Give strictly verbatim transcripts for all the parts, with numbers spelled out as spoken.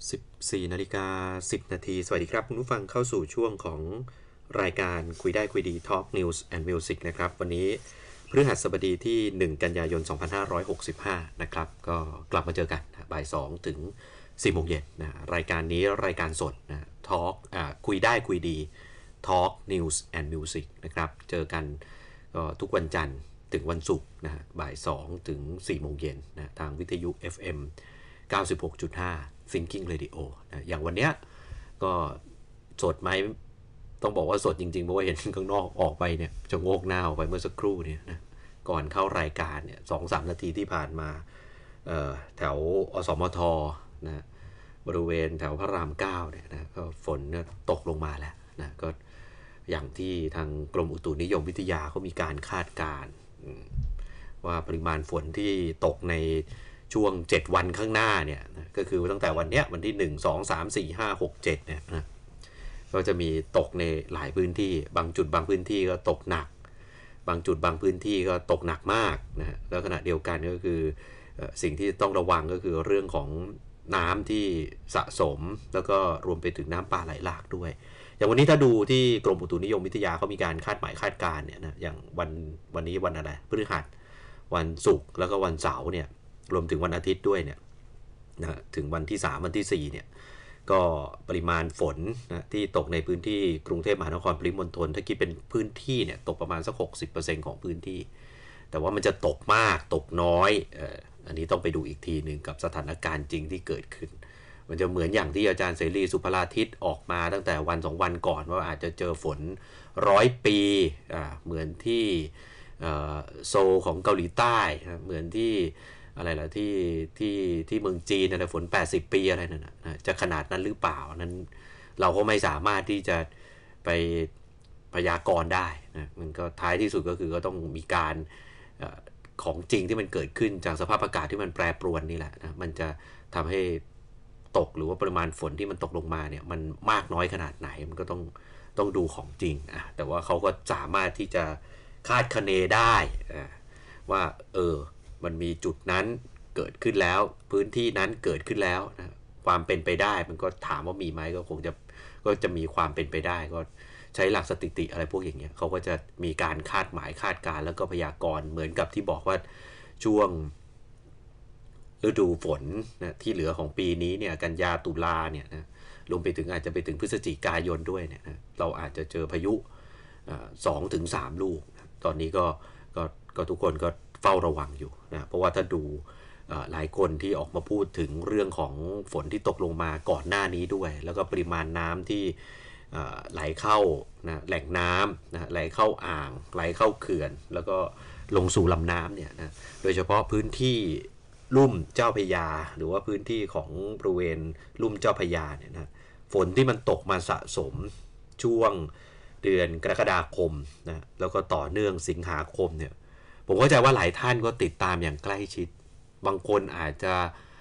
สิบสี่นาฬิกาสิบนาทีสวัสดีครับคุณผู้ฟังเข้าสู่ช่วงของรายการคุยได้คุยดี Talk News and Music นะครับวันนี้พฤหัสบดีที่หนึ่งกันยายนสองพันห้าร้อยหกสิบห้านะครับก็กลับมาเจอกันบ่ายสองถึงสี่โมงเย็นนะรายการนี้รายการสดนะ Talk อ่าคุยได้คุยดี Talk News and Music นะครับเจอกันก็ทุกวันจันทร์ถึงวันศุกร์นะบ่ายสองถึงสี่โมงเย็นนะทางวิทยุ เอฟ เอ็ม เก้าสิบหกจุดห้า Thinking Radio นะอย่างวันเนี้ยก็สดไหมต้องบอกว่าสดจริงๆเพราะว่าเห็นข้างนอกออกไปเนี่ยจะโงกหน้าออกไปเมื่อสักครู่เนี่ยนะก่อนเข้ารายการเนี่ยสองสามนาทีที่ผ่านมาแถวอสมทนะบริเวณแถวพระรามเก้าเนี่ยนะก็ฝนเนี่ยตกลงมาแล้วนะก็อย่างที่ทางกรมอุตุนิยมวิทยาเขามีการคาดการณ์ว่าปริมาณฝนที่ตกในช่วงเจ็ดวันข้างหน้าเนี่ยนะก็คือตั้งแต่วันเนี้ยวันที่หนึ่ง สอง สาม สี่ ห้า หก เจ็ดเนี่ยนะก็จะมีตกในหลายพื้นที่บางจุดบางพื้นที่ก็ตกหนักบางจุดบางพื้นที่ก็ตกหนักมากนะแล้วขณะเดียวกันก็คือสิ่งที่ต้องระวังก็คือเรื่องของน้ำที่สะสมแล้วก็รวมไปถึงน้ำป่าไหลหลากด้วยอย่างวันนี้ถ้าดูที่กรมอุตุนิยมวิทยาเขามีการคาดหมายคาดการณ์เนี่ยนะอย่างวันวันนี้วันอะไรพฤหัสวันศุกร์แล้วก็วันเสาร์เนี่ยรวมถึงวันอาทิตย์ด้วยเนี่ยนะถึงวันที่สามวันที่สี่เนี่ยก็ปริมาณฝนนะที่ตกในพื้นที่กรุงเทพมหานครปริมณฑลถ้าคิดเป็นพื้นที่เนี่ยตกประมาณสัก หกสิบเปอร์เซ็นต์ ของพื้นที่แต่ว่ามันจะตกมากตกน้อยเอ่ออันนี้ต้องไปดูอีกทีหนึ่งกับสถานการณ์จริงที่เกิดขึ้นมันจะเหมือนอย่างที่อาจารย์เสรีสุภราทิตออกมาตั้งแต่วันสองวันก่อนว่าอาจจะเจอฝนร้อยปีอ่าเหมือนที่โซลของเกาหลีใต้เหมือนที่อะไรล่ะที่ที่ที่เมืองจีนอะไรฝนแปดสิบปีอะไรนั่นนะจะขนาดนั้นหรือเปล่านั้นเราก็ไม่สามารถที่จะไปพยากรณ์ได้นะมันก็ท้ายที่สุดก็คือก็ต้องมีการของจริงที่มันเกิดขึ้นจากสภาพอากาศที่มันแปรปรวนนี่แหละนะมันจะทำให้ตกหรือว่าปริมาณฝนที่มันตกลงมาเนี่ยมันมากน้อยขนาดไหนมันก็ต้องต้องดูของจริงอ่ะแต่ว่าเขาก็สามารถที่จะคาดคะเนได้ว่าเออมันมีจุดนั้นเกิดขึ้นแล้วพื้นที่นั้นเกิดขึ้นแล้วนะความเป็นไปได้มันก็ถามว่ามีไหมก็คงจะก็จะมีความเป็นไปได้ก็ใช้หลักสถิติอะไรพวกอย่างเงี้ยเขาก็จะมีการคาดหมายคาดการแล้วก็พยากรณ์เหมือนกับที่บอกว่าช่วงฤดูฝนนะที่เหลือของปีนี้เนี่ยกันยาตุลาเนี่ยนะรวมไปถึงอาจจะไปถึงพฤศจิกายนด้วยเนี่ยนะเราอาจจะเจอพายุสองถึงสามลูกนะตอนนี้ก็ก็ก็ทุกคนก็เฝ้าระวังอยู่นะเพราะว่าถ้าดูหลายคนที่ออกมาพูดถึงเรื่องของฝนที่ตกลงมาก่อนหน้านี้ด้วยแล้วก็ปริมาณน้ำที่ไหลเข้านะแหล่งน้ำนะไหลเข้าอ่างไหลเข้าเขื่อนแล้วก็ลงสู่ลำน้ำเนี่ยนะโดยเฉพาะพื้นที่ลุ่มเจ้าพระยาหรือว่าพื้นที่ของบริเวณลุ่มเจ้าพระยาเนี่ยนะฝนที่มันตกมาสะสมช่วงเดือนกรกฎาคมนะแล้วก็ต่อเนื่องสิงหาคมเนี่ยผมเข้าใจว่าหลายท่านก็ติดตามอย่างใกล้ชิดบางคนอาจจะ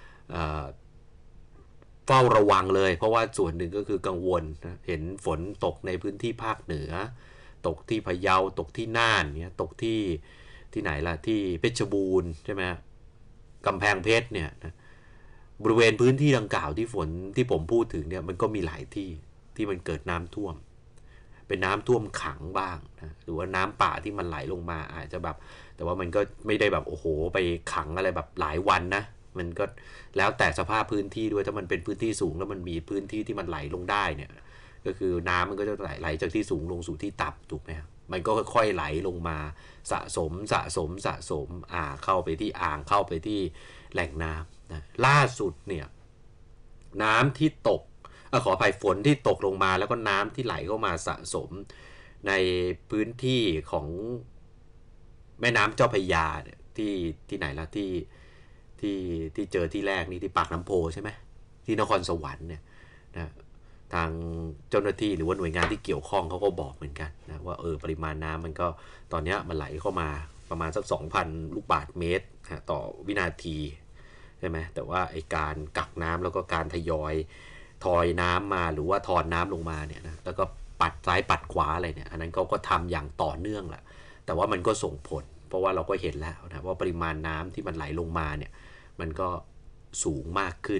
เฝ้าระวังเลยเพราะว่าส่วนหนึ่งก็คือกังวลนะเห็นฝนตกในพื้นที่ภาคเหนือตกที่พะเยาตกที่น่านเนี่ยตกที่ที่ไหนล่ะที่เพชรบูรณ์ใช่ไหมกำแพงเพชรเนี่ยนะบริเวณพื้นที่ดังกล่าวที่ฝนที่ผมพูดถึงเนี่ยมันก็มีหลายที่ที่มันเกิดน้ำท่วมเป็นน้ำท่วมขังบ้างนะหรือว่าน้ำป่าที่มันไหลลงมาอาจจะแบบแต่ว่ามันก็ไม่ได้แบบโอ้โหไปขังอะไรแบบหลายวันนะมันก็แล้วแต่สภาพพื้นที่ด้วยถ้ามันเป็นพื้นที่สูงแล้วมันมีพื้นที่ที่มันไหลลงได้เนี่ยก็คือน้ำมันก็จะไหลไหลจากที่สูงลงสู่ที่ต่ำถูกไหมครับมันก็ค่อยๆไหลลงมาสะสมสะสมสะสมอ่าเข้าไปที่อ่างเข้าไปที่แหล่งน้ำนะล่าสุดเนี่ยน้ำที่ตกขออภัยฝนที่ตกลงมาแล้วก็น้ำที่ไหลเข้ามาสะสมในพื้นที่ของแม่น้ำเจ้าพระยาเนี่ยที่ที่ไหนละที่ที่ที่เจอที่แรกนี่ที่ปากน้ำโพใช่ไหมที่นครสวรรค์เนี่ยนะทางเจ้าหน้าที่หรือว่าหน่วยงานที่เกี่ยวข้องเขาก็บอกเหมือนกันนะว่าเออปริมาณน้ำมันก็ตอนนี้มันไหลเข้ามาประมาณสัก สองพัน ลูกบาศก์เมตรต่อวินาทีใช่ไหมแต่ว่าไอการกักน้ำแล้วก็การทยอยทอยน้ำมาหรือว่าทอนน้ำลงมาเนี่ยนะแล้วก็ปัดซ้ายปัดขวาอะไรเนี่ยอันนั้นเขาก็ทำอย่างต่อเนื่องแหละแต่ว่ามันก็ส่งผลเพราะว่าเราก็เห็นแล้วนะว่าปริมาณน้ำที่มันไหลลงมาเนี่ยมันก็สูงมากขึ้น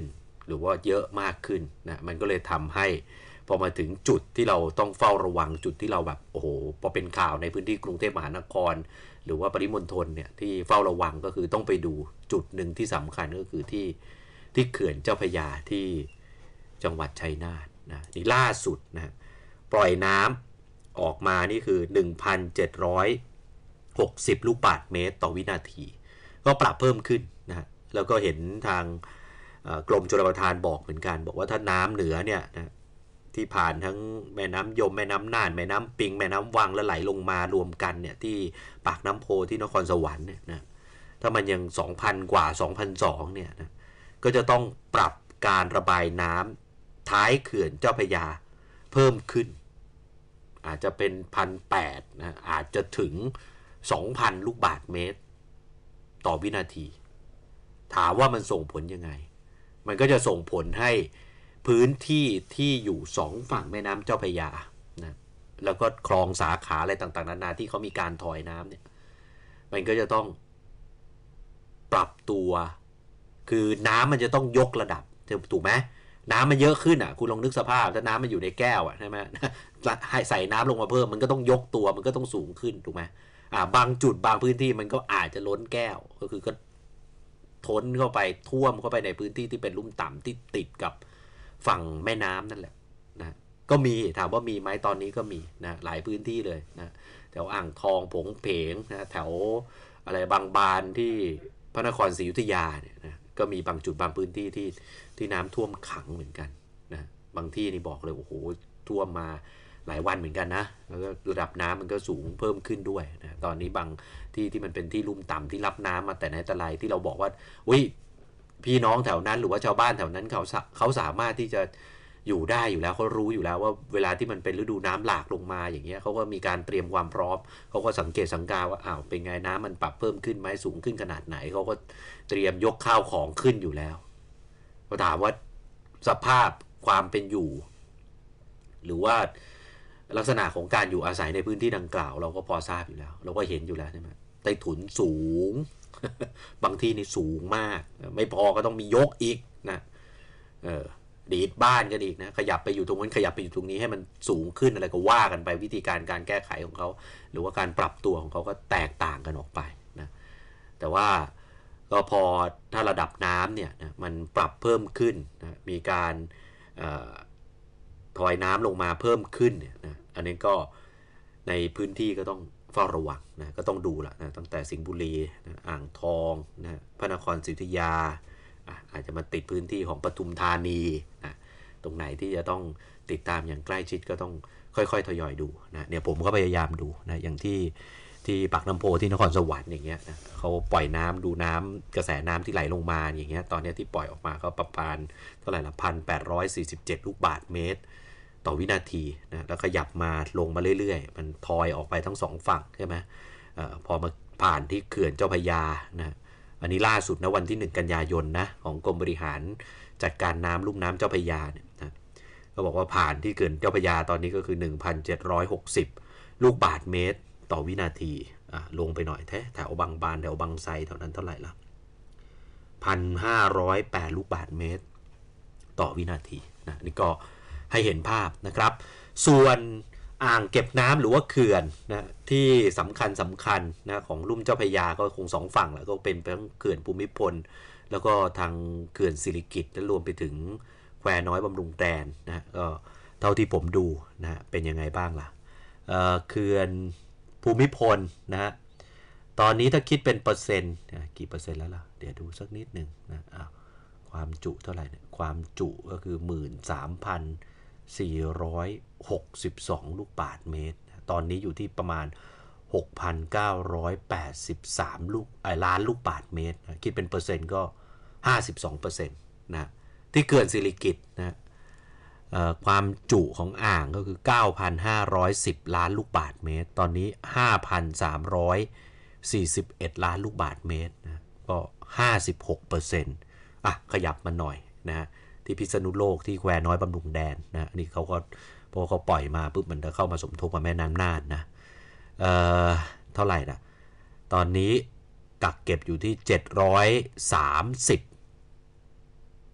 หรือว่าเยอะมากขึ้นนะมันก็เลยทำให้พอมาถึงจุดที่เราต้องเฝ้าระวังจุดที่เราแบบโอ้โหพอเป็นข่าวในพื้นที่กรุงเทพมหานครหรือว่าปริมณฑลเนี่ยที่เฝ้าระวังก็คือต้องไปดูจุดหนึ่งที่สำคัญก็คือที่ที่เขื่อนเจ้าพระยาที่จังหวัดชัยนาทนะนี่ล่าสุดนะปล่อยน้ำออกมานี่คือ หนึ่งพันเจ็ดร้อยหกสิบ ลูกบาศก์เมตรต่อวินาทีก็ปรับเพิ่มขึ้นนะแล้วก็เห็นทางกรมชลประทานบอกเหมือนกันบอกว่าถ้าน้ำเหนือเนี่ยนะที่ผ่านทั้งแม่น้ำยมแม่น้ำน่านแม่น้ำปิงแม่น้ำวังแล้วไหลลงมารวมกันเนี่ยที่ปากน้ำโพที่นครสวรรค์เนี่ยนะถ้ามันยัง สองพัน กว่า สองพันสองร้อย เนี่ยนะก็จะต้องปรับการระบายน้ำท้ายเขื่อนเจ้าพระยาเพิ่มขึ้นอาจจะเป็น หนึ่งพันแปดร้อย นะอาจจะถึง สองพัน ลูกบาศก์เมตรต่อวินาทีถามว่ามันส่งผลยังไงมันก็จะส่งผลให้พื้นที่ที่อยู่สองฝั่งแม่น้ำเจ้าพระยานะแล้วก็คลองสาขาอะไรต่างๆนานาที่เขามีการถอยน้ำเนี่ยมันก็จะต้องปรับตัวคือน้ำมันจะต้องยกระดับถูกไหมน้ำมันเยอะขึ้นอ่ะคุณลองนึกสภาพถ้าน้ำมันอยู่ในแก้วอ่ะใช่ไหมให้ใส่น้ำลงมาเพิ่มมันก็ต้องยกตัวมันก็ต้องสูงขึ้นถูกไหมอ่าบางจุดบางพื้นที่มันก็อาจจะล้นแก้วก็คือก็ท้นเข้าไปท่วมเข้าไปในพื้นที่ที่เป็นลุ่มต่ำที่ติดกับฝั่งแม่น้ำนั่นแหละนะก็มีถามว่ามีไหมตอนนี้ก็มีนะหลายพื้นที่เลยนะแถวอ่างทองผงเพงนะแถวอะไรบางบานที่พระนครศรีอยุธยาเนี่ยนะก็มีบางจุดบางพื้นที่ที่ที่น้ำท่วมขังเหมือนกันนะบางที่นี่บอกเลยโอ้โหท่วมมาหลายวันเหมือนกันนะแล้วก็ระดับน้ำมันก็สูงเพิ่มขึ้นด้วยนะตอนนี้บางที่ที่มันเป็นที่ลุ่มต่ำที่รับน้ำมาแต่ไหนแต่ไรที่เราบอกว่าอุ้ยพี่น้องแถวนั้นหรือว่าชาวบ้านแถวนั้นเขาเขาสามารถที่จะอยู่ได้อยู่แล้วเขารู้อยู่แล้วว่าเวลาที่มันเป็นฤดูน้ำหลากลงมาอย่างเงี้ยเขาก็มีการเตรียมความพร้อมเขาก็สังเกตสังกาว่าอ้าวเป็นไงน้ำมันปรับเพิ่มขึ้นไหมสูงขึ้นขนาดไหนเขาก็เตรียมยกข้าวของขึ้นอยู่แล้วพอถามว่าสภาพความเป็นอยู่หรือว่าลักษณะของการอยู่อาศัยในพื้นที่ดังกล่าวเราก็พอทราบอยู่แล้วเราก็เห็นอยู่แล้วใช่ไหมใต้ถุนสูง บางที่นี่สูงมากไม่พอก็ต้องมียกอีกนะเออดีดบ้านกันอีกนะขยับไปอยู่ตรงนั้นขยับไปอยู่ตรงนี้ให้มันสูงขึ้นอะไรก็ว่ากันไปวิธีการการแก้ไขของเขาหรือว่าการปรับตัวของเขาก็แตกต่างกันออกไปนะแต่ว่าก็พอถ้าระดับน้ำเนี่ยนะมันปรับเพิ่มขึ้นนะมีการถอยน้ำลงมาเพิ่มขึ้นเนี่ยนะอันนี้ก็ในพื้นที่ก็ต้องเฝ้าระวังนะก็ต้องดูละนะตั้งแต่สิงห์บุรีนะอ่างทองนะพระนครศรีอยุธยาอาจจะมาติดพื้นที่ของปทุมธานีนะตรงไหนที่จะต้องติดตามอย่างใกล้ชิดก็ต้องค่อยๆทยอยดูนะเนี่ยผมก็พยายามดูนะอย่างที่ที่ปากน้ำโพที่นครสวรรค์อย่างเงี้ยนะเขาปล่อยน้ำดูน้ำกระแสน้ำที่ไหลลงมาอย่างเงี้ยตอนนี้ที่ปล่อยออกมาเขาประมาณเท่าไหร่ละพันแปดร้อยสี่สิบเจ็ดลูกบาศก์เมตรต่อวินาทีนะแล้วขยับมาลงมาเรื่อยๆมันทอยออกไปทั้งสองฝั่งใช่ไหมออพอมาผ่านที่เขื่อนเจ้าพระยานะอันนี้ล่าสุดนะวันที่หนึ่งกันยายนนะของกรมบริหารจัดการน้ำลุ่มน้ำเจ้าพระยาเนี่ยนะก็บอกว่าผ่านที่เขื่อนเจ้าพระยาตอนนี้ก็คือ หนึ่งพันเจ็ดร้อยหกสิบ ลูกบาศก์เมตรต่อวินาทีอ่ะลงไปหน่อยแท้แถวบางบานแถวบางไทรแถวนั้นเท่าไหร่ละ หนึ่งพันห้าร้อยแปด ลูกบาศก์เมตรต่อวินาทีนะนี่ก็ให้เห็นภาพนะครับส่วนอ่างเก็บน้ำหรือว่าเขื่อนนะที่สำคัญสำคัญนะของลุ่มเจ้าพระยาก็คงสองฝั่งแหละก็เป็นทั้งเขื่อนภูมิพลแล้วก็ทางเขื่อนสิริกิติ์และรวมไปถึงแควน้อยบำรุงแดนนะก็เท่าที่ผมดูนะเป็นยังไงบ้างล่ะ เอ่อเขื่อนภูมิพลนะฮะตอนนี้ถ้าคิดเป็นเปอร์เซ็นต์กี่เปอร์เซ็นต์แล้วล่ะเดี๋ยวดูสักนิดหนึ่งนะอ้าวความจุเท่าไหร่เนี่ยความจุก็คือ หนึ่งหมื่นสามพันสี่ร้อยหกสิบสอง ลูกบาศก์เมตรตอนนี้อยู่ที่ประมาณ หกพันเก้าร้อยแปดสิบสาม ลูกไอ้ล้านลูกบาศก์เมตรนะคิดเป็นเปอร์เซ็นต์ก็ ห้าสิบสองเปอร์เซ็นต์ นะที่เขื่อนสิริกิติ์นะความจุของอ่างก็คือ เก้าพันห้าร้อยสิบ ล้านลูกบาศก์เมตรตอนนี้ ห้าพันสามร้อยสี่สิบเอ็ด ล้านลูกบาศก์เมตรนะก็ ห้าสิบหกเปอร์เซ็นต์ อ่ะขยับมาหน่อยนะที่พิษณุโลกที่แควน้อยบำรุงแดนนะนี่เขาก็พอเขาปล่อยมาปุ๊บมันจะเข้ามาสมทบกับแม่น้ำน่านนะเอ่อเท่าไหร่นะตอนนี้กักเก็บอยู่ที่เจ็ดร้อยสามสิบ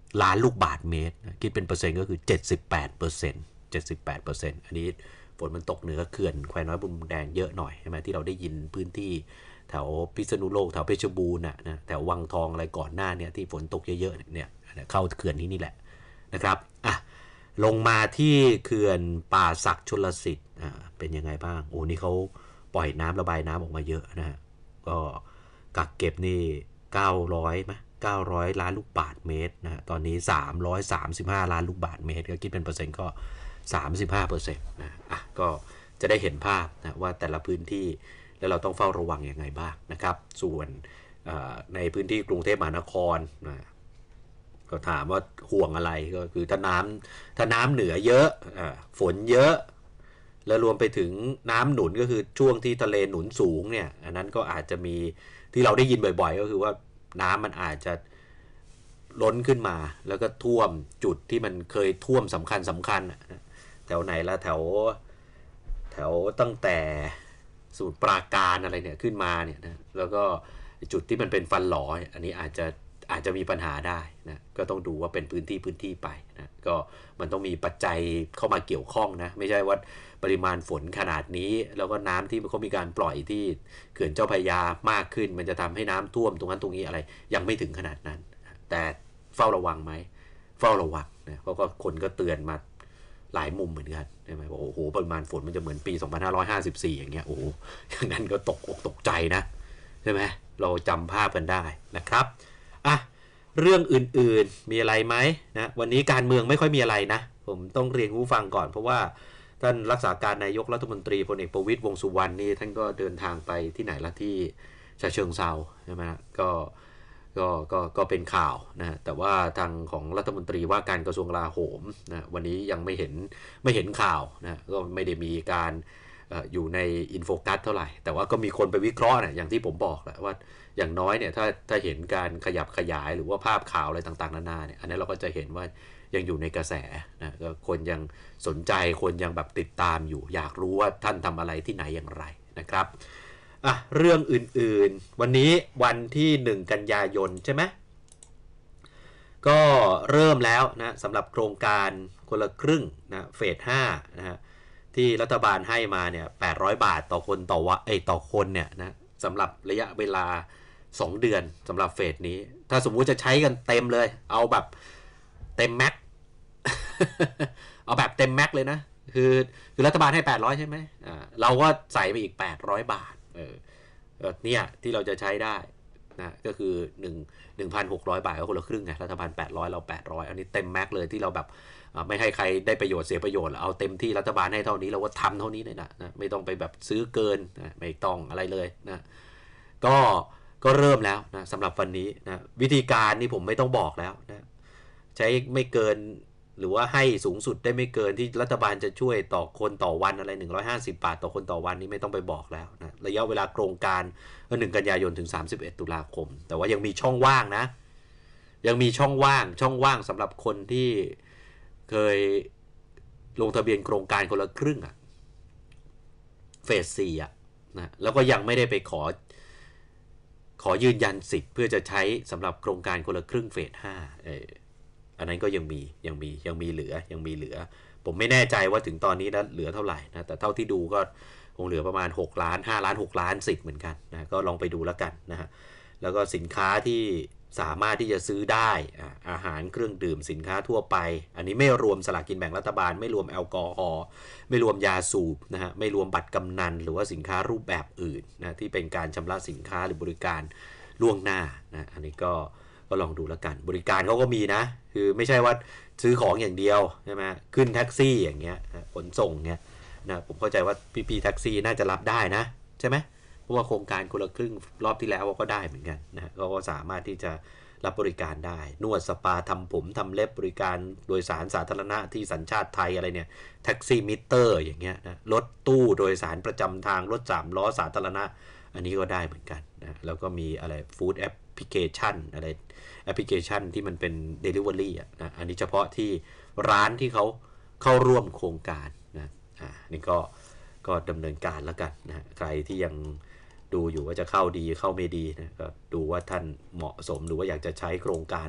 ล้านลูกบาศก์เมตรคิดเป็นเปอร์เซ็นต์ก็คือ เจ็ดสิบแปดเปอร์เซ็นต์ เจ็ดสิบแปดเปอร์เซ็นต์ อันนี้ฝนมันตกเหนือเขื่อนแควน้อยบุญแดงเยอะหน่อยใช่ไหมที่เราได้ยินพื้นที่แถวพิษณุโลกแถวเพชรบูรณ์นะแถววังทองอะไรก่อนหน้าเนี่ยที่ฝนตกเยอะๆเนี่ยเข้าเขื่อนนี้นี่แหละนะครับอ่ะลงมาที่เขื่อนป่าสักชลสิทธิ์อ่าเป็นยังไงบ้างโอ้นี่เขาปล่อยน้ำระบายน้ำออกมาเยอะนะฮะก็กักเก็บนี่เก้าร้อยไหมเก้าร้อยล้านลูกบาศก์เมตรนะตอนนี้สามร้อยสามสิบห้าล้านลูกบาศก์เมตรก็คิดเป็นเปอร์เซ็นต์ก็ สามสิบห้าเปอร์เซ็นต์ นะอ่ะก็จะได้เห็นภาพนะว่าแต่ละพื้นที่แล้วเราต้องเฝ้าระวังยังไงบ้างนะครับส่วนในพื้นที่กรุงเทพมหานครนะก็ถามว่าห่วงอะไรก็คือถ้าน้ำถ้าน้ำเหนือเยอะอ่าฝนเยอะแล้วรวมไปถึงน้ำหนุนก็คือช่วงที่ทะเลหนุนสูงเนี่ยอันนั้นก็อาจจะมีที่เราได้ยินบ่อยๆก็คือว่าน้ำมันอาจจะล้นขึ้นมาแล้วก็ท่วมจุดที่มันเคยท่วมสำคัญสำคัญแถวไหนละแถวแถวตั้งแต่สมุทรปราการอะไรเนี่ยขึ้นมาเนี่ยนะแล้วก็จุดที่มันเป็นฟันหลออันนี้อาจจะอาจจะมีปัญหาได้นะก็ต้องดูว่าเป็นพื้นที่พื้นที่ไปนะก็มันต้องมีปัจจัยเข้ามาเกี่ยวข้องนะไม่ใช่ว่าปริมาณฝนขนาดนี้แล้วก็น้ำที่เขามีการปล่อยที่เขื่อนเจ้าพระยามากขึ้นมันจะทำให้น้ำท่วมตรงนั้นตรงนี้อะไรยังไม่ถึงขนาดนั้นแต่เฝ้าระวังไหมเฝ้าระวังนะเพราะก็คนก็เตือนมาหลายมุมเหมือนกันใช่ไหมบอกโอ้โหปริมาณฝนมันจะเหมือนปีสองพันห้าร้อยห้าสิบสี่อย่างเงี้ยโอ้โหอย่างนั้นก็ตกอกตกใจนะใช่ไหมเราจำภาพกันได้นะครับอ่ะเรื่องอื่นๆมีอะไรไหมนะวันนี้การเมืองไม่ค่อยมีอะไรนะผมต้องเรียนผู้ฟังก่อนเพราะว่าท่านรักษาการนายกรัฐมนตรีพลเอกประวิตรวงษ์สุวรรณนี่ท่านก็เดินทางไปที่ไหนละที่ฉะเชิงเทราใช่ไหมก็ก็ก็ก็เป็นข่าวนะแต่ว่าทางของรัฐมนตรีว่าการกระทรวงกลาโหมนะวันนี้ยังไม่เห็นไม่เห็นข่าวนะก็ไม่ได้มีการอยู่ในอินโฟกัสเท่าไหร่แต่ว่าก็มีคนไปวิเคราะห์นะอย่างที่ผมบอกแหละว่าอย่างน้อยเนี่ยถ้าถ้าเห็นการขยับขยายหรือว่าภาพข่าวอะไรต่างๆนานาเนี่ยอันนี้เราก็จะเห็นว่ายังอยู่ในกระแสนะก็คนยังสนใจคนยังแบบติดตามอยู่อยากรู้ว่าท่านทำอะไรที่ไหนอย่างไรนะครับอ่ะเรื่องอื่นๆวันนี้วันที่หนึ่งกันยายนใช่ไหมก็เริ่มแล้วนะสำหรับโครงการคนละครึ่งนะเฟสห้านะฮะที่รัฐบาลให้มาเนี่ยแปดร้อยบาทต่อคนต่อวะเอ้ยต่อคนเนี่ยนะสำหรับระยะเวลาสองเดือนสำหรับเฟสนี้ถ้าสมมุติจะใช้กันเต็มเลยเอาแบบเต็มแม็ก เอาแบบเต็มแม็กเลยนะคือคือรัฐบาลให้แปดร้อยใช่ไหมอ่าเราก็ใส่ไปอีกแปดร้อยบาทเออเนี่ยที่เราจะใช้ได้นะก็คือหนึ่ง หนึ่งพันหกร้อยบาทก็คนละครึ่งไงรัฐบาลแปดร้อยเราแปดร้อยอันนี้เต็มแม็กเลยที่เราแบบไม่ให้ใครได้ประโยชน์เสียประโยชน์เอาเต็มที่รัฐบาลให้เท่านี้เราก็ทำเท่านี้เลยนะนะไม่ต้องไปแบบซื้อเกินนะไม่ต้องอะไรเลยนะก็ก็เริ่มแล้วนะสำหรับวันนี้นะวิธีการนี่ผมไม่ต้องบอกแล้วนะใช้ไม่เกินหรือว่าให้สูงสุดได้ไม่เกินที่รัฐบาลจะช่วยต่อคนต่อวันอะไรหนึ่งร้อยห้าสิบบาทต่อคนต่อวันนี้ไม่ต้องไปบอกแล้วนะระยะเวลาโครงการหนึ่งกันยายนถึงสามสิบเอ็ดตุลาคมแต่ว่ายังมีช่องว่างนะยังมีช่องว่างช่องว่างสำหรับคนที่เคยลงทะเบียนโครงการคนละครึ่งอะเฟสสี่อะนะแล้วก็ยังไม่ได้ไปขอขอยืนยันสิทธิ์เพื่อจะใช้สำหรับโครงการคนละครึ่งเฟสห้าเอออันนั้นก็ยังมียังมียังมีเหลือยังมีเหลือผมไม่แน่ใจว่าถึงตอนนี้นะเหลือเท่าไหร่นะแต่เท่าที่ดูก็คงเหลือประมาณหกล้านห้าล้านหกล้านสิทธิ์เหมือนกันนะก็ลองไปดูแล้วกันนะฮะแล้วก็สินค้าที่สามารถที่จะซื้อได้อาหารเครื่องดื่มสินค้าทั่วไปอันนี้ไม่รวมสลากกินแบ่งรัฐบาลไม่รวมแอลกอฮอล์ไม่รวมยาสูบนะฮะไม่รวมบัตรกำนันหรือว่าสินค้ารูปแบบอื่นนะที่เป็นการชำระสินค้าหรือบริการล่วงหน้านะอันนี้ก็ก็ลองดูแล้วกันบริการเขาก็มีนะคือไม่ใช่ว่าซื้อของอย่างเดียวใช่ไหมขึ้นแท็กซี่อย่างเงี้ยขนส่งเงี้ยนะผมเข้าใจว่าพี่ๆแท็กซี่น่าจะรับได้นะใช่ไหมเพราะว่าโครงการคนละครึ่งรอบที่แล้วก็ได้เหมือนกันนะก็สามารถที่จะรับบริการได้นวดสปาทำผมทำเล็บบริการโดยสารสาธารณะที่สัญชาติไทยอะไรเนี่ยแท็กซี่มิเตอร์อย่างเงี้ยนะรถตู้โดยสารประจำทางรถสามล้อสาธารณะอันนี้ก็ได้เหมือนกันนะแล้วก็มีอะไรฟู้ดแอปพลิเคชันอะไรแอปพลิเคชันที่มันเป็น Delivery อ่ะนะอันนี้เฉพาะที่ร้านที่เขาเข้าร่วมโครงการนะอ่านี่ก็ก็ดำเนินการแล้วกันนะใครที่ยังดูอยู่ว่าจะเข้าดีเข้าไม่ดีนะก็ดูว่าท่านเหมาะสมหรือว่าอยากจะใช้โครงการ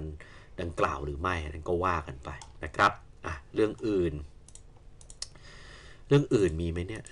ดังกล่าวหรือไม่นั้นก็ว่ากันไปนะครับอ่ะเรื่องอื่นเรื่องอื่นมีไหมเนี่ย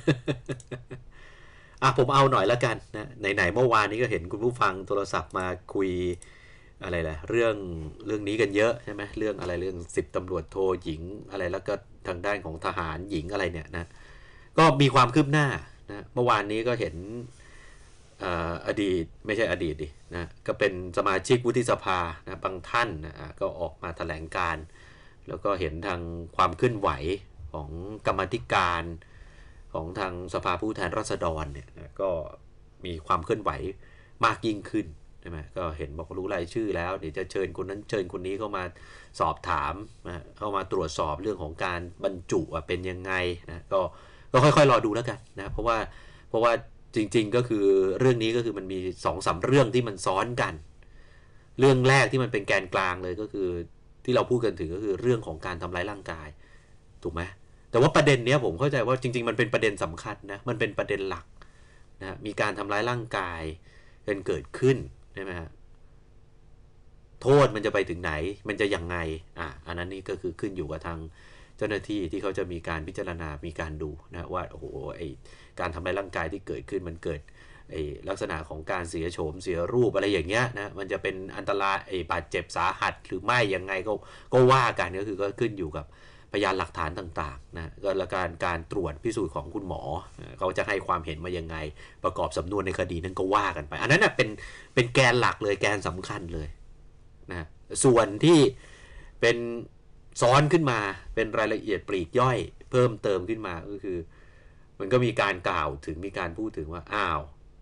อ่ะผมเอาหน่อยละกันนะไหนๆเมื่อวานนี้ก็เห็นคุณผู้ฟังโทรศัพท์มาคุยอะไรแหละเรื่องเรื่องนี้กันเยอะใช่ไหมเรื่องอะไรเรื่องสิบตำรวจโทหญิงอะไรแล้วก็ทางด้านของทหารหญิงอะไรเนี่ยนะก็มีความคืบหน้านะเมื่อวานนี้ก็เห็นอดีตไม่ใช่อดีตดินะก็เป็นสมาชิกวุฒิสภานะบางท่านนะก็ออกมาแถลงการแล้วก็เห็นทางความเคลื่อนไหวของกรรมธิการของทางสภาผู้แทนราษฎรเนี่ยนะก็มีความเคลื่อนไหวมากยิ่งขึ้นใช่ไหมก็เห็นบอกรู้รายชื่อแล้วเดี๋ยวจะเชิญคนนั้นเชิญคนนี้เข้ามาสอบถามนะเข้ามาตรวจสอบเรื่องของการบรรจุเป็นยังไงนะก็ก็ค่อยๆรอดูแล้วกันนะเพราะว่าเพราะว่าจริงๆก็คือเรื่องนี้ก็คือมันมีสองสามเรื่องที่มันซ้อนกันเรื่องแรกที่มันเป็นแกนกลางเลยก็คือที่เราพูดกันถึงก็คือเรื่องของการทำร้ายร่างกายถูกไหมแต่ว่าประเด็นเนี้ยผมเข้าใจว่าจริงๆมันเป็นประเด็นสำคัญนะมันเป็นประเด็นหลักนะมีการทำร้ายร่างกายกันเกิดขึ้นใช่ไหมฮะโทษมันจะไปถึงไหนมันจะยังไงอ่ะอันนั้นนี่ก็คือขึ้นอยู่กับทางเจ้าหน้าที่ที่เขาจะมีการพิจารณามีการดูนะว่าโอ้โหไอการทำร้ายร่างกายที่เกิดขึ้นมันเกิดไอลักษณะของการเสียโฉมเสียรูปอะไรอย่างเงี้ยนะมันจะเป็นอันตรายไอบาดเจ็บสาหัสหรือไม่ยังไงก็ก็ว่ากันก็คือก็ขึ้นอยู่กับพยานหลักฐานต่างๆนะก็และการการตรวจพิสูจน์ของคุณหมอเขาจะให้ความเห็นมายังไงประกอบสำนวนในคดีนั้นก็ว่ากันไปอันนั้นนะเป็นเป็นแกนหลักเลยแกนสำคัญเลยนะส่วนที่เป็นซ้อนขึ้นมาเป็นรายละเอียดปลีกย่อยเพิ่มเติมขึ้นมาก็คือมันก็มีการกล่าวถึงมีการพูดถึงว่าอ้าว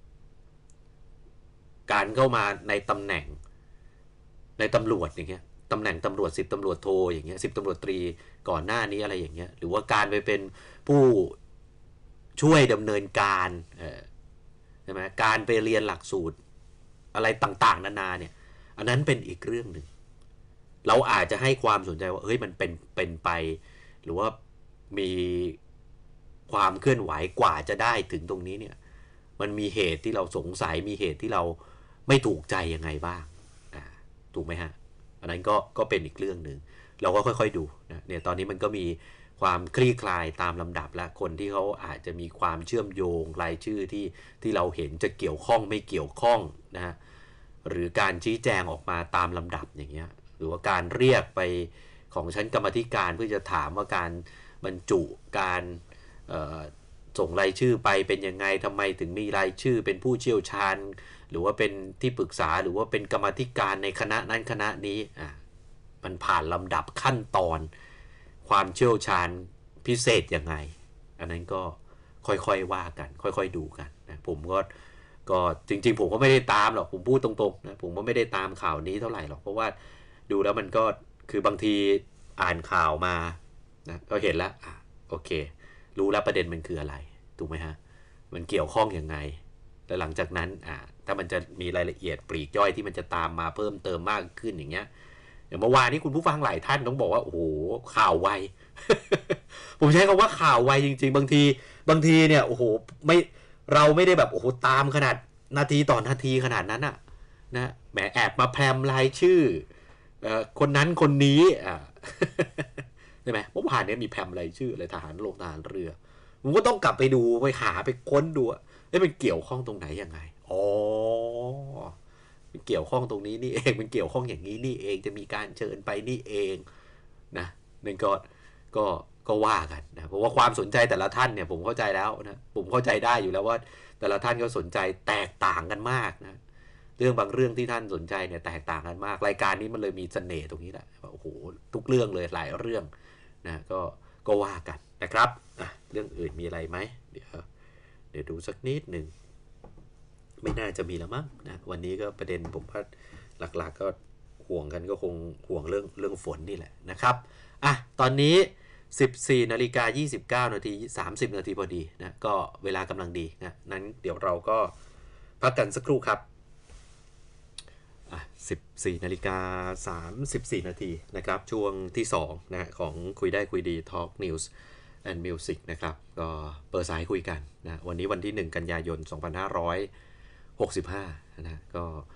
การเข้ามาในตำแหน่งในตำรวจอย่างเงี้ยตำแหน่งตำรวจสิบตำรวจโทอย่างเงี้ยสิบตำรวจตรีก่อนหน้านี้อะไรอย่างเงี้ยหรือว่าการไปเป็นผู้ช่วยดำเนินการใช่ไหมการไปเรียนหลักสูตรอะไรต่างๆนานาเนี่ยอันนั้นเป็นอีกเรื่องหนึ่งเราอาจจะให้ความสนใจว่าเฮ้ยมันเป็นเป็นไปหรือว่ามีความเคลื่อนไหวกว่าจะได้ถึงตรงนี้เนี่ยมันมีเหตุที่เราสงสัยมีเหตุที่เราไม่ถูกใจยังไงบ้างถูกไหมฮะอันนั้นก็ก็เป็นอีกเรื่องหนึ่งเราก็ค่อยๆดูนะเนี่ยตอนนี้มันก็มีความคลี่คลายตามลำดับและคนที่เขาอาจจะมีความเชื่อมโยงรายชื่อที่ที่เราเห็นจะเกี่ยวข้องไม่เกี่ยวข้องนะหรือการชี้แจงออกมาตามลำดับอย่างเงี้ยหรือว่าการเรียกไปของชั้นกรรมธิการเพื่อจะถามว่าการบรรจุการส่งรายชื่อไปเป็นยังไงทำไมถึงมีรายชื่อเป็นผู้เชี่ยวชาญหรือว่าเป็นที่ปรึกษาหรือว่าเป็นกรรมธิการในคณะนั้นคณะนี้อ่ะมันผ่านลำดับขั้นตอนความเชี่ยวชาญพิเศษยังไงอันนั้นก็ค่อยๆว่ากันค่อยๆดูกันนะผมก็ก็จริงๆผมก็ไม่ได้ตามหรอกผมพูดตรงๆนะผมก็ไม่ได้ตามข่าวนี้เท่าไหร่หรอกเพราะว่าดูแล้วมันก็คือบางทีอ่านข่าวมานะก็เห็นแล้วอ่ะโอเครู้แล้วประเด็นมันคืออะไรถูกไหมฮะมันเกี่ยวข้องยังไงแล้วหลังจากนั้นอ่าถ้ามันจะมีรายละเอียดปลีกย่อยที่มันจะตามมาเพิ่มเติมมากขึ้นอย่างเงี้ยอย่างเมื่อวานนี้คุณผู้ฟังหลายท่านต้องบอกว่าโอ้โหข่าวไว ผมใช้คำว่าข่าวไวจริงๆบางทีบางทีเนี่ยโอ้โหไม่เราไม่ได้แบบโอ้โหตามขนาดนาทีต่อนาทีขนาดนั้นอะนะแหมแอบมาแพรมรายชื่อคนนั้นคนนี้อ่าใช่ไหมเมื่อวานนี้มีแพรมรายชื่ออะไรทหารลงทหารเรือผมก็ต้องกลับไปดูไปหาไปค้นดูว่ามันเกี่ยวข้องตรงไหนยังไงอ๋อมันเกี่ยวข้องตรงนี้นี่เองมันเกี่ยวข้องอย่างนี้นี่เองจะมีการเชิญไปนี่เองนะนั่นก็ก็ก็ว่ากันนะเพราะว่าความสนใจแต่ละท่านเนี่ยผมเข้าใจแล้วนะผมเข้าใจได้อยู่แล้วว่าแต่ละท่านก็สนใจแตกต่างกันมากนะเรื่องบางเรื่องที่ท่านสนใจเนี่ยแตกต่างกันมากรายการนี้มันเลยมีเสน่ห์ตรงนี้แหละโอ้โหทุกเรื่องเลยหลายเรื่องนะก็ก็ว่ากันนะครับอ่ะเรื่องอื่นมีอะไรไหมเดี๋ยวเดี๋ยวดูสักนิดหนึ่งไม่น่าจะมีแล้วมั้งนะวันนี้ก็ประเด็นผมว่าหลักๆก็ห่วงกันก็คงห่วงเรื่องเรื่องฝนนี่แหละนะครับอ่ะตอนนี้สิบสี่นาฬิกายี่สิบเก้านาทีสามสิบนาทีพอดีนะก็เวลากำลังดีนะนั้นเดี๋ยวเราก็พักกันสักครู่ครับอ่ะสิบสี่นาฬิกาสามสิบสี่นาทีนะครับช่วงที่สองนะของคุยได้คุยดี Talk News and Music นะครับก็เปิดสายคุยกันนะวันนี้วันที่หนึ่งกันยายนสองพันห้าร้อยหกสิบห้านะก็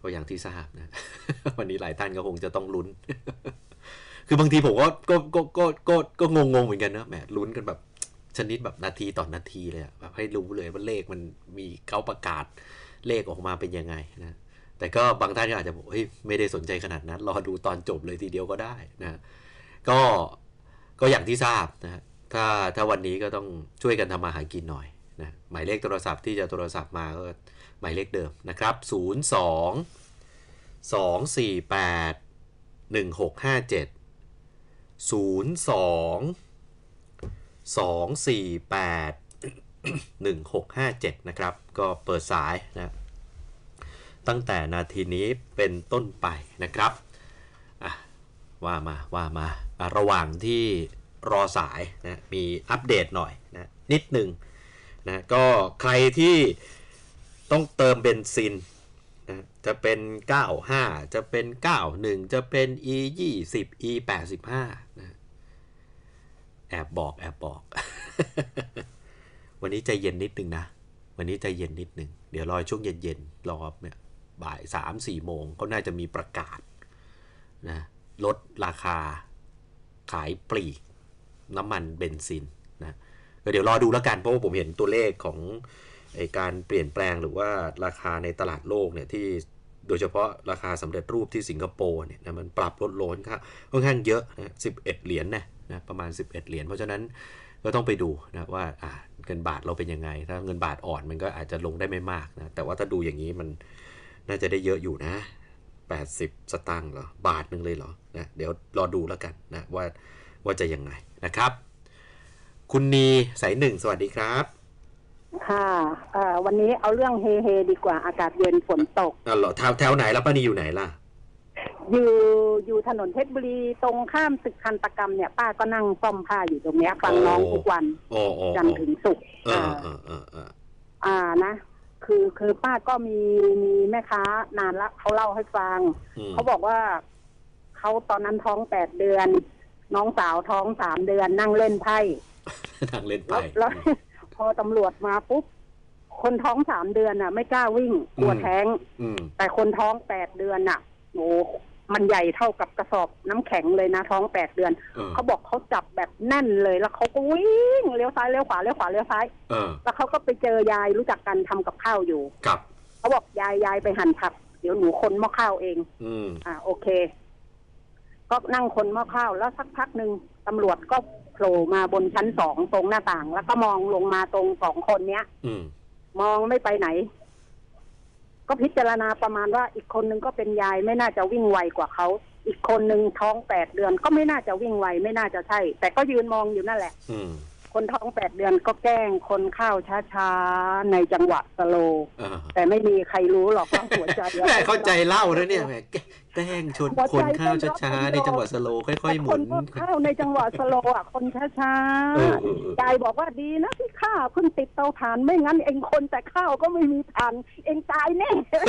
ก็อย่างที่ทราบนะ วันนี้หลายท่านก็คงจะต้องลุ้น คือบางทีผมก็ก็ก็ก็ก็ก็งงๆเหมือนกันนะแหมลุ้นกันแบบชนิดแบบนาทีต่อนาทีเลยแบบให้รู้เลยว่าเลขมันมีเขาประกาศเลขออกมาเป็นยังไงนะแต่ก็บางท่านก็อาจจะบอกเฮ้ยไม่ได้สนใจขนาดนั้นรอดูตอนจบเลยทีเดียวก็ได้นะก็ก็อย่างที่ทราบนะถ้าถ้าวันนี้ก็ต้องช่วยกันทำมาหากินหน่อยนะหมายเลขโทรศัพท์ที่จะโทรศัพท์มาก็หมายเลขเดิมนะครับศูนย์ สอง สอง สี่ แปด หนึ่ง หก ห้า เจ็ด ศูนย์ สอง สอง สี่ แปด หนึ่ง หก ห้า เจ็ดนะครับก็เปิดสายนะตั้งแต่นาทีนี้เป็นต้นไปนะครับอ่ะว่ามาว่ามาอ่ะระหว่างที่รอสายนะมีอัปเดตหน่อยนะนิดหนึ่งนะก็ใครที่ต้องเติมเบนซินนะจะเป็นเก้าสิบห้าจะเป็นเก้าสิบเอ็ดจะเป็น อี ยี่สิบ อี แปดสิบห้านะแอบบอกแอบบอก วันนี้ใจเย็นนิดนึงนะวันนี้ใจเย็นนิดนึงเดี๋ยวรอช่วงเย็นๆรอเนี่ยบ่าย สาม สี่ โมงเขาน่าจะมีประกาศนะลดราคาขายปลีกน้ำมันเบนซินนะก็เดี๋ยวรอดูแล้วกันเพราะว่าผมเห็นตัวเลขของไอ้การเปลี่ยนแปลงหรือว่าราคาในตลาดโลกเนี่ยที่โดยเฉพาะราคาสำเร็จรูปที่สิงคโปร์เนี่ยนะมันปรับลดลงค่อนข้างเยอะนะสิบเอ็ดเหรียญนะนะประมาณสิบเอ็ดเหรียญเพราะฉะนั้นก็ต้องไปดูนะว่าอ่าเงินบาทเราเป็นยังไงถ้าเงินบาทอ่อนมันก็อาจจะลงได้ไม่มากนะแต่ว่าถ้าดูอย่างนี้มันน่าจะได้เยอะอยู่นะแปดสิบสตางค์เหรอบาทนึงเลยเหรอนะเดี๋ยวรอดูแล้วกันนะว่าว่าจะยังไงนะครับคุณนีสายหนึ่งสวัสดีครับค่ะวันนี้เอาเรื่องเฮเฮดีกว่าอากาศเย็นฝนตกอ๋อเหรอแถวแถวไหนแล้วป้านีอยู่ไหนล่ะอยู่อยู่ถนนเพชรบุรีตรงข้ามตึกทันตกรรมเนี่ยป้าก็นั่งซ่อมผ้าอยู่ตรงเนี้ยฟังน้องทุกวันจันทร์ถึงศุกร์อ่าอ่าอ่าอ่านะคือคือป้าก็มีมีแม่ค้านานละเขาเล่าให้ฟังเขาบอกว่าเขาตอนนั้นท้องแปดเดือนน้องสาวท้องสามเดือนนั่งเล่นไพ่นั่งเล่นไพ่แล้วพอตำรวจมาปุ๊บคนท้องสามเดือนน่ะไม่กล้าวิ่งกลัวแท้งแต่คนท้องแปดเดือนน่ะโอ้มันใหญ่เท่ากับกระสอบน้ำแข็งเลยนะท้องแปดเดือนเขาบอกเขาจับแบบแน่นเลยแล้วเขาก็วิ่งเลี้ยวซ้ายเลี้ยวขวาเลี้ยวขวาเลี้ยวซ้ายแล้วเขาก็ไปเจอยายรู้จักกันทำกับข้าวอยู่ครับเขาบอกยายยายไปหั่นผักเดี๋ยวหนูคนหม้อข้าวเองอืมอ่าโอเคก็นั่งคนหม้อข้าวแล้วสักพักหนึ่งตำรวจก็โผล่มาบนชั้นสองตรงหน้าต่างแล้วก็มองลงมาตรงสองคนเนี้ยมองไม่ไปไหนก็พิจารณาประมาณว่าอีกคนนึงก็เป็นยายไม่น่าจะวิ่งไวกว่าเขาอีกคนนึงท้องแปดเดือนก็ไม่น่าจะวิ่งไวไม่น่าจะใช่แต่ก็ยืนมองอยู่นั่นแหละคนท้องแปดเดือนก็แกล้งคนข้าวช้าๆในจังหวะสโลว์แต่ไม่มีใครรู้หรอกว่าหัวใจแม่เข้าใจเล่าแล้วเนี่ยแม่แกล้งชนคนข้าวช้าๆในจังหวะสโลว์ค่อยๆหมุนคนข้าวในจังหวะสโลว์อ่ะคนช้าๆยายบอกว่าดีนะที่ข้าเพิ่งติดเตาถ่านไม่งั้นเองคนแต่ข้าวก็ไม่มีถ่านเองตายแน่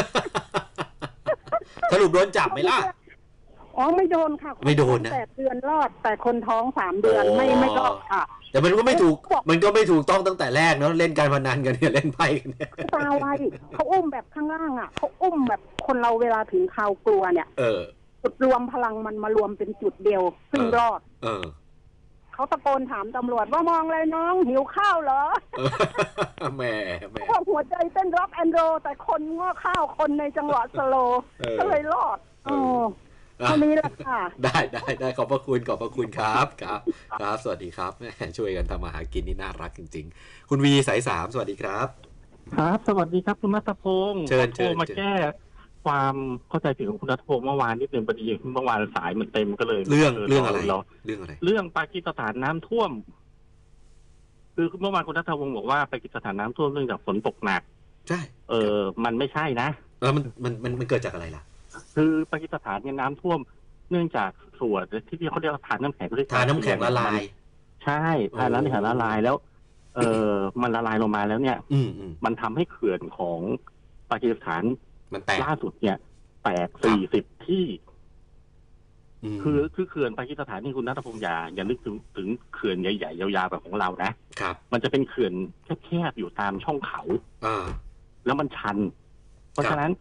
สรุปโดนจับไหมล่ะอ๋อไม่โดนค่ะไม่โดนนะแปดเดือนรอดแต่คนท้องสามเดือนไม่ไม่รอดค่ะแต่มันก็ไม่ถูกมันก็ไม่ถูกต้องตั้งแต่แรกเนาะเล่นการพนันกันเนี่ยเล่นไพ่กันเนี่ยตาไวเขาอุ้มแบบข้างล่างอ่ะเขาอุ้มแบบคนเราเวลาถึงข่าวกลัวเนี่ยเออจุดรวมพลังมันมารวมเป็นจุดเดียวซึ่งรอดเออเขาตะโกนถามตำรวจว่ามองอะไรน้องหิวข้าวเหรอแม่แม่หัวใจเต้นร็อกแอนด์โรแต่คนง้อข้าวคนในจังหวะสโลว์ก็เลยรอดอ๋อเท่านี้แหละค่ะได้ได้ได้ขอบพระคุณขอบพระคุณครับครับครับสวัสดีครับแม่ช่วยกันทำมาหากินนี่น่ารักจริงๆคุณวีสายสามสวัสดีครับครับสวัสดีครับคุณนัทพงศ์เชิญเชิญมาแก้ความเข้าใจผิดของคุณนัทพงศ์เมื่อวานนิดนึงพอดีเมื่อวานสายมันเต็มก็เลยเรื่องเรื่องอะไรเรื่องอะไรเรื่องปากีสถานน้ำท่วมคือเมื่อวานคุณนัทพงศ์บอกว่าปากีสถานน้ำท่วมเนื่องจากฝนตกหนักใช่เออมันไม่ใช่นะแล้วมันมันมันมันเกิดจากอะไรล่ะคือปากีสถานเนี่ยน้ำท่วมเนื่องจากส่วนที่เขาเรียกว่าฐานน้ำแข็งเขาเรียกฐานน้ำแข็งละลายใช่ฐานน้ำแข็งละลายแล้วเออมันละลายลงมาแล้วเนี่ยมันทำให้เขื่อนของปากีสถานมันแตกล่าสุดเนี่ยแตกสี่สิบที่คือคือเขื่อนปากีสถานนี่คุณนัทพงศ์อย่าอย่านึกถึงถึงเขื่อนใหญ่ๆยาวๆแบบของเรานะครับมันจะเป็นเขื่อนแคบๆอยู่ตามช่องเขาอ่าแล้วมันชันเพราะฉะนั้น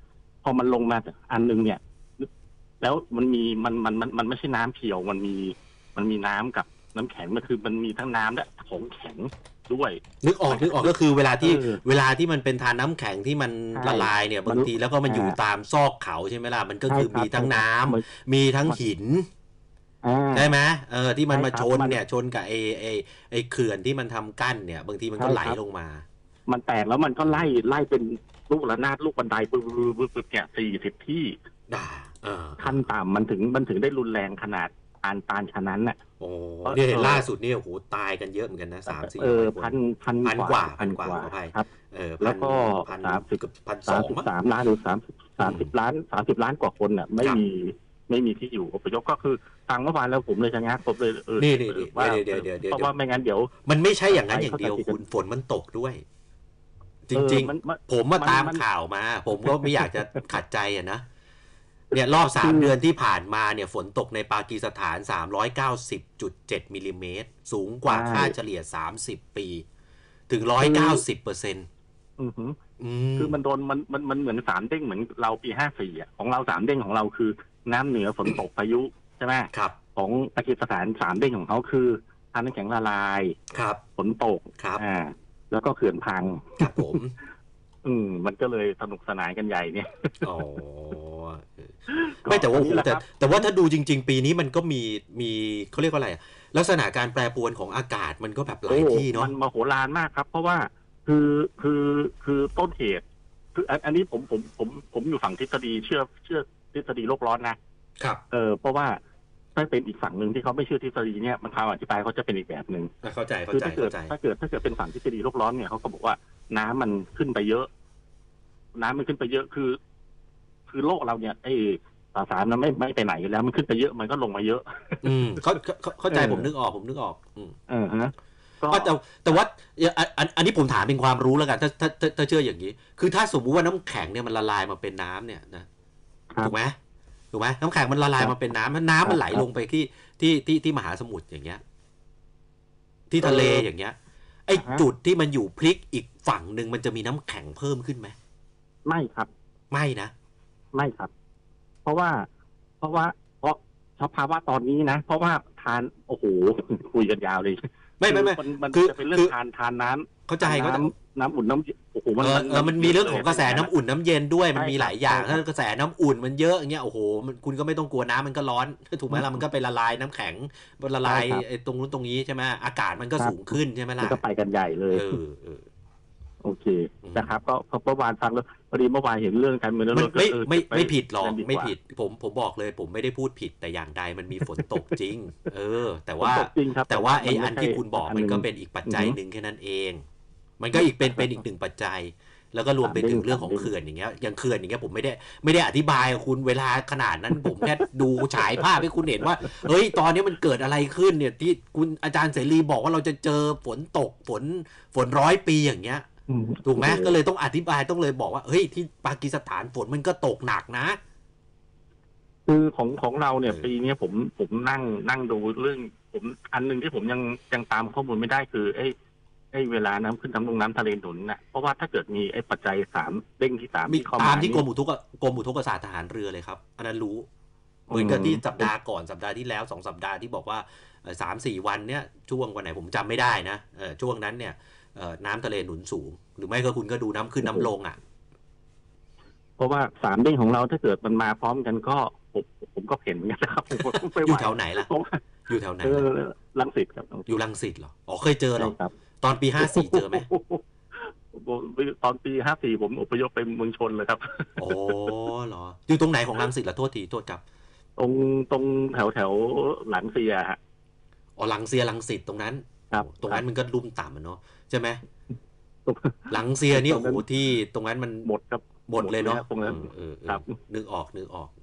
พอมันลงมาอันนึงเนี่ยแล้วมันมีมันมันมันมันไม่ใช่น้ำเพียวมันมีมันมีน้ำกับน้ำแข็งมันคือมันมีทั้งน้ำและของแข็งด้วยนึกออกนึกออกก็คือเวลาที่เวลาที่มันเป็นทานน้ำแข็งที่มันละลายเนี่ยบางทีแล้วก็มันอยู่ตามซอกเขาใช่ไหมล่ะมันก็คือมีทั้งน้ำมีทั้งหินใช่ไหมเออที่มันมาชนเนี่ยชนกับไอ้ไอ้ไอ้เขื่อนที่มันทำกั้นเนี่ยบางทีมันก็ไหลลงมามันแตกแล้วมันก็ไล่ไล่เป็นลูกระนาดลูกบันไดปึ๊บปึ๊บปึ๊บปึ๊บเนี่ยสี่สิบที่ขั้นต่ำมันถึงมันถึงได้รุนแรงขนาดปานปานขนาดนั้นน่ะโอ้เนี่ยล่าสุดเนี่ยโอ้โหตายกันเยอะเหมือนกันนะสามสี่เออพันพันพันกว่าพันกว่าครับเออแล้วก็สามสิบพันสองสามล้านหรือสามสามสิบล้านสามสิบล้านกว่าคนน่ะไม่มีไม่มีที่อยู่อพยพก็คือฟังเมื่อวานแล้วผมเลยชะงักผมเลยเออนี่นี่เดี๋ยวเดี๋ยวเดี๋ยวเพราะว่าไม่งั้นเดี๋ยวมันไม่ใช่อย่างนั้นอย่างเดียวคุณฝนมันตกด้วยจริงๆผมมาตามข่าวมาผมก็ไม่อยากจะขัดใจอ่ะนะเนี่ยรอบสามเดือนที่ผ่านมาเนี่ยฝนตกในปากีสถาน สามร้อยเก้าสิบจุดเจ็ด มิลลิเมตรสูงกว่าค่าเฉลี่ยสามสิบปีถึง หนึ่งร้อยเก้าสิบเปอร์เซ็นต์อือหือคือมันโดนมันมันมันเหมือนสามเด้งเหมือนเราปีห้าสี่อ่ะของเราสามเด้งของเราคือน้ำเหนือฝนตกพายุใช่ไหมครับของปากีสถานสามเด้งของเขาคือทานน้ำแข็งละลายครับฝนตกครับอ่าแล้วก็เขื่อนพังครับผมอืมมันก็เลยสนุกสนานกันใหญ่เนี่ยอ๋อไม่แต่ว่าแต่แต่ว่าถ้าดูจริงๆปีนี้มันก็มีมีเขาเรียกว่าอะไรลักษณะการแปรปรวนของอากาศมันก็แบบหลายที่เนาะมันมโหฬารมากครับเพราะว่าคือคือคือต้นเหตุคืออันนี้ผมผมผมผมอยู่ฝั่งทฤษฎีเชื่อเชื่อทฤษฎีโลกร้อนนะครับเออเพราะว่าถ้าเป็นอีกฝั่งหนึ่งที่เขาไม่เชื่อทฤษฎีเนี่ยมันคำอธิบายเขาจะเป็นอีกแบบหนึ่งเข้าใจเข้าใจเข้าใจถ้าเกิดถ้าเกิดเป็นฝั่งทฤษฎีโลกร้อนเนี่ยเขาก็บอกว่าน้ำมันขึ้นไปเยอะน้ำมันขึ้นไปเยอะคือคือโลกเราเนี่ยไอ้สสารมันไม่ไม่ไปไหนอยู่แล้วมันขึ้นไปเยอะมันก็ลงมาเยอะอืมเขาเข้าใจผมนึกออกผมนึกออกอืมเออฮะก็แต่แต่ว่าอันอันนี้ผมถามเป็นความรู้แล้วกันถ้าถ้าถ้าเชื่ออย่างนี้คือถ้าสมมุติว่าน้ำแข็งเนี่ยมันละลายมาเป็นน้ำเนี่ยนะถูกไหมถูกไหมน้ำแข็งมันละลายมาเป็นน้ำน้ำมันไหลลงไปที่ที่ที่ที่มหาสมุทรอย่างเงี้ยที่ทะเลอย่างเงี้ยไอ้จุดที่มันอยู่พลิกอีกฝั่งหนึ่งมันจะมีน้ำแข็งเพิ่มขึ้นไหมไม่ครับไม่นะไม่ครับเพราะว่าเพราะว่าเพราะสภาวะตอนนี้นะเพราะว่าทานโอ้โหคุยกันยาวเลยไม่ไม่ไม่มันจะเป็นเรื่องทานทานน้ำเข้าใจเขาน้ำน้ำอุ่นน้ำโอ้โหมันเออมันมีเรื่องของกระแสน้ำอุ่นน้ำเย็นด้วยมันมีหลายอย่างถ้ากระแสน้ำอุ่นมันเยอะอย่างเงี้ยโอ้โหคุณก็ไม่ต้องกลัวน้ำมันก็ร้อนถูกไหมล่ะมันก็ไปละลายน้ำแข็งมันละลายไอ้ตรงนู้นตรงนี้ใช่ไหมอากาศมันก็สูงขึ้นใช่ไหมล่ะก็ไปกันใหญ่เลยเออเออโอเคนะครับก็เมื่อวานฟังแล้วพอดีเมื่อวานเห็นเรื่องการเมืองแล้วไม่ไม่ไม่ผิดหรอกไม่ผิดผมผมบอกเลยผมไม่ได้พูดผิดแต่อย่างใดมันมีฝนตกจริงเออแต่ว่าแต่ว่าไอ้อันที่คุณบอกมันก็เป็นอีกปัจจัยหนึ่งแค่นั้นเองมันก็อีกเป็นเป็นอีกหนึ่งปัจจัยแล้วก็รวมไปถึงเรื่องของเขื่อนอย่างเงี้ยอย่างเขื่อนอย่างเงี้ยผมไม่ได้ไม่ได้อธิบายคุณเวลาขนาดนั้นผมแค่ดูฉายภาพให้คุณเห็นว่าเฮ้ยตอนนี้มันเกิดอะไรขึ้นเนี่ยที่คุณอาจารย์เสรีบอกว่าเราจะเจอฝนตกฝนฝนร้อยปีอย่างเงี้ยถูกไหมก็เลยต้องอธิบายต้องเลยบอกว่าเฮ้ยที่ปากีสถานฝนมันก็ตกหนักนะคือของของเราเนี่ยปีนี้ผมผมนั่งนั่งดูเรื่องผมอันนึงที่ผมยังยังตามข้อมูลไม่ได้คือไอ้ไอ้เวลาน้ำขึ้นน้ำลงน้ำทะเลหนุนน่ะเพราะว่าถ้าเกิดมีไอ้ปัจจัยสามเด้งที่สามมีตามที่กรมอุทกกรมอุทกศาสตร์ทหารเรือเลยครับอันนั้นรู้เหมือนกับที่สัปดาห์ก่อนสัปดาห์ที่แล้วสองสัปดาห์ที่บอกว่าสามสี่วันเนี้ยช่วงวันไหนผมจำไม่ได้นะช่วงนั้นเนี่ยน้ำทะเลหนุนสูงหรือไม่ก็คุณก็ดูน้ำขึ้นน้ำลงอ่ะเพราะว่าสามเด้งของเราถ้าเกิดมันมาพร้อมกันก็ผมผมก็เห็นนะครับอยู่แถวไหนล่ะอยู่แถวไหนรังสิตครับอยู่รังสิตเหรออ๋อเคยเจอหรอตอนปีห้าสี่เจอไหมตอนปีห้าสี่ผมอพยพไปเมืองชนเลยครับโอ้เหรออยู่ตรงไหนของรังสิตล่ะโทษทีโทษครับตรงตรงแถวแถวหลังเซียฮะอ๋อหลังเซียรังสิตตรงนั้นตรงนั้นมันก็ลุ่มต่ำเนาะใช่ไหมหลังเซียนี่โอ้โหที่ตรงนั้นมันหมดครับหมดเลยเนาะตรงนั้นครับนึกออกนึกออก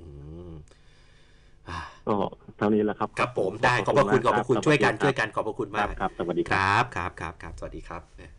ก็เท่านี้แหละครับครับผมได้ขอบพระคุณขอบพระคุณช่วยกันช่วยกันขอบพระคุณมากครับสวัสดีครับครับครับครับสวัสดีครับ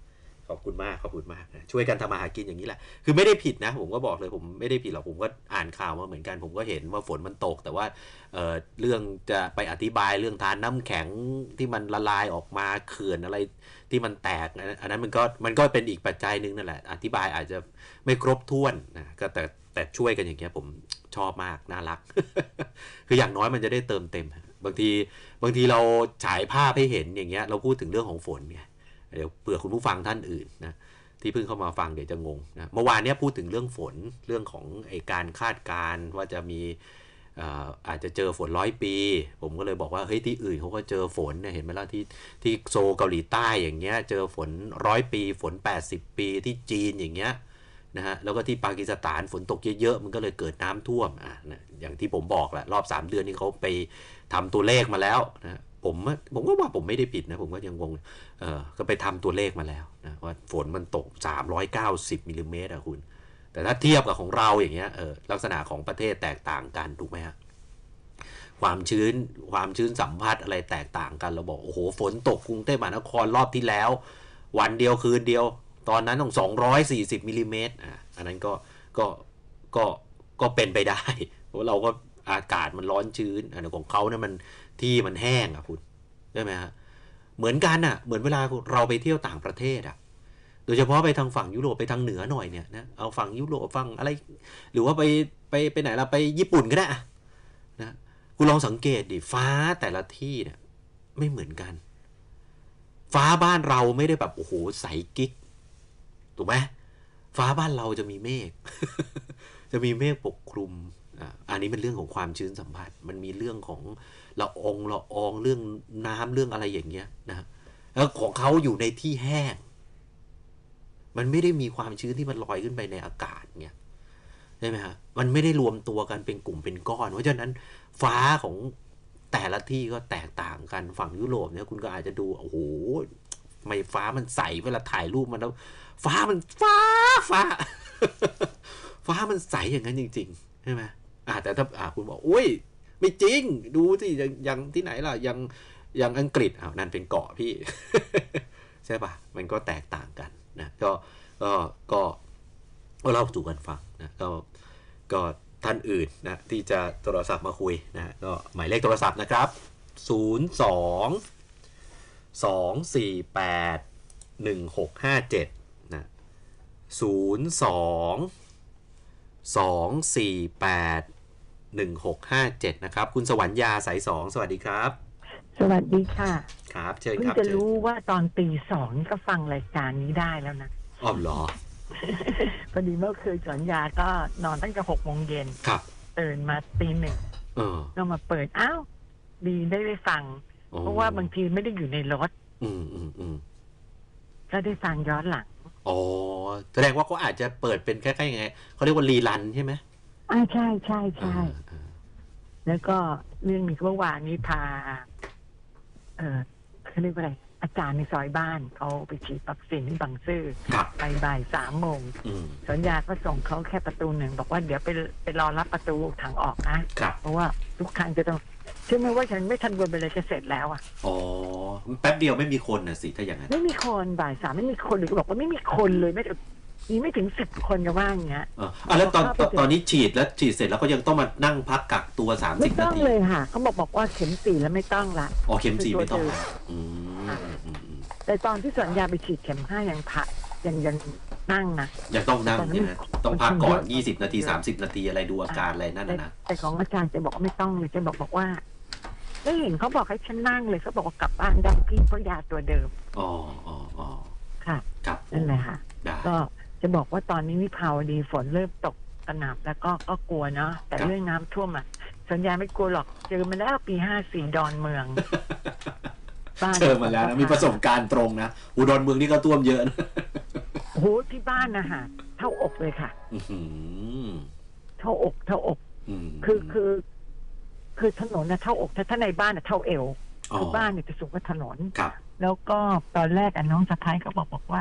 ขอบคุณมากขอบคุณมากนะช่วยกันทำมาหากินอย่างนี้แหละคือไม่ได้ผิดนะผมก็บอกเลยผมไม่ได้ผิดหรอกผมก็อ่านข่าวมาเหมือนกันผมก็เห็นว่าฝนมันตกแต่ว่า เอ่อเรื่องจะไปอธิบายเรื่องทานน้ำแข็งที่มันละลายออกมาเขื่อนอะไรที่มันแตกอันนั้นมันก็มันก็เป็นอีกปัจจัยนึงนั่นแหละอธิบายอาจจะไม่ครบถ้วนนะก็แต่แต่ช่วยกันอย่างเงี้ยผมชอบมากน่ารัก คืออย่างน้อยมันจะได้เติมเต็มบางทีบางทีเราฉายภาพให้เห็นอย่างเงี้ยเราพูดถึงเรื่องของฝนไงเดี๋ยวเผื่อคุณผู้ฟังท่านอื่นนะที่เพิ่งเข้ามาฟังเดี๋ยวจะงงนะเมื่อวานเนี้ยพูดถึงเรื่องฝนเรื่องของไอการคาดการณ์ว่าจะมีอาจจะเจอฝนร้อยปีผมก็เลยบอกว่าเฮ้ยที่อื่นเขาก็เจอฝนเนี่ยเห็นไหมล่ะที่ที่โซลเกาหลีใต้อย่างเงี้ยเจอฝนร้อยปีฝนแปดสิบปีที่จีนอย่างเงี้ยนะฮะแล้วก็ที่ปากีสถานฝนตกเยอะๆมันก็เลยเกิดน้ำท่วมอ่ะนะอย่างที่ผมบอกแหละรอบสามเดือนนี้เขาไปทำตัวเลขมาแล้วนะผมผมก็ว่าผมไม่ได้ผิดนะผมก็ยังงงเออก็ไปทำตัวเลขมาแล้วนะว่าฝนมันตกสามร้อยเก้าสิบมิลลิเมตรอะคุณแต่ถ้าเทียบกับของเราอย่างเงี้ยเออลักษณะของประเทศแตกต่างกันถูกไหมฮะความชื้นความชื้นสัมผัสอะไรแตกต่างกันเราบอกโอ้โหฝนตกกรุงเทพมหานครรอบที่แล้ววันเดียวคืนเดียวตอนนั้นต้องสองร้อยสี่สิบมิลลิเมตรอ่ะอันนั้นก็ก็ก็ก็เป็นไปได้เพราะเราก็อากาศมันร้อนชื้นอันของเขาเนี่ยมันที่มันแห้งอ่ะคุณใช่ไหมฮะเหมือนกันอ่ะเหมือนเวลาเราไปเที่ยวต่างประเทศอ่ะโดยเฉพาะไปทางฝั่งยุโรปไปทางเหนือหน่อยเนี่ยนะเอาฝั่งยุโรปฝั่งอะไรหรือว่าไปไปไปไหนเราไปญี่ปุ่นก็ได้นะคุณลองสังเกตดิฟ้าแต่ละที่เนี่ยไม่เหมือนกันฟ้าบ้านเราไม่ได้แบบโอ้โหใสกิ๊กถูกไหมฟ้าบ้านเราจะมีเมฆ จะมีเมฆปกคลุมอ่าอันนี้เป็นเรื่องของความชื้นสัมผัสมันมีเรื่องของละอองละอองเรื่องน้ำเรื่องอะไรอย่างเงี้ยนะแล้วของเขาอยู่ในที่แห้งมันไม่ได้มีความชื้นที่มันลอยขึ้นไปในอากาศเนี่ยใช่ไหมฮะมันไม่ได้รวมตัวกันเป็นกลุ่มเป็นก้อนเพราะฉะนั้นฟ้าของแต่ละที่ก็แตกต่างกันฝั่งยุโรปเนี่ยคุณก็อาจจะดูโอ้โหทำไมฟ้ามันใสเวลาถ่ายรูปมันแล้วฟ้ามันฟ้าฟ้า ฟ้ามันใสอย่างนั้นจริงๆใช่ไหมอ่าแต่ถ้าอ่าคุณบอกอุ้ยไม่จริงดูสิอย่างอย่างที่ไหนล่ะอย่างอย่างอังกฤษอ้าวนั่นเป็นเกาะพี่ ใช่ป่ะมันก็แตกต่างกันนะก็ก็ก็เล่าสู่กันฟังนะก็ก็ท่านอื่นนะที่จะโทรศัพท์มาคุยนะก็หมายเลขโทรศัพท์นะครับศูนย์ สอง สอง สี่ แปด หนึ่ง หก ห้า เจ็ดนะศูนย์ สอง สอง สี่ แปด หนึ่ง หก ห้า เจ็ดนะครับคุณสวรรยาสายสองสวัสดีครับสวัสดีค่ะครับเชิญครับเพิ่งจะรู้ว่าตอนตีสองก็ฟังรายการนี้ได้แล้วนะอ๋อเหรอพอดีเมื่อคืนสอนยาก็นอนตั้งแต่หกโมงเย็นครับตื่นมาตีหนึ่งก็มาเปิดอ้าวดีได้ได้ฟังเพราะว่าบางทีไม่ได้อยู่ในรถอืมอืมอืมก็ได้ฟังย้อนหลังอ๋อแสดงว่าเขาอาจจะเปิดเป็นแค่ๆยังไงเขาเรียกว่ารีรันใช่ไหมอ่าใช่ใช่ใช่แล้วก็เรื่องนี้เมื่อวานนี้พาเออเขาเรียกว่าอะไรอาจารย์ในซอยบ้านเขาไปฉีดวัคซีนที่บางซื่อไปบ่ายสามโมงสัญญาก็ส่งเขาแค่ประตูหนึ่งบอกว่าเดี๋ยวไปไปรอรับประตูทางออกนะเพราะว่าทุกครั้งจะต้องเชื่อไหมว่าฉันไม่ทันวนไปเลยจะเสร็จแล้วอ่ะอ๋อแป๊บเดียวไม่มีคนน่ะสิถ้าอย่างนั้นไม่มีคนบ่ายสามไม่มีคนหรือบอกว่าไม่มีคนเลยไม่มีไม่ถึงสิบคนจะว่าอย่างเงี้ยอ๋อแล้วตอนตอนนี้ฉีดแล้วฉีดเสร็จแล้วก็ยังต้องมานั่งพักกักตัวสามสิบนาทีไม่ต้องเลยค่ะเขาบอกบอกว่าเข็มสี่แล้วไม่ต้องละอ๋อเข็มสี่ไม่ต้องอืมแต่ตอนที่สัญญาไปฉีดเข็มห้ายังพักยังยังนั่งนะยังต้องนั่งใช่ไหมต้องพักก่อนยี่สิบนาทีสามสิบนาทีอะไรดูอาการอะไรนั่นนะแต่ของอาจารย์จะบอกไม่ต้องเลยจะบอกบอกว่าไม่เห็นเขาบอกให้ฉันนั่งเลยเขาบอกว่ากลับบ้านได้พี่เพราะยาตัวเดิมอ๋ออ๋ออ๋อค่ะครับนั่นแหละค่ะก็จะบอกว่าตอนนี้วิภาวดีฝนเริ่มตกกระหน่ำแล้วก็ก็กลัวเนาะแต่เรื่องน้ำท่วมอ่ะสัญญาไม่กลัวหรอกเจอมาแล้วปีห้าสี่ดอนเมืองเจอมาแล้วนะมีประสบการณ์ตรงนะอุดรเมืองนี่ก็ท่วมเยอะนะโอ้โหที่บ้านนะฮะเท่าอกเลยค่ะเท่าอกเท่าอกคือคือคือถนนนะเท่าอกถ้าถ้าในบ้านนะเท่าเอวคือบ้านเนี่ยจะสูงกว่าถนนแล้วก็ตอนแรกอ่ะน้องสะพ้ายก็บอกบอกว่า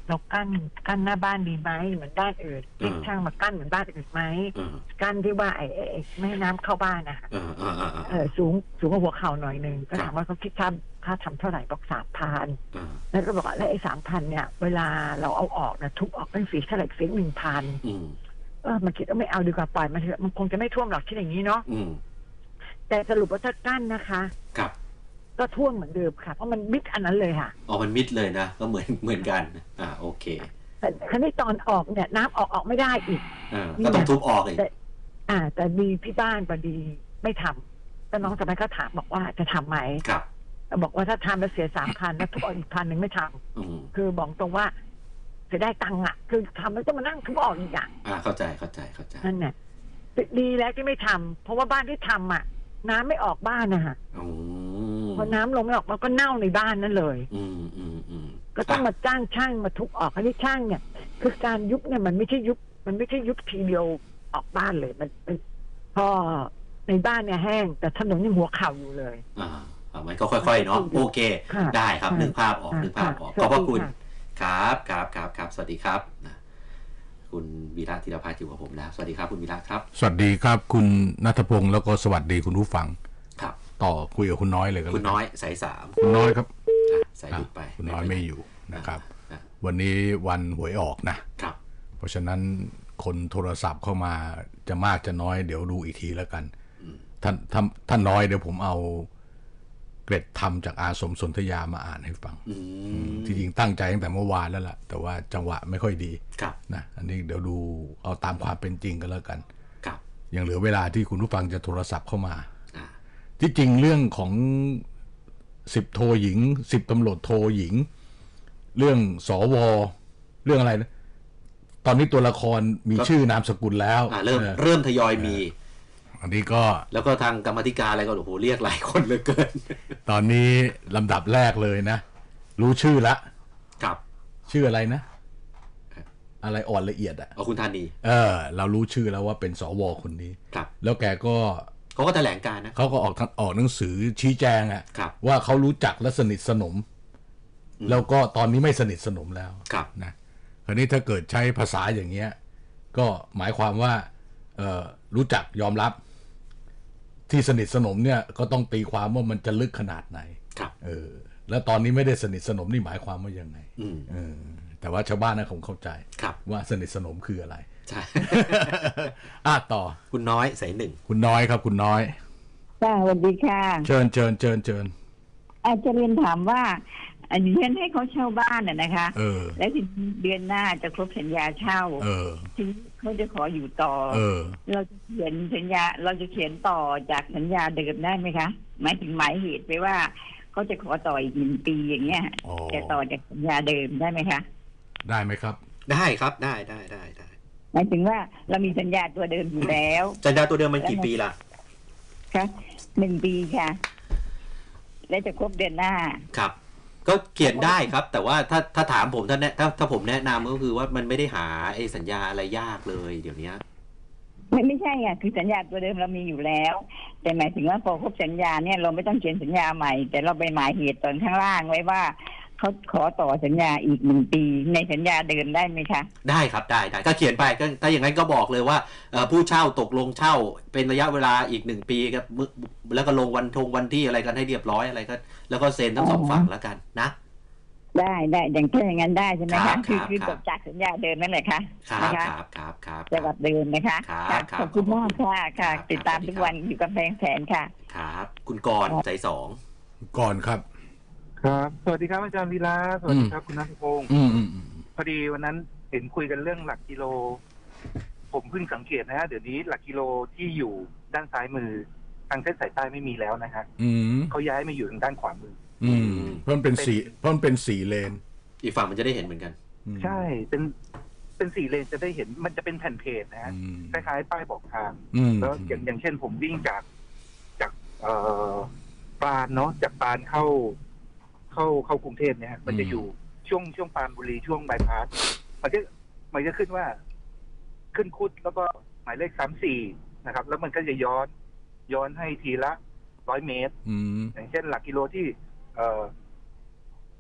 เรากั้นกั้นหน้าบ้านดีไหมเหมือนด้านอื่นที่ช่างมากั้นเหมือนบ้านอื่นไหมกั้นที่ว่าไอ้ไอ้ไม่ให้น้ำเข้าบ้านนะคะเออสูงสูงกว่าหัวเข่าหน่อยนึงก็ถามว่าเขาคิดค่าค่าทำเท่าไหร่บอกสามพันแล้วก็บอกว่าแล้วไอ้สามพันเนี่ยเวลาเราเอาออกนะทุบออกเป็นสีเท่าไหร่สีหนึ่งพันเออมันคิดว่าไม่เอาดีกว่าปล่อยมันเถอะมันคงจะไม่ท่วมหรอกที่อย่างนี้เนาะแต่สรุปว่าถ้ากั้นนะคะครับก็ท่วมเหมือนเดิมค่ะเพราะมันมิดอันนั้นเลยค่ะอ๋อมันมิดเลยนะก็เหมือนเหมือนกันอ่าโอเคแต่ครั้นี้ตอนออกเนี่ยน้ำออกออกไม่ได้อีกอ่าก็ต้องทุบออกอีกอ่าแต่มีพี่บ้านพอดีไม่ทำแต่น้องสมัยก็ถามบอกว่าจะทำไหมครับบอกว่าถ้าทำแล้วเสียสามพันแล้วทุบออกอีกพันหนึ่งไม่ทำคือบอกตรงว่าจะได้ตังค์อ่ะคือทำแล้วต้องมานั่งทุบออกอีกอย่างอ่าเข้าใจเข้าใจเข้าใจนั่นแหละดีแล้วที่ไม่ทำเพราะว่าบ้านที่ทำอ่ะน้ำไม่ออกบ้านนะคะพอน้ำลงไม่ออกมันก็เน่าในบ้านนั่นเลยอืมอืมอืมก็ต้องมาจ้างช่างมาทุบออกอันนี้ช่างเนี่ยคือการยุบเนี่ยมันไม่ใช่ยุบมันไม่ใช่ยุบทีเดียวออกบ้านเลยมันพอในบ้านเนี่ยแห้งแต่ถนนยังหัวเข่าอยู่เลยอ่ามันก็ค่อยๆเนาะโอเคได้ครับนึกภาพออกนึกภาพออกขอบพระคุณครับครับครับครับสวัสดีครับคุณวีระธีรภัยอยู่กับผมแล้วสวัสดีครับคุณวีระครับสวัสดีครับคุณณัฐพงศ์แล้วก็สวัสดีคุณผู้ฟังครับต่อคุยกับคุณน้อยเลยกันคุณน้อยสายสามคุณน้อยครับสายหลุดไปคุณน้อยไม่อยู่นะครับวันนี้วันหวยออกนะครับเพราะฉะนั้นคนโทรศัพท์เข้ามาจะมากจะน้อยเดี๋ยวดูอีกทีแล้วกันท่านท่านท่านน้อยเดี๋ยวผมเอาเกร็ดธรรมจากอาสมสนธยามาอ่านให้ฟังที่จริงตั้งใจตั้งแต่เมื่อวานแล้วล่ะแต่ว่าจังหวะไม่ค่อยดีนะอันนี้เดี๋ยวดูเอาตามความเป็นจริงกันแล้วกันยังเหลือเวลาที่คุณผู้ฟังจะโทรศัพท์เข้ามาที่จริงเรื่องของสิบโทหญิงสิบตำรวจโทหญิงเรื่องสวเรื่องอะไรนะตอนนี้ตัวละครมีชื่อนามสกุลแล้วเริ่มเริ่มทยอยมีอันนี้ก็แล้วก็ทางกรรมธิการอะไรก็โอ้โหเรียกหลายคนเหลือเกินตอนนี้ลำดับแรกเลยนะรู้ชื่อละครับชื่ออะไรนะอะไรอ่อนละเอียดอ่ะอ๋อคุณธานีเออเรารู้ชื่อแล้วว่าเป็นสวคนนี้ครับแล้วแกก็เขาก็แถลงการนะเขาก็ออกออกหนังสือชี้แจงอ่ะว่าเขารู้จักและสนิทสนมแล้วก็ตอนนี้ไม่สนิทสนมแล้วนะคราวนี้ถ้าเกิดใช้ภาษาอย่างเงี้ยก็หมายความว่าเออรู้จักยอมรับที่สนิทสนมเนี่ยก็ต้องตีความว่ามันจะลึกขนาดไหนเออแล้วตอนนี้ไม่ได้สนิทสนมนี่หมายความว่ายังไงเออแต่ว่าชาวบ้านนะคงเข้าใจว่าสนิทสนมคืออะไรใช่อ่ะต่อคุณน้อยสายหนึ่งคุณน้อยครับคุณน้อยค่ะสวัสดีค่ะเชิญเชิญเชิญเชิญอาจารย์เรียนถามว่าอันนี้ฉันให้เขาเช่าบ้านน่ะนะคะเออแล้วเดือนหน้าจะครบสัญญาเช่าเออทีนี้เขาจะขออยู่ต่อเออเราจะเขียนสัญญาเราจะเขียนต่อจากสัญญาเดิมได้ไหมคะหมายถึงหมายเหตุไปว่าเขาจะขอต่ออีกหนึ่งปีอย่างเงี้ยจะต่อจากสัญญาเดิมได้ไหมคะได้ไหมครับได้ครับได้ได้ได้ได้หมายถึงว่าเรามีสัญญาตัวเดิมอยู่แล้วสัญญาตัวเดิมมันกี่ปีล่ะคะหนึ่งปีค่ะและจะครบเดือนหน้าครับก็เขียนได้ครับแต่ว่าถ้าถ้าถามผมถ้าถ้าถ้าผมแนะนำก็คือว่ามันไม่ได้หาไอ้สัญญาอะไรยากเลยเดี๋ยวนี้ไม่ไม่ใช่อ่ะคือสัญญาตัวเดิมเรามีอยู่แล้วแต่หมายถึงว่าพอครบสัญญาเนี่ยเราไม่ต้องเขียนสัญญาใหม่แต่เราไปหมายเหตุตอนข้างล่างไว้ว่าเขาขอต่อสัญญาอีกหนึ่งปีในสัญญาเดิมได้ไหมคะได้ครับได้ได้ก็เขียนไปก็ถ้าอย่างนั้นก็บอกเลยว่าผู้เช่าตกลงเช่าเป็นระยะเวลาอีกหนึ่งปีครับแล้วก็ลงวันทงวันที่อะไรกันให้เรียบร้อยอะไรก็แล้วก็เซ็นทั้งสองฝั่งแล้วกันนะได้ได้อย่างแค่อย่างนั้นได้ใช่ไหมคะคือคือจบจากสัญญาเดิมนั่นแหละค่ะนะคะครับครับครับจังหวัดเดิมนะคะขอบคุณมากค่ะค่ะติดตามทุกวันอยู่กับแพงแสนค่ะครับคุณกรณ์ใจสองกรณ์ครับครับสวัสดีครับอาจารย์วีระสวัสดีครับคุณณัฐพงศ์พอดีวันนั้นเห็นคุยกันเรื่องหลักกิโลผมเพิ่งสังเกตนะฮะเดี๋ยวนี้หลักกิโลที่อยู่ด้านซ้ายมือทางเส้นสายใต้ไม่มีแล้วนะฮะเขาย้ายมาอยู่ทางด้านขวามืออืมเพราะมันเป็นสีเพราะมันเป็นสีเลนอีกฝั่งมันจะได้เห็นเหมือนกันใช่เป็นเป็นสีเลนจะได้เห็นมันจะเป็นแผ่นเพจนะฮะคล้ายๆป้ายบอกทางแล้วอย่างอย่างเช่นผมวิ่งจากจากเอ่อปานเนาะจากปานเข้าเข้าเข้ากรุงเทพเนี่ยมันจะอยู่ช่วงช่วงปานบุรีช่วงบายพาสมันจะมันจะขึ้นว่าขึ้นคุดแล้วก็หมายเลขสามสี่นะครับแล้วมันก็จะย้อนย้อนให้ทีละร้อยเมตรอย่างเช่นหลักกิโลที่เอ่อ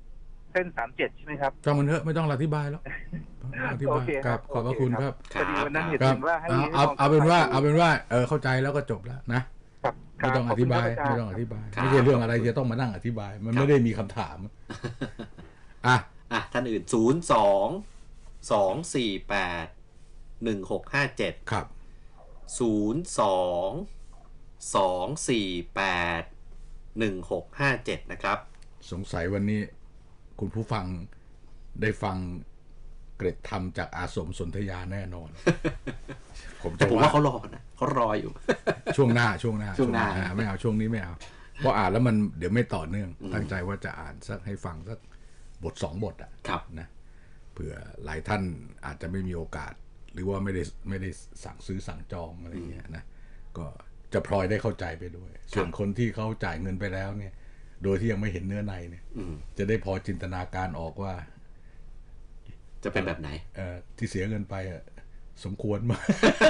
เส้นสามเจ็ดใช่ไหมครับจำมันเถอะไม่ต้องอธิบายแล้วอธิบายครับขอบพระคุณครับพอดีวันนั้นเห็นว่าให้เอาเอาเป็นว่าเอาเป็นว่าเออเข้าใจแล้วก็จบแล้วนะไม่ต้องอธิบายไม่ต้องอธิบายไม่ใช่เรื่องอะไรจะต้องมานั่งอธิบายมันไม่ได้มีคำถามอ่ะอ่ะท่านอื่นศูนย์สองสองสี่แปดหนึ่งหกห้าเจ็ดครับศูนย์สองสองสี่แปดหนึ่งหกห้าเจ็ดนะครับสงสัยวันนี้คุณผู้ฟังได้ฟังเกร็ดธรรมจากอาสมสนธยาแน่นอนผมจะว่าเขารอนะเขารออยู่ช่วงหน้าช่วงหน้าช่วงหน้าไม่เอาช่วงนี้ไม่เอาเพราะอ่านแล้วมันเดี๋ยวไม่ต่อเนื่องตั้งใจว่าจะอ่านสักให้ฟังสักบทสองบทอ่ะนะเผื่อหลายท่านอาจจะไม่มีโอกาสหรือว่าไม่ได้ไม่ได้สั่งซื้อสั่งจองอะไรเงี้ยนะก็จะพลอยได้เข้าใจไปด้วยส่วนคนที่เขาจ่ายเงินไปแล้วเนี่ยโดยที่ยังไม่เห็นเนื้อในเนี่ยจะได้พอจินตนาการออกว่าจะเป็นแบบไหนเอ่อที่เสียเงินไปอ่ะสมควรมา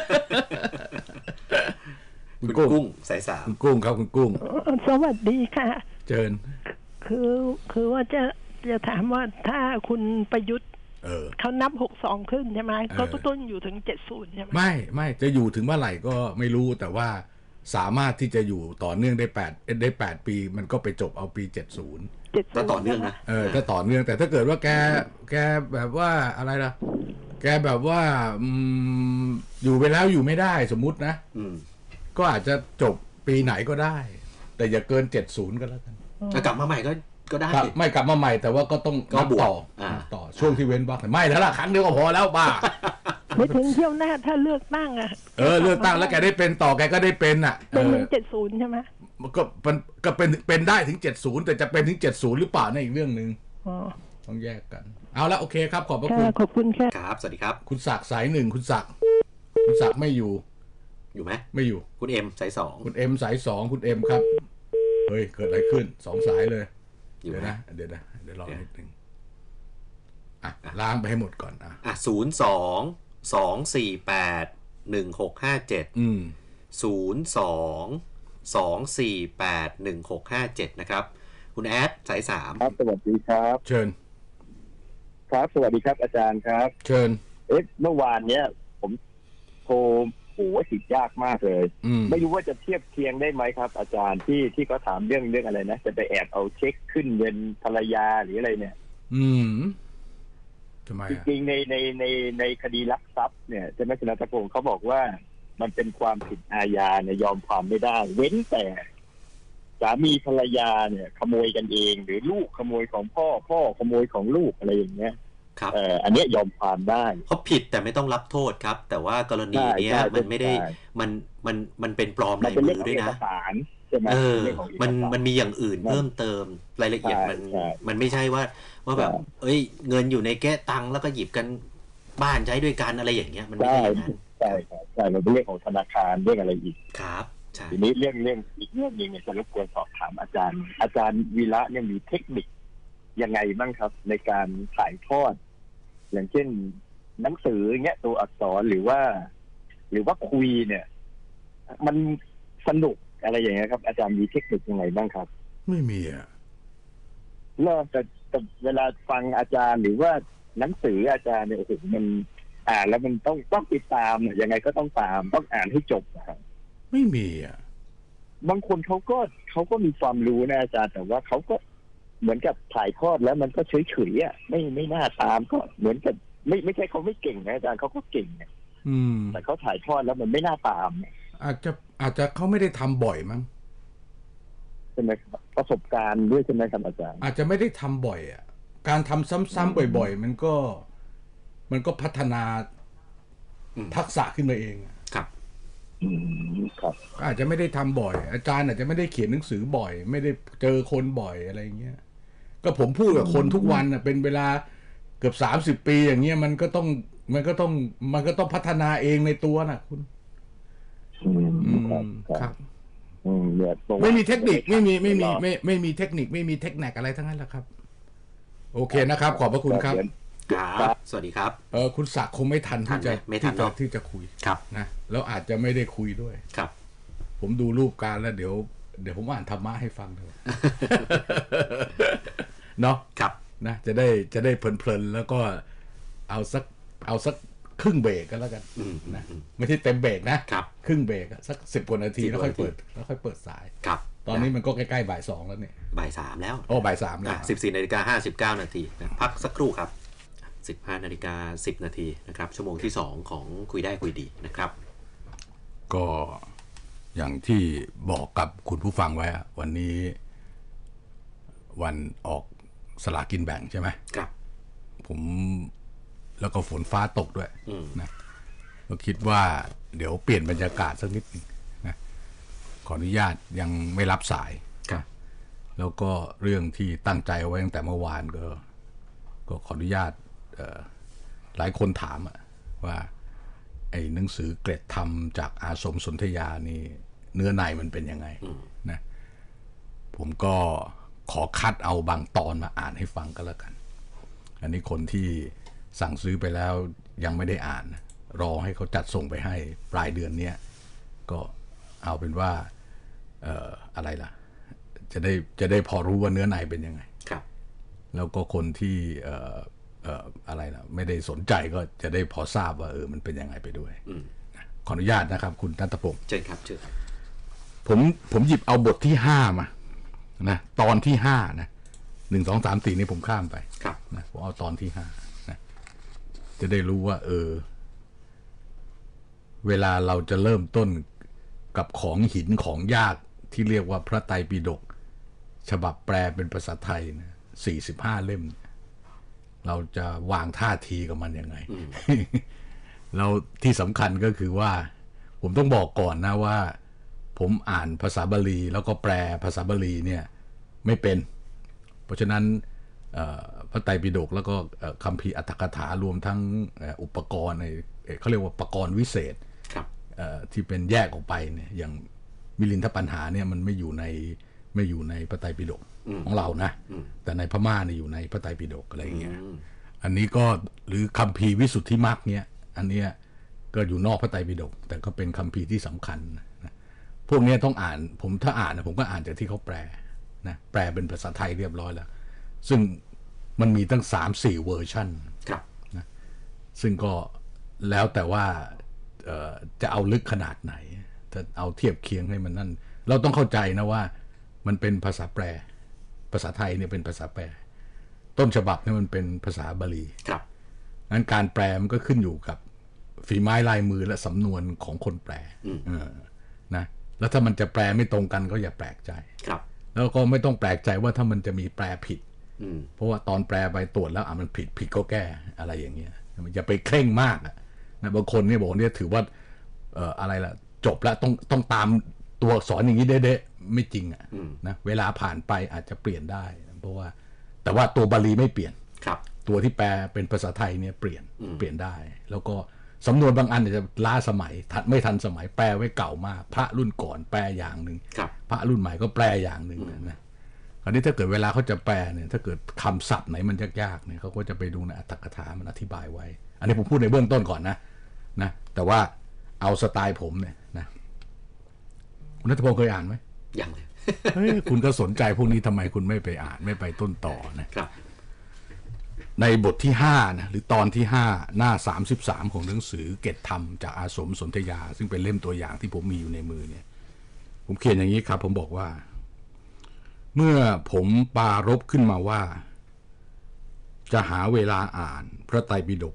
คุณกุ้งสายสามคุณกุ้งครับคุณกุ้งสวัสดีค่ะเจิญคือคือว่าจะจะถามว่าถ้าคุณประยุทธ์เขานับหกสองขึ้นใช่ไหมเขาต้นอยู่ถึงเจ็ดศูนย์ใช่ไหมไม่ไม่จะอยู่ถึงเมื่อไหร่ก็ไม่รู้แต่ว่าสามารถที่จะอยู่ต่อเนื่องได้แปดได้แปดปีมันก็ไปจบเอาปีเจ็ดสิบถ้าต่อเนื่องนะเออถ้าต่อเนื่องแต่ถ้าเกิดว่าแกแกแบบว่าอะไรล่ะแกแบบว่าอืมอยู่ไปแล้วอยู่ไม่ได้สมมุตินะอืมก็อาจจะจบปีไหนก็ได้แต่อย่าเกินเจ็ดสิบก็แล้วกันจะกลับมาใหม่ก็ก็ได้ไม่กลับมาใหม่แต่ว่าก็ต้องนับต่อต่อช่วงที่เว้นบ้างไม่แล้วล่ะครั้งเดียวก็พอแล้วบ้าไม่ถึงเที่ยวหน้าถ้าเลือกตั้งอ่ะเออเลือกตั้งแล้วแกได้เป็นต่อแกก็ได้เป็นอ่ะเป็นถึงเจ็ดสิบใช่ไหมก็เป็นก็เป็นเป็นได้ถึงเจ็ดสิบแต่จะเป็นถึงเจ็ดสิบหรือเปล่านั่นอีกเรื่องนึงต้องแยกกันเอาละโอเคครับขอบพระคุณขอบคุณค่ะครับสวัสดีครับคุณศักดิ์สายหนึ่งคุณศักดิ์คุณศักดิ์ไม่อยู่อยู่ไหมไม่อยู่คุณเอ็มสายสองคุณเอ็มสายสองคุณเอ็มครับเฮ้ยเกิดอะไรขึ้นสองสายเลยเดี๋ยวนะเดี๋ยวนะเดี๋ยวรอนิดนึงอ่ะล้างไปให้หมดก่อนอ่ะอ่ะศูนย์สองสองสี่แปดหนึ่งหกห้าเจ็ดอืมศูนย์สองสองสี่แปดหนึ่งหกห้าเจ็ดนะครับคุณแอดสายสามครับสวัสดีครับเชิญครับสวัสดีครับอาจารย์ครับเชิญเอ๊ะเมื่อวานเนี้ยผมโทรโอ้โหติดยากมากเลยไม่รู้ว่าจะเทียบเคียงได้ไหมครับอาจารย์ที่ที่เขาถามเรื่องเรื่องอะไรนะจะไปแอบเอาเช็คขึ้นเงินภรรยาหรืออะไรเนี่ยอืมทำไมจริงๆในในในในคดีลักทรัพย์เนี่ยใช่ไหมคุณนัทพงศ์เขาบอกว่ามันเป็นความผิดอาญาเนี่ยยอมความไม่ได้เว้นแต่สามีภรรยาเนี่ยขโมยกันเองหรือลูกขโมยของพ่อพ่อขโมยของลูกอะไรอย่างเงี้ยครับเอ่ออันนี้ยอมความได้เพราะผิดแต่ไม่ต้องรับโทษครับแต่ว่ากรณีนี้มันไม่ได้มันมันมันเป็นปลอมลายมือด้วยนะเออมันมันมีอย่างอื่นเพิ่มเติมรายละเอียดมันมันไม่ใช่ว่าว่าแบบเอ้ยเงินอยู่ในแก้ตังค์แล้วก็หยิบกันบ้านใช้ด้วยกันอะไรอย่างเงี้ยมันไม่ใช่อย่างนั้นใช่ครับใช่มันเป็นเรื่องของธนาคารเรื่องอะไรอีกครับใช่ทีนี้เรื่องเรื่องอีกเรื่องนึงเนี่ยจะรบกวนสอบถามอาจารย์ อาจารย์วีระเนี่ยมีเทคนิคยังไงบ้างครับในการถ่ายทอดอย่างเช่นหนังสือเงี้ยตัวอักษรหรือว่า หรือว่าคุยเนี่ยมันสนุกอะไรอย่างเงี้ยครับอาจารย์มีเทคนิคยังไงบ้างครับไม่มีอ่ะเริ่มแต่แต่เวลาฟังอาจารย์หรือว่าหนังสืออาจารย์เนี่ยโอ้โหมันอ่านแล้วมันต้องต้องติดตามยังไงก็ต้องตามต้องอ่านให้จบนะครับไม่มีอ่ะบางคนเขาก็เขาก็มีความรู้นะอาจารย์แต่ว่าเขาก็เหมือนกับถ่ายทอดแล้วมันก็เฉยเฉยอ่ะไม่ไม่น่าตามก็เหมือนกับไม่ไม่ใช่เขาไม่เก่งนะอาจารย์เขาก็เก่งเนี่ยแต่เขาถ่ายทอดแล้วมันไม่น่าตามอาจจะอาจจะเขาไม่ได้ทำบ่อยมั้งใช่ไหมครับประสบการณ์ด้วยใช่ไหมครับอาจารย์อาจจะไม่ได้ทำบ่อยอ่ะการทำซ้ำๆบ่อยๆมันก็มันก็พัฒนาทักษะขึ้นมาเองครับครับอาจจะไม่ได้ทำบ่อยอาจารย์อาจจะไม่ได้เขียนหนังสือบ่อยไม่ได้เจอคนบ่อยอะไรเงี้ยก็ผมพูดกับคนทุกวันอ่ะเป็นเวลาเกือบสามสิบปีอย่างเงี้ยมันก็ต้องมันก็ต้องมันก็ต้องพัฒนาเองในตัวน่ะคุณครับไม่มีเทคนิคไม่มีไม่มีไม่ไม่มีเทคนิคไม่มีเทคนิคอะไรทั้งนั้นแหละครับโอเคนะครับขอบพระคุณครับครับสวัสดีครับเออคุณศักดิ์คงไม่ทันที่จะที่จะที่จะคุยครับนะแล้วอาจจะไม่ได้คุยด้วยครับผมดูรูปการแล้วเดี๋ยวเดี๋ยวผมอ่านธรรมะให้ฟังเลยเนาะครับนะจะได้จะได้เพลินๆแล้วก็เอาสักเอาสักครึ่งเบรกก็แล้วกันนะไม่ใช่เต็มเบรกนะครึ่งเบรกสักสิบกว่านาทีแล้วค่อยเปิดแล้วค่อยเปิดสายตอนนี้มันก็ใกล้ๆบ่ายสองแล้วเนี่ยบ่ายสามแล้วโอ้บ่ายสามแล้วสิบสี่นาฬิกาห้าสิบเก้านาทีนะพักสักครู่ครับสิบห้านาฬิกาสิบนาทีนะครับชั่วโมงที่สองของคุยได้คุยดีนะครับก็อย่างที่บอกกับคุณผู้ฟังไว้วันนี้วันออกสลากกินแบ่งใช่ไหมครับผมแล้วก็ฝนฟ้าตกด้วยนะก็คิดว่าเดี๋ยวเปลี่ยนบรรยากาศสักนิดนะขออนุญาตยังไม่รับสายครับแล้วก็เรื่องที่ตั้งใจไว้ตั้งแต่เมื่อวานก็ก็ขออนุญาตหลายคนถามว่าไอ้หนังสือเกร็ดธรรมจากอาสมสนธยานี่เนื้อในมันเป็นยังไงนะผมก็ขอคัดเอาบางตอนมาอ่านให้ฟังก็แล้วกันอันนี้คนที่สั่งซื้อไปแล้วยังไม่ได้อ่านรอให้เขาจัดส่งไปให้ปลายเดือนนี้ก็เอาเป็นว่าเอ่ออะไรล่ะจะได้จะได้พอรู้ว่าเนื้อในเป็นยังไงครับแล้วก็คนที่เอ่อเอ่ออะไรล่ะไม่ได้สนใจก็จะได้พอทราบว่าเออมันเป็นยังไงไปด้วยขออนุญาตนะครับคุณณัฐพงศ์เชิญครับเชิญผมผมหยิบเอาบทที่ห้ามานะตอนที่ห้านะหนึ่งสองสามสี่นี่ผมข้ามไปครับนะผมเอาตอนที่ห้านะจะได้รู้ว่าเออเวลาเราจะเริ่มต้นกับของหินของยากที่เรียกว่าพระไตรปิฎกฉบับแปลเป็นภาษาไทยนะสี่สิบห้าเล่มเราจะวางท่าทีกับมันยังไง เราที่สำคัญก็คือว่าผมต้องบอกก่อนนะว่าผมอ่านภาษาบาลีแล้วก็แปลภาษาบาลีเนี่ยไม่เป็นเพราะฉะนั้นพระไตรปิฎกแล้วก็คัมภีร์อรรถกถารวมทั้งอุปกรณ์เขาเรียกว่าอุปกรณ์วิเศษที่เป็นแยกออกไปเนี่ยอย่างมิลินทปัญหาเนี่ยมันไม่อยู่ในไม่อยู่ในพระไตรปิฎกของเรานะแต่ในพม่าเนี่ยอยู่ในพระไตรปิฎกอะไรอย่างเงี้ยอันนี้ก็หรือคัมภีร์วิสุทธิมรรคเนี่ยอันเนี้ยก็อยู่นอกพระไตรปิฎกแต่ก็เป็นคัมภีร์ที่สำคัญนะพวกนี้ต้องอ่านผมถ้าอ่านนะผมก็อ่านจากที่เขาแปลนะแปลเป็นภาษาไทยเรียบร้อยแล้วซึ่งมันมีตั้ง สามสี่ เวอร์ชันนะซึ่งก็แล้วแต่ว่าจะเอาลึกขนาดไหนจะเอาเทียบเคียงให้มันนั่นเราต้องเข้าใจนะว่ามันเป็นภาษาแปลภาษาไทยเนี่ยเป็นภาษาแปลต้นฉบับเนี่ยมันเป็นภาษาบาลีครับงั้นการแปลมันก็ขึ้นอยู่กับฝีไม้ลายมือและสำนวนของคนแปลนะแล้วถ้ามันจะแปลไม่ตรงกันก็อย่าแปลกใจครับแล้วก็ไม่ต้องแปลกใจว่าถ้ามันจะมีแปลผิดเพราะว่าตอนแปลไปตรวจแล้วอ่ะมันผิดผิดก็แก้อะไรอย่างเงี้ยอย่าไปเคร่งมากนะบางคนเนี่ยบอกเนี่ยถือว่าเอ่ออะไรล่ะจบแล้วต้องต้องตามตัวอักษรอย่างนี้เด๊ะๆไม่จริงอ่ะนะเวลาผ่านไปอาจจะเปลี่ยนได้เพราะว่าแต่ว่าตัวบาลีไม่เปลี่ยนตัวที่แปลเป็นภาษาไทยเนี่ยเปลี่ยนเปลี่ยนได้แล้วก็สำนวนบางอันจะล้าสมัยทันไม่ทันสมัยแปลไว้เก่ามากพระรุ่นก่อนแปลอย่างหนึ่งพระรุ่นใหม่ก็แปลอย่างหนึ่งนะคราวนี้ถ้าเกิดเวลาเขาจะแปลเนี่ยถ้าเกิดคำศัพท์ไหนมันยากๆเนี่ยเขาก็จะไปดูในอรรถกถามันอธิบายไว้อันนี้ผมพูดในเบื้องต้นก่อนนะนะแต่ว่าเอาสไตล์ผมเนี่ยนะคุณณัฐพงศ์เคยอ่านไหมยังเลยเฮ้ยคุณก็สนใจพวกนี้ทำไมคุณไม่ไปอ่านไม่ไปต้นต่อนะครับในบทที่ห้านะหรือตอนที่ห้าหน้าสามสิบสามของหนังสือเกตธรรมจากอาสมสนธยาซึ่งเป็นเล่มตัวอย่างที่ผมมีอยู่ในมือเนี่ยผมเขียนอย่างนี้ครับผมบอกว่าเมื่อผมปรารภขึ้นมาว่าจะหาเวลาอ่านพระไตรปิฎก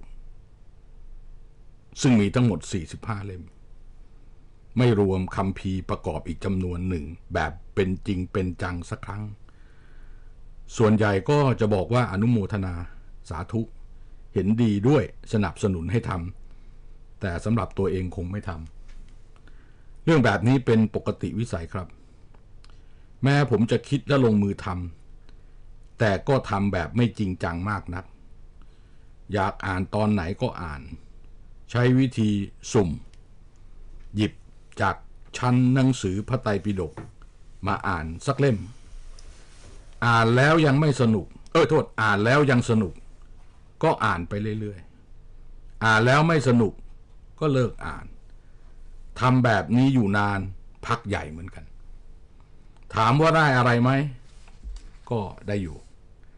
ซึ่งมีทั้งหมดสี่สิบห้าเล่มไม่รวมคัมภีร์ประกอบอีกจำนวนหนึ่งแบบเป็นจริงเป็นจังสักครั้งส่วนใหญ่ก็จะบอกว่าอนุโมทนาสาธุเห็นดีด้วยสนับสนุนให้ทำแต่สำหรับตัวเองคงไม่ทำเรื่องแบบนี้เป็นปกติวิสัยครับแม้ผมจะคิดและลงมือทำแต่ก็ทำแบบไม่จริงจังมากนักอยากอ่านตอนไหนก็อ่านใช้วิธีสุ่มหยิบจากชั้นหนังสือพระไตรปิฎกมาอ่านสักเล่มอ่านแล้วยังไม่สนุกเออโทษอ่านแล้วยังสนุกก็อ่านไปเรื่อยๆอ่านแล้วไม่สนุกก็เลิกอ่านทำแบบนี้อยู่นานพักใหญ่เหมือนกันถามว่าได้อะไรไหมก็ได้อยู่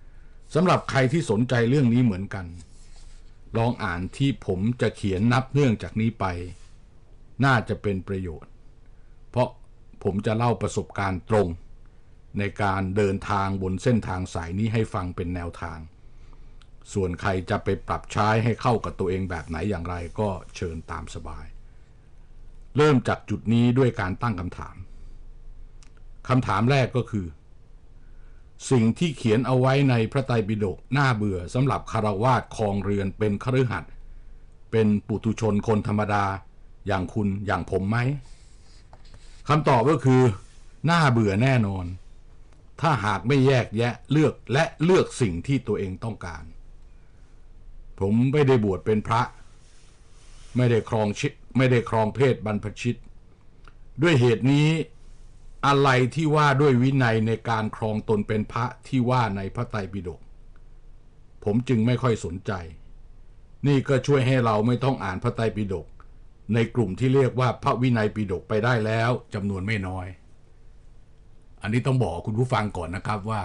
สำหรับใครที่สนใจเรื่องนี้เหมือนกันลองอ่านที่ผมจะเขียนนับเนื่องจากนี้ไปน่าจะเป็นประโยชน์เพราะผมจะเล่าประสบการณ์ตรงในการเดินทางบนเส้นทางสายนี้ให้ฟังเป็นแนวทางส่วนใครจะไปปรับใช้ให้เข้ากับตัวเองแบบไหนอย่างไรก็เชิญตามสบายเริ่มจากจุดนี้ด้วยการตั้งคำถามคำถามแรกก็คือสิ่งที่เขียนเอาไว้ในพระไตรปิฎกน่าเบื่อสำหรับคฤหัสถ์ครองเรือนเป็นคฤหัสถ์เป็นปุถุชนคนธรรมดาอย่างคุณอย่างผมไหมคำตอบก็คือน่าเบื่อแน่นอนถ้าหากไม่แยกแยะเลือกและเลือกสิ่งที่ตัวเองต้องการผมไม่ได้บวชเป็นพระไม่ได้ครองชิไม่ได้ครองเพศบรรพชิตด้วยเหตุนี้อะไรที่ว่าด้วยวินัยในการครองตนเป็นพระที่ว่าในพระไตรปิฎกผมจึงไม่ค่อยสนใจนี่ก็ช่วยให้เราไม่ต้องอ่านพระไตรปิฎกในกลุ่มที่เรียกว่าพระวินัยปิฎกไปได้แล้วจำนวนไม่น้อยอันนี้ต้องบอกคุณผู้ฟังก่อนนะครับว่า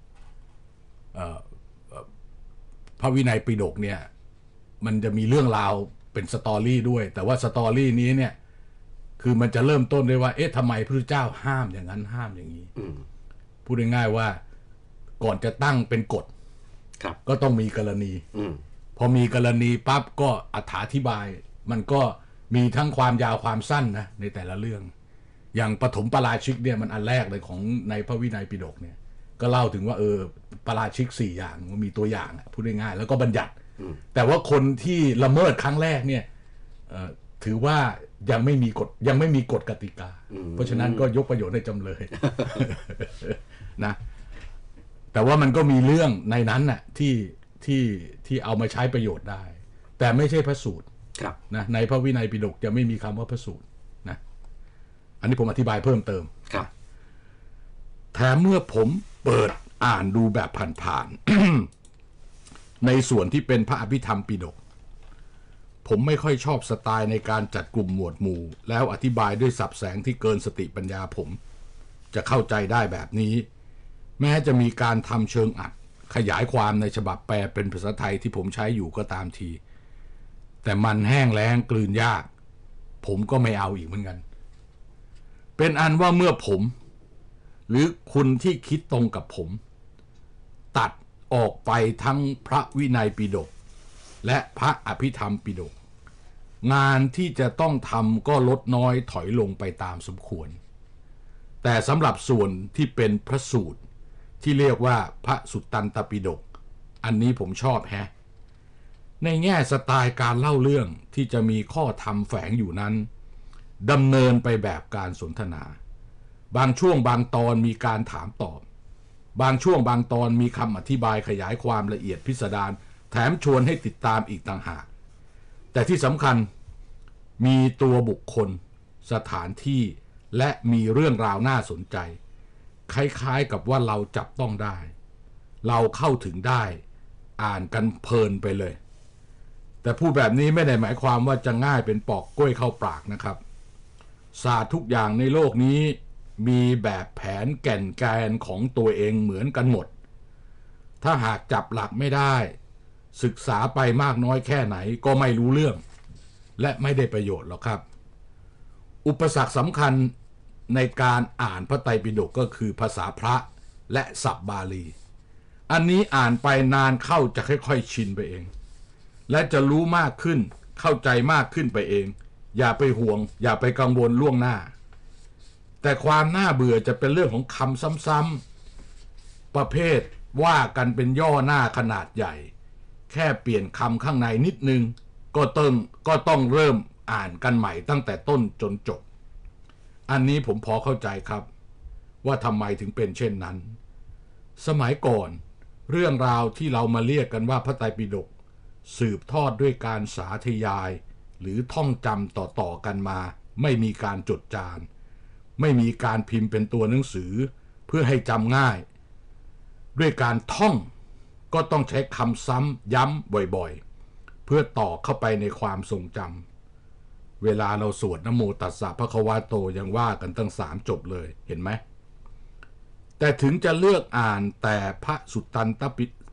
พระวินัยปิฎกเนี่ยมันจะมีเรื่องราวเป็นสตอรี่ด้วยแต่ว่าสตอรี่นี้เนี่ยคือมันจะเริ่มต้นด้วยว่าเอ๊ะทำไมพระเจ้าห้ามอย่างนั้นห้ามอย่างนี้พูดง่ายๆว่าก่อนจะตั้งเป็นกฎก็ต้องมีกรณีพอมีกรณีปั๊บก็อธิบายมันก็มีทั้งความยาวความสั้นนะในแต่ละเรื่องอย่างปฐมปาราชิกเนี่ยมันอันแรกเลยของในพระวินัยปิฎกเนี่ยก็เล่าถึงว่าเออปาราชิกสี่อย่างมันมีตัวอย่างพูดง่ายๆแล้วก็บัญญัติแต่ว่าคนที่ละเมิดครั้งแรกเนี่ยถือว่ายังไม่มีกฎยังไม่มีกฎกติกาเพราะฉะนั้นก็ยกประโยชน์ให้จำเลยนะแต่ว่ามันก็มีเรื่องในนั้นน่ะที่ที่ที่เอามาใช้ประโยชน์ได้แต่ไม่ใช่พระสูตรนะในพระวินัยปิฎกจะไม่มีคำว่าพระสูตรนะอันนี้ผมอธิบายเพิ่มเติมแถมเมื่อผมเปิดอ่านดูแบบผ่านๆ ในส่วนที่เป็นพระอภิธรรมปิฎกผมไม่ค่อยชอบสไตล์ในการจัดกลุ่มหมวดหมู่แล้วอธิบายด้วยสับแสงที่เกินสติปัญญาผมจะเข้าใจได้แบบนี้แม้จะมีการทำเชิงอัดขยายความในฉบับแปลเป็นภาษาไทยที่ผมใช้อยู่ก็ตามทีแต่มันแห้งแล้งกลืนยากผมก็ไม่เอาอีกเหมือนกันเป็นอันว่าเมื่อผมหรือคุณที่คิดตรงกับผมตัดออกไปทั้งพระวินัยปิฎกและพระอภิธรรมปิฎกงานที่จะต้องทำก็ลดน้อยถอยลงไปตามสมควรแต่สำหรับส่วนที่เป็นพระสูตรที่เรียกว่าพระสุตตันตปิฎกอันนี้ผมชอบแฮะในแง่สไตล์การเล่าเรื่องที่จะมีข้อธรรมแฝงอยู่นั้นดำเนินไปแบบการสนทนาบางช่วงบางตอนมีการถามตอบบางช่วงบางตอนมีคำอธิบายขยายความละเอียดพิสดารแถมชวนให้ติดตามอีกต่างหากแต่ที่สำคัญมีตัวบุคคลสถานที่และมีเรื่องราวน่าสนใจคล้ายๆกับว่าเราจับต้องได้เราเข้าถึงได้อ่านกันเพลินไปเลยแต่พูดแบบนี้ไม่ได้หมายความว่าจะง่ายเป็นปอกกล้วยเข้าปากนะครับศาสตร์ทุกอย่างในโลกนี้มีแบบแผนแก่นแกนของตัวเองเหมือนกันหมดถ้าหากจับหลักไม่ได้ศึกษาไปมากน้อยแค่ไหนก็ไม่รู้เรื่องและไม่ได้ประโยชน์หรอกครับอุปสรรคสำคัญในการอ่านพระไตรปิฎกก็คือภาษาพระและศัพท์บาลีอันนี้อ่านไปนานเข้าจะค่อยๆชินไปเองและจะรู้มากขึ้นเข้าใจมากขึ้นไปเองอย่าไปห่วงอย่าไปกังวลล่วงหน้าแต่ความน่าเบื่อจะเป็นเรื่องของคำซ้ำๆประเภทว่ากันเป็นย่อหน้าขนาดใหญ่แค่เปลี่ยนคำข้างในนิดนึงก็ต้องก็ต้องเริ่มอ่านกันใหม่ตั้งแต่ต้นจนจบอันนี้ผมพอเข้าใจครับว่าทำไมถึงเป็นเช่นนั้นสมัยก่อนเรื่องราวที่เรามาเรียกกันว่าพระไตรปิฎกสืบทอดด้วยการสาธยายหรือท่องจำต่อๆกันมาไม่มีการจดจานไม่มีการพิมพ์เป็นตัวหนังสือเพื่อให้จำง่ายด้วยการท่องก็ต้องใช้คำซ้ำย้ำบ่อยๆเพื่อต่อเข้าไปในความทรงจำเวลาเราสวดนะโมตัสสะภะคะวะโตยังว่ากันตั้งสามจบเลยเห็นไหมแต่ถึงจะเลือกอ่านแต่พระสุตตันตปิ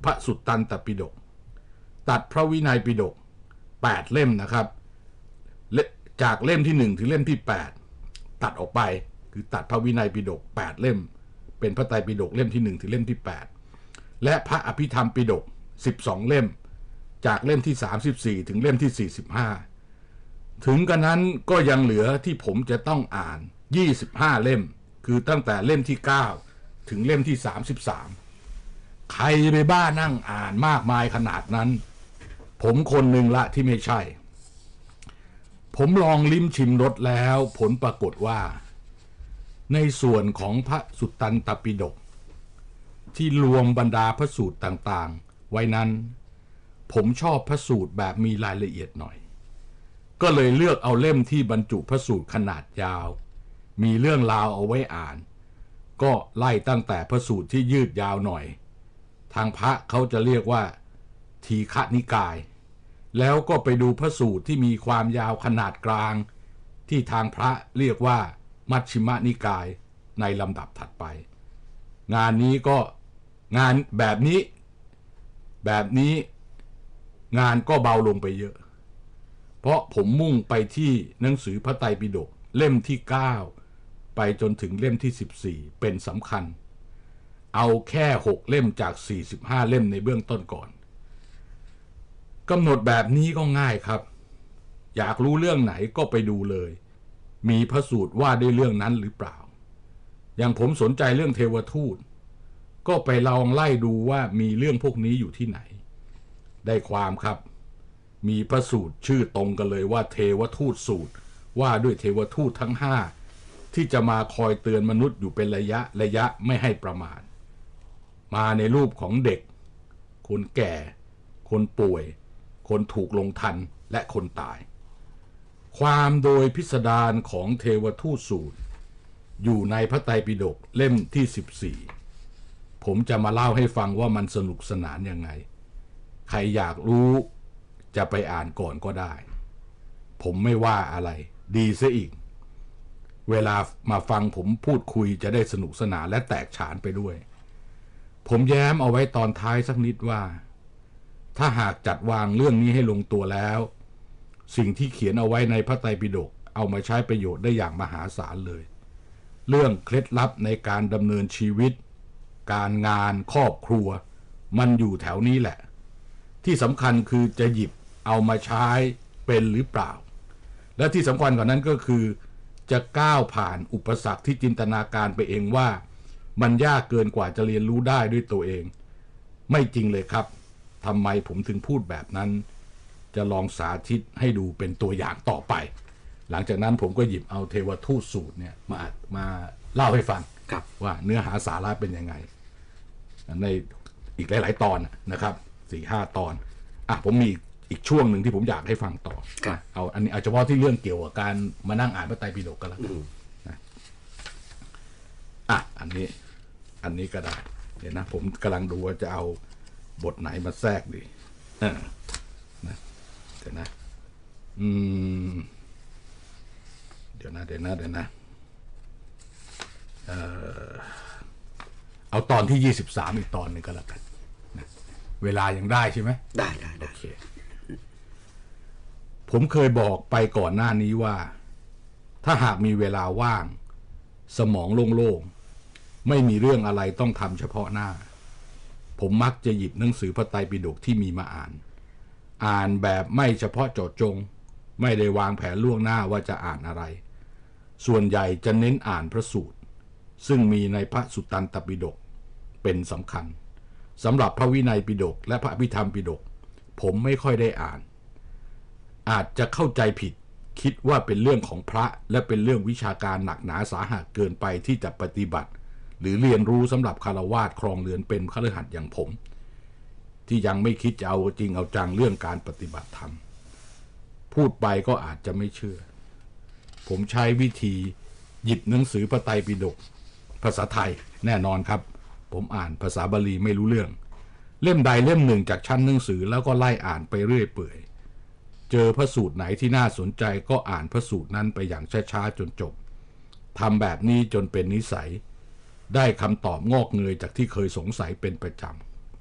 พระสุตตันตปิฎกตัดพระวินัยปิฎกแปดเล่มนะครับจากเล่มที่หนึ่งถึงเล่มที่แปดตัดออกไปคือตัดพระวินัยปิฎกแปดเล่มเป็นพระไตรปิฎกเล่มที่หนึ่งถึงเล่มที่แปดและพระอภิธรรมปิฎกสิบสองเล่มจากเล่มที่สามสิบสี่ถึงเล่มที่สี่สิบห้าถึงกระนั้นก็ยังเหลือที่ผมจะต้องอ่านยี่สิบห้าเล่มคือตั้งแต่เล่มที่เก้าถึงเล่มที่สามสิบสามใครไปบ้านั่งอ่านมากมายขนาดนั้นผมคนหนึ่งละที่ไม่ใช่ผมลองลิ้มชิมรสแล้วผลปรากฏว่าในส่วนของพระสุตตันตปิฎกที่รวมบรรดาพระสูตรต่างๆไว้นั้นผมชอบพระสูตรแบบมีรายละเอียดหน่อยก็เลยเลือกเอาเล่มที่บรรจุพระสูตรขนาดยาวมีเรื่องราวเอาไว้อ่านก็ไล่ตั้งแต่พระสูตรที่ยืดยาวหน่อยทางพระเขาจะเรียกว่าทีฆนิกายแล้วก็ไปดูพระสูตรที่มีความยาวขนาดกลางที่ทางพระเรียกว่ามัชฌิมนิกายในลำดับถัดไปงานนี้ก็งานแบบนี้แบบนี้งานก็เบาลงไปเยอะเพราะผมมุ่งไปที่หนังสือพระไตรปิฎกเล่มที่เก้าไปจนถึงเล่มที่สิบสี่เป็นสำคัญเอาแค่หกเล่มจากสี่สิบห้าเล่มในเบื้องต้นก่อนกำหนดแบบนี้ก็ง่ายครับอยากรู้เรื่องไหนก็ไปดูเลยมีพระสูตรว่าด้วยเรื่องนั้นหรือเปล่าอย่างผมสนใจเรื่องเทวทูตก็ไปลองไล่ดูว่ามีเรื่องพวกนี้อยู่ที่ไหนได้ความครับมีพระสูตรชื่อตรงกันเลยว่าเทวทูตสูตรว่าด้วยเทวทูตทั้งห้าที่จะมาคอยเตือนมนุษย์อยู่เป็นระยะระยะไม่ให้ประมาทมาในรูปของเด็กคนแก่คนป่วยคนถูกลงทันและคนตายความโดยพิสดารของเทวทูตสูตรอยู่ในพระไตรปิฎกเล่มที่สิบสี่ผมจะมาเล่าให้ฟังว่ามันสนุกสนานยังไงใครอยากรู้จะไปอ่านก่อนก็ได้ผมไม่ว่าอะไรดีซะอีกเวลามาฟังผมพูดคุยจะได้สนุกสนานและแตกฉานไปด้วยผมแย้มเอาไว้ตอนท้ายสักนิดว่าถ้าหากจัดวางเรื่องนี้ให้ลงตัวแล้วสิ่งที่เขียนเอาไว้ในพระไตรปิฎกเอามาใช้ประโยชน์ได้อย่างมหาศาลเลยเรื่องเคล็ดลับในการดำเนินชีวิตการงานครอบครัวมันอยู่แถวนี้แหละที่สำคัญคือจะหยิบเอามาใช้เป็นหรือเปล่าและที่สำคัญกว่านั้นก็คือจะก้าวผ่านอุปสรรคที่จินตนาการไปเองว่ามันยากเกินกว่าจะเรียนรู้ได้ด้วยตัวเองไม่จริงเลยครับทำไมผมถึงพูดแบบนั้นจะลองสาธิตให้ดูเป็นตัวอย่างต่อไปหลังจากนั้นผมก็หยิบเอาเทวทูตสูตรเนี่ยมามาเล่าให้ฟังว่าเนื้อหาสาระเป็นยังไงในอีกหลายๆตอนนะครับสี่ห้าตอนอ่ะผมมีอีกช่วงหนึ่งที่ผมอยากให้ฟังต่อเอาอันนี้เอาเฉพาะที่เรื่องเกี่ยวกับการมานั่งอ่านพระไตรปิฎกก็แล้วกันนะอ่ะอันนี้อันนี้ก็ได้เดี๋ยวนะผมกำลังดูว่าจะเอาบทไหนมาแทรกดีเออนะเดี๋ยวนะอืมเดี๋ยวนะเดี๋ยวนะเดี๋ยวนะเออเอาตอนที่ยี่สิบสามอีกตอนนึงก็แล้วกันนะเวลายังได้ใช่ไหมได้ได้โอเคผมเคยบอกไปก่อนหน้านี้ว่าถ้าหากมีเวลาว่างสมองโล่งๆไม่มีเรื่องอะไรต้องทำเฉพาะหน้าผมมักจะหยิบหนังสือพระไตรปิฎกที่มีมาอ่านอ่านแบบไม่เฉพาะเจาะจงไม่ได้วางแผนล่วงหน้าว่าจะอ่านอะไรส่วนใหญ่จะเน้นอ่านพระสูตรซึ่งมีในพระสุตตันตปิฎกเป็นสำคัญสำหรับพระวินัยปิฎกและพระอภิธรรมปิฎกผมไม่ค่อยได้อ่านอาจจะเข้าใจผิดคิดว่าเป็นเรื่องของพระและเป็นเรื่องวิชาการหนักหนาสาหัสเกินไปที่จะปฏิบัติหรือเรียนรู้สำหรับฆราวาสครองเรือนเป็นคฤหัสถ์อย่างผมที่ยังไม่คิดจะเอาจริงเอาจังเรื่องการปฏิบัติธรรมพูดไปก็อาจจะไม่เชื่อผมใช้วิธีหยิบหนังสือพระไตรปิฎกภาษาไทยแน่นอนครับผมอ่านภาษาบาลีไม่รู้เรื่องเล่มใดเล่มหนึ่งจากชั้นหนังสือแล้วก็ไล่อ่านไปเรื่อยเปื่อยเจอพระสูตรไหนที่น่าสนใจก็อ่านพระสูตรนั้นไปอย่างช้าๆจนจบทำแบบนี้จนเป็นนิสัยได้คำตอบงอกเงยจากที่เคยสงสัยเป็นประจ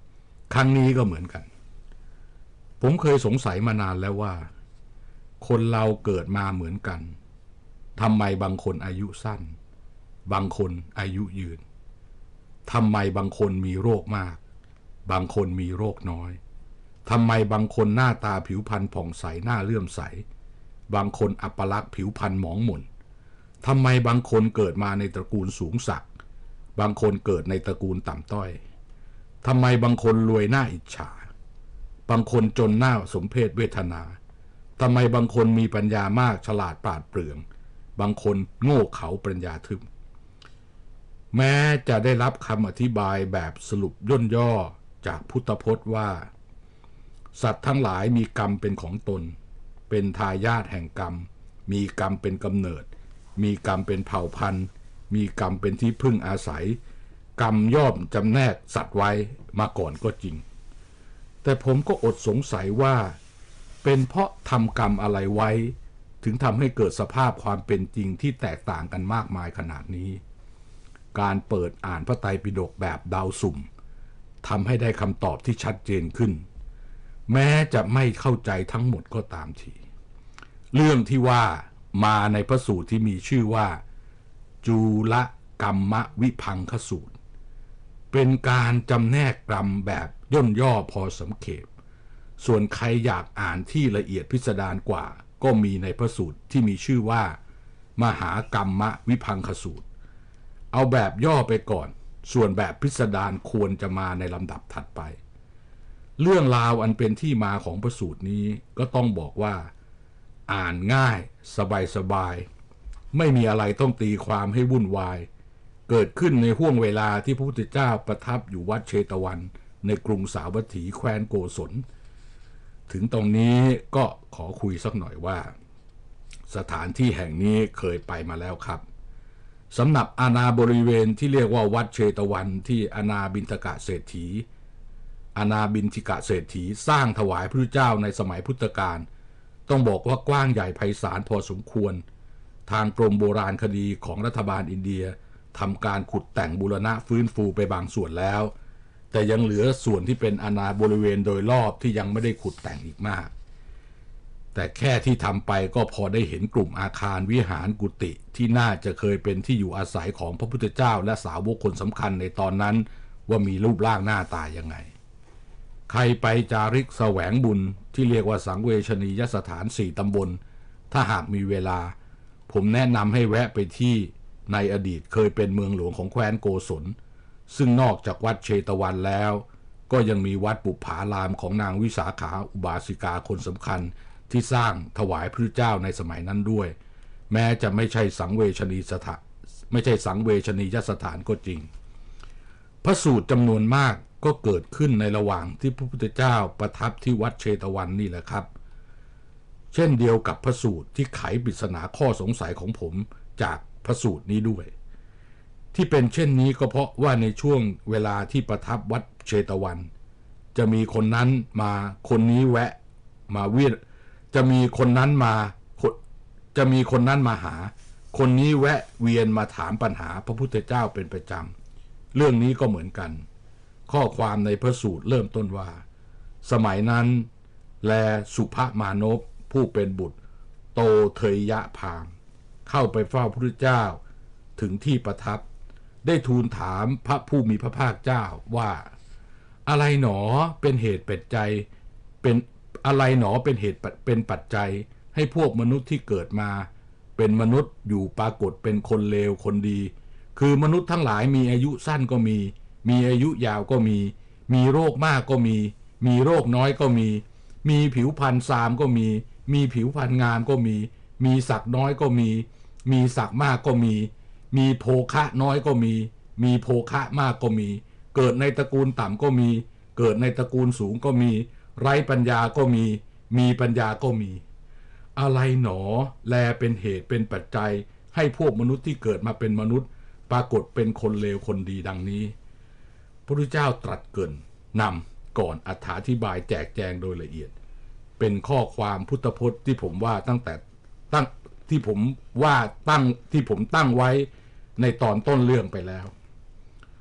ครั้งนี้ก็เหมือนกันผมเคยสงสัยมานานแล้วว่าคนเราเกิดมาเหมือนกันทำไมบางคนอายุสั้นบางคนอายุยืนทำไมบางคนมีโรคมากบางคนมีโรคน้อยทำไมบางคนหน้าตาผิวพรรณผ่องใสหน้าเลื่อมใสบางคนอัปลักษณ์ผิวพรรณหมองหม่นทำไมบางคนเกิดมาในตระกูลสูงศักดิ์บางคนเกิดในตระกูลต่ำต้อยทำไมบางคนรวยหน้าอิจฉาบางคนจนหน้าสมเพชเวทนาทำไมบางคนมีปัญญามากฉลาดปราดเปรื่องบางคนโง่เขลาปัญญาทึบแม้จะได้รับคำอธิบายแบบสรุปย่นย่อจากพุทธพจน์ว่าสัตว์ทั้งหลายมีกรรมเป็นของตนเป็นทายาทแห่งกรรมมีกรรมเป็นกำเนิดมีกรรมเป็นเผ่าพันธุ์มีกรรมเป็นที่พึ่งอาศัยกรรมย่อมจำแนกสัตว์ไว้มาก่อนก็จริงแต่ผมก็อดสงสัยว่าเป็นเพราะทำกรรมอะไรไว้ถึงทำให้เกิดสภาพความเป็นจริงที่แตกต่างกันมากมายขนาดนี้การเปิดอ่านพระไตรปิฎกแบบเดาสุ่มทำให้ได้คำตอบที่ชัดเจนขึ้นแม้จะไม่เข้าใจทั้งหมดก็ตามทีเรื่องที่ว่ามาในพระสูตรที่มีชื่อว่าจูลกัมมวิภังคสูตรเป็นการจำแนกกรรมแบบย่นย่อพอสมเขปส่วนใครอยากอ่านที่ละเอียดพิสดารกว่าก็มีในพระสูตรที่มีชื่อว่ามหากรรมวิภังคสูตรเอาแบบย่อไปก่อนส่วนแบบพิสดารควรจะมาในลำดับถัดไปเรื่องราวอันเป็นที่มาของพระสูตรนี้ก็ต้องบอกว่าอ่านง่ายสบายๆไม่มีอะไรต้องตีความให้วุ่นวายเกิดขึ้นในห้วงเวลาที่พระพุทธเจ้าประทับอยู่วัดเชตวันในกรุงสาวัตถีแคว้นโกศลถึงตรงนี้ก็ขอคุยสักหน่อยว่าสถานที่แห่งนี้เคยไปมาแล้วครับสำหรับอาณาบริเวณที่เรียกว่าวัดเชตวันที่อาณาบิณฑกเศรษฐีอาณาบิณฑิกะเศรษฐีสร้างถวายพระพุทธเจ้าในสมัยพุทธกาลต้องบอกว่ากว้างใหญ่ไพศาลพอสมควรทางกรมโบราณคดีของรัฐบาลอินเดียทำการขุดแต่งบูรณะฟื้นฟูไปบางส่วนแล้วแต่ยังเหลือส่วนที่เป็นอาณาบริเวณโดยรอบที่ยังไม่ได้ขุดแต่งอีกมากแต่แค่ที่ทำไปก็พอได้เห็นกลุ่มอาคารวิหารกุฏิที่น่าจะเคยเป็นที่อยู่อาศัยของพระพุทธเจ้าและสาวกคนสำคัญในตอนนั้นว่ามีรูปร่างหน้าตายังไงใครไปจาริกแสวงบุญที่เรียกว่าสังเวชนียสถานสี่ตำบลถ้าหากมีเวลาผมแนะนำให้แวะไปที่ในอดีตเคยเป็นเมืองหลวงของแคว้นโกศลซึ่งนอกจากวัดเชตวันแล้วก็ยังมีวัดปุปผารามของนางวิสาขาอุบาสิกาคนสำคัญที่สร้างถวายพระเจ้าในสมัยนั้นด้วยแม้จะไม่ใช่สังเวชนีสถานไม่ใช่สังเวชนียสถานก็จริงพระสูตรจำนวนมากก็เกิดขึ้นในระหว่างที่พระพุทธเจ้าประทับที่วัดเชตวันนี่แหละครับเช่นเดียวกับพระสูตรที่ไขปริศนาข้อสงสัยของผมจากพระสูตรนี้ด้วยที่เป็นเช่นนี้ก็เพราะว่าในช่วงเวลาที่ประทับวัดเชตวันจะมีคนนั้นมาคนนี้แวะมาเวียนจะมีคนนั้นมาจะมีคนนั้นมาหาคนนี้แวะเวียนมาถามปัญหาพระพุทธเจ้าเป็นประจำเรื่องนี้ก็เหมือนกันข้อความในพระสูตรเริ่มต้นว่าสมัยนั้นแลสุภมานพผู้เป็นบุตรโตเทยยะพามเข้าไปเฝ้าพระพุทธเจ้าถึงที่ประทับได้ทูลถามพระผู้มีพระภาคเจ้าว่าอะไรหนอเป็นเหตุปัจจัยเป็นอะไรหนอเป็นเหตุเป็นปัจจัยให้พวกมนุษย์ที่เกิดมาเป็นมนุษย์อยู่ปรากฏเป็นคนเลวคนดีคือมนุษย์ทั้งหลายมีอายุสั้นก็มีมีอายุยาวก็มีมีโรคมากก็มีมีโรคน้อยก็มีมีผิวพรรณซามก็มีมีผิวพรรณงามก็มีมีศักดิ์น้อยก็มีมีศักดิ์มากก็มีมีโภคะน้อยก็มีมีโภคะมากก็มีเกิดในตระกูลต่ำก็มีเกิดในตระกูลสูงก็มีไร้ปัญญาก็มีมีปัญญาก็มีอะไรหนอแลเป็นเหตุเป็นปัจจัยให้พวกมนุษย์ที่เกิดมาเป็นมนุษย์ปรากฏเป็นคนเลวคนดีดังนี้พระพุทธเจ้าตรัสเกริ่นนำก่อนอธิบายแจกแจงโดยละเอียดเป็นข้อความพุทธพจน์ที่ผมว่าตั้งแต่ตั้งที่ผมว่าตั้งที่ผมตั้งไว้ในตอนต้นเรื่องไปแล้ว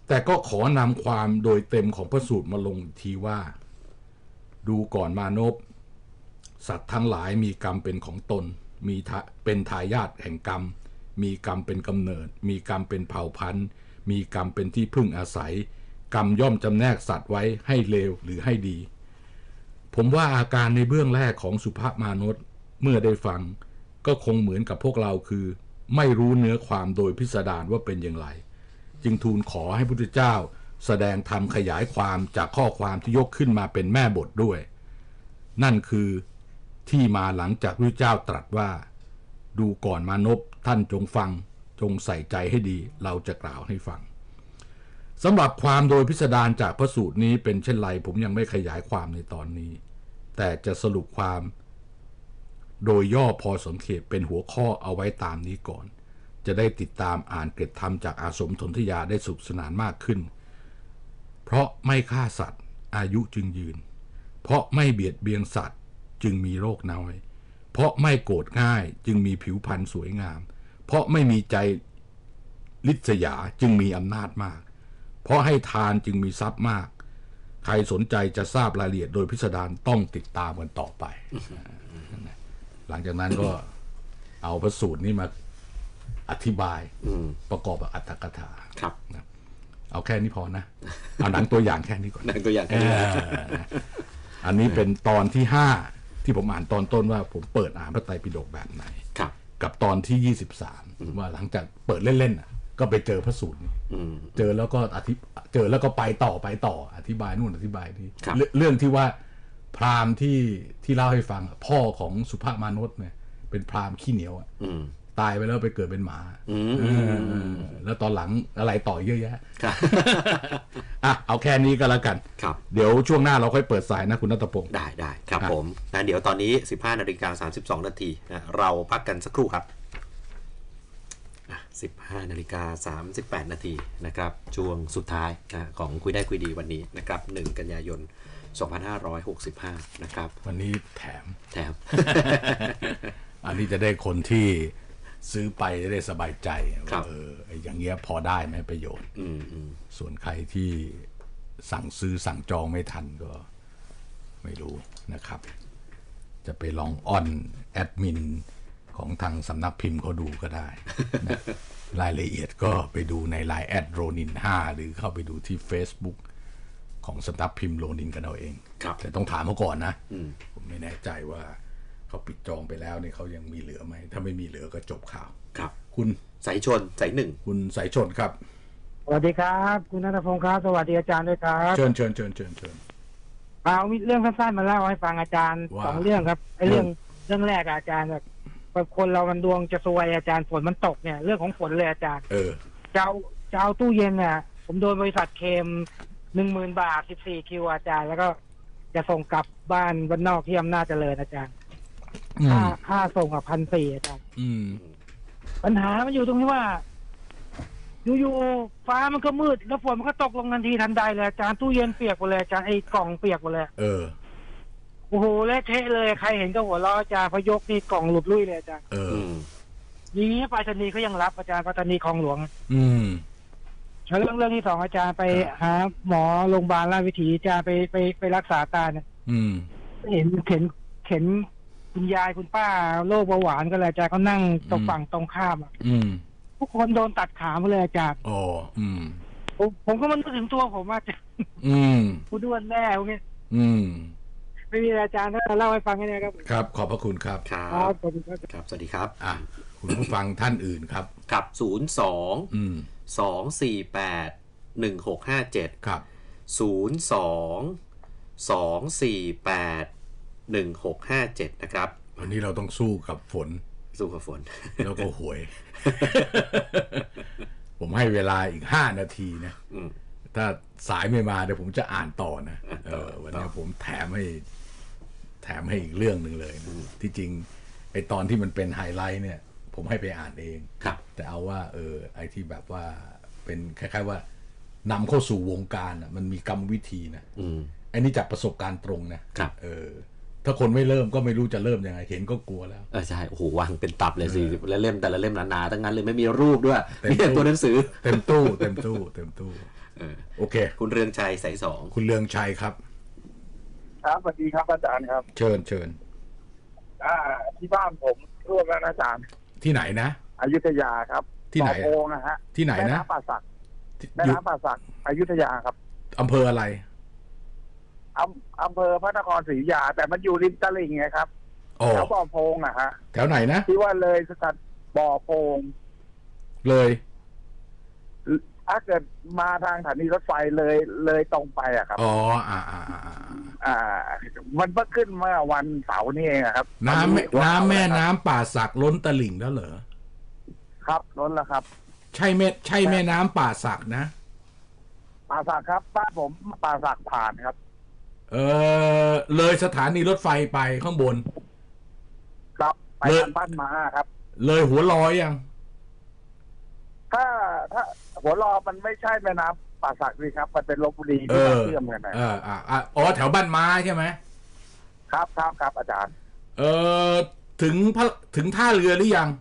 แต่ก็ขอนำความโดยเต็มของพระสูตรมาลงทีว่าดูก่อนมานพสัตว์ทั้งหลายมีกรรมเป็นของตนมีเป็นทายาทแห่งกรรมมีกรรมเป็นกำเนิดมีกรรมเป็นเผ่าพันธุ์มีกรรมเป็นที่พึ่งอาศัยกรรมย่อมจำแนกสัตว์ไว้ให้เลวหรือให้ดีผมว่าอาการในเบื้องแรกของสุภมานพเมื่อได้ฟังก็คงเหมือนกับพวกเราคือไม่รู้เนื้อความโดยพิสดารว่าเป็นอย่างไรจึงทูลขอให้พระพุทธเจ้าแสดงธรรมขยายความจากข้อความที่ยกขึ้นมาเป็นแม่บทด้วยนั่นคือที่มาหลังจากพระพุทธเจ้าตรัสว่าดูก่อนมานพท่านจงฟังจงใส่ใจให้ดีเราจะกล่าวให้ฟังสำหรับความโดยพิสดารจากพระสูตรนี้เป็นเช่นไรผมยังไม่ขยายความในตอนนี้แต่จะสรุปความโดยย่อพอสมเขตเป็นหัวข้อเอาไว้ตามนี้ก่อนจะได้ติดตามอ่านเกร็ดธรรมจากอาสมทนทยาได้สนุกสนานมากขึ้นเพราะไม่ฆ่าสัตว์อายุจึงยืนเพราะไม่เบียดเบียนสัตว์จึงมีโรคน้อยเพราะไม่โกรธง่ายจึงมีผิวพรรณสวยงามเพราะไม่มีใจลิษยาจึงมีอำนาจมากเพราะให้ทานจึงมีทรัพย์มากใครสนใจจะทราบรายละเอียดโดยพิสดารต้องติดตามกันต่อไป หลังจากนั้นก็เอาพระสูตรนี้มาอธิบายประกอบกับอรรถกถาครับเอาแค่นี้พอนะเอาหนังตัวอย่างแค่นี้ก่อนหนังตัวอย่างแค่นี้อันนี้เป็นตอนที่ห้าที่ผมอ่านตอนต้นว่าผมเปิดอ่านพระไตรปิฎกแบบไหนกับตอนที่ยี่สิบสามว่าหลังจากเปิดเล่นๆก็ไปเจอพระสูตรนี้เจอแล้วก็อธิเจอแล้วก็ไปต่อไปต่ออธิบายนู่นอธิบายนี่เรื่องที่ว่าพราหมณ์ที่ที่เล่าให้ฟังพ่อของสุภมานพเนี่ยเป็นพราหมณ์ขี้เหนียวอ่ะตายไปแล้วไปเกิดเป็นหมาแล้วตอนหลังอะไรต่อเยอะแยะอ่ะเอาแค่นี้ก็แล้วกันเดี๋ยวช่วงหน้าเราค่อยเปิดสายนะคุณณัฐพงศ์ได้ได้ครับผมนะเดี๋ยวตอนนี้ สิบห้านาฬิกาสามสิบสองนาทีนะเราพักกันสักครู่ครับสิบห้านาฬิกาสามสิบแปดนาทีนะครับช่วงสุดท้ายนะของคุยได้คุยดีวันนี้นะครับหนึ่งกันยายนสองพันห้าร้อยหกสิบห้านะครับวันนี้แถมแถมอันนี้จะได้คนที่ซื้อไปจะได้สบายใจเอออย่างเงี้ยพอได้ไหมประโยชน์ส่วนใครที่สั่งซื้อสั่งจองไม่ทันก็ไม่รู้นะครับจะไปลองอ้อนแอดมินของทางสำนักพิมพ์เขาดูก็ได้นะรายละเอียดก็ไปดูใน ไลน์ แอดโรนินห้าหรือเข้าไปดูที่ Facebook ของสำนักพิมพ์โรนินกันเอาเองแต่ต้องถามเขาก่อนนะผมไม่แน่ใจว่าเขาปิดจองไปแล้วเนี่ยเขายังมีเหลือไหมถ้าไม่มีเหลือก็จบข่าวครับคุณสายชนสายหนึ่งคุณสายชนครับสวัสดีครับคุณณัฐพงศ์ครับสวัสดีอาจารย์ด้วยครับเชิญเชิญเชิญเชิญเชิญเอามีเรื่องสั้นๆมาเล่าให้ฟังอาจารย์สองเรื่องครับไอ้เรื่องเรื่องแรกอาจารย์แบบคนเรามันดวงจะซวยอาจารย์ฝนมันตกเนี่ยเรื่องของฝนเลยอาจารย์เออจะเอาจะเอาตู้เย็นเนี่ยผมโดนบริษัทเคมหนึ่งหมื่นบาทสิบสี่คิวอาจารย์แล้วก็จะส่งกลับบ้านบ้านนอกที่อำนาจเจริญอาจารย์ค่าค่าส่งกับพันสี่อาจารย์ปัญหามันอยู่ตรงที่ว่าอยู่ๆฟ้ามันก็มืดแล้วฝนมันก็ตกลงทันทีทันใดเลยอาจารย์ตู้เย็นเปียกหมดเลยอาจารย์ไอ้กล่องเปียกหมดเลยเออโอ้โหเละเทะเลยใครเห็นก็หัวเราะอาจารย์พยกนี่กล่องหลุดลุ่ยเลยอาจารย์เอออย่างนี้ไปรษณีย์เขายังรับอาจารย์ไปรษณีย์คลองหลวงอืมแล้วเรื่องเรื่องที่สองอาจารย์ไปหาหมอโรงพยาบาลราชวิถีอาจารย์ไปไปไปรักษาตาเนี่ยเห็นเห็นเห็นคุณยายคุณป้าโรคเบาหวานก็เลยอาจารย์เขานั่งตรงฝั่งตรงข้ามอ่ะทุกคนโดนตัดขาหมดเลยอาจารย์อ๋ออืมผมผมก็มันถึงตัวผมอาจารย์อืมผู้ด้วนแม่พวกนี้อืมไม่มีอาจารย์ถ้าเล่าให้ฟังกันนะครับครับขอบพระคุณครับครับสวัสดีครับสวัสดีครับอ่ะคุณผู้ฟังท่านอื่นครับกับศูนย์สองสองสี่แปดหนึ่งหกห้าเจ็ดครับศูนย์สองสองสี่แปดหนึ่งหกห้าเจ็ดนะครับวันนี้เราต้องสู้กับฝนสู้กับฝนแล้วก็หวย ผมให้เวลาอีกห้านาทีนะถ้าสายไม่มาเดี๋ยวผมจะอ่านต่อนะเออวันนี้ผมแถมให้แถมให้อีกเรื่องหนึ่งเลยนะที่จริงไอตอนที่มันเป็นไฮไลท์เนี่ยผมให้ไปอ่านเองแต่เอาว่าเออไอที่แบบว่าเป็นคล้ายๆว่านำเข้าสู่วงการอ่ะมันมีกรรมวิธีนะไอ้นี่จากประสบการณ์ตรงนะเออถ้าคนไม่เริ่มก็ไม่รู้จะเริ่มยังไงเห็นก็กลัวแล้วเออใช่โอ้โหวางเป็นตับเลยสิแล้วเล่มแต่ละเล่มหนาๆทั้งนั้นเลยไม่มีรูปด้วยมีแต่ตัวหนังสือเต็มตู้เต็มตู้เต็มตู้โอเคคุณเรืองชัยสายสองคุณเรืองชัยครับครับสวัสดีครับอาจารย์ครับเชิญเชิญอ่าที่บ้านผมร่วมแล้วนะอาจารย์ที่ไหนนะอยุธยาครับที่ไหนโพงนะฮะที่ไหนนะแม่น้ำป่าสักแม่น้ำป่าสักอยุธยาครับอำเภออะไรอำอำเภอพระนครศรีอยุธยาแต่มันอยู่ริมตลิ่งไงครับแถวบ่อโพงอะฮะแถวไหนนะที่ว่าเลยสกัดบ่อโพงเลยถ้าเกิดมาทางสถานีรถไฟเลยเลยตรงไปอะครับอ๋ออ่าอ่าอ่ามันเพิ่งขึ้นเมื่อวันเสาร์นี่เองครับน้ำน้ำแม่น้ำป่าสักล้นตลิ่งแล้วเหรอครับล้นแล้วครับใช่แม่ใช่แม่น้ำป่าสักนะป่าสักครับบ้านผมป่าสักผ่านครับเออเลยสถานีรถไฟไปข้างบนครับไปทางบ้านมาครับเลยหัวลอยยังถ้าถ้าหัวลอมันไม่ใช่แม่น้ำป่าสักเลยครับมันเป็นลพบุรีที่เชื่อมกันนะเอออ่าอ๋อแถวบ้านม้าใช่ไหมครับครับครับอาจารย์เออถึงพระถึงท่าเรือหรือยัง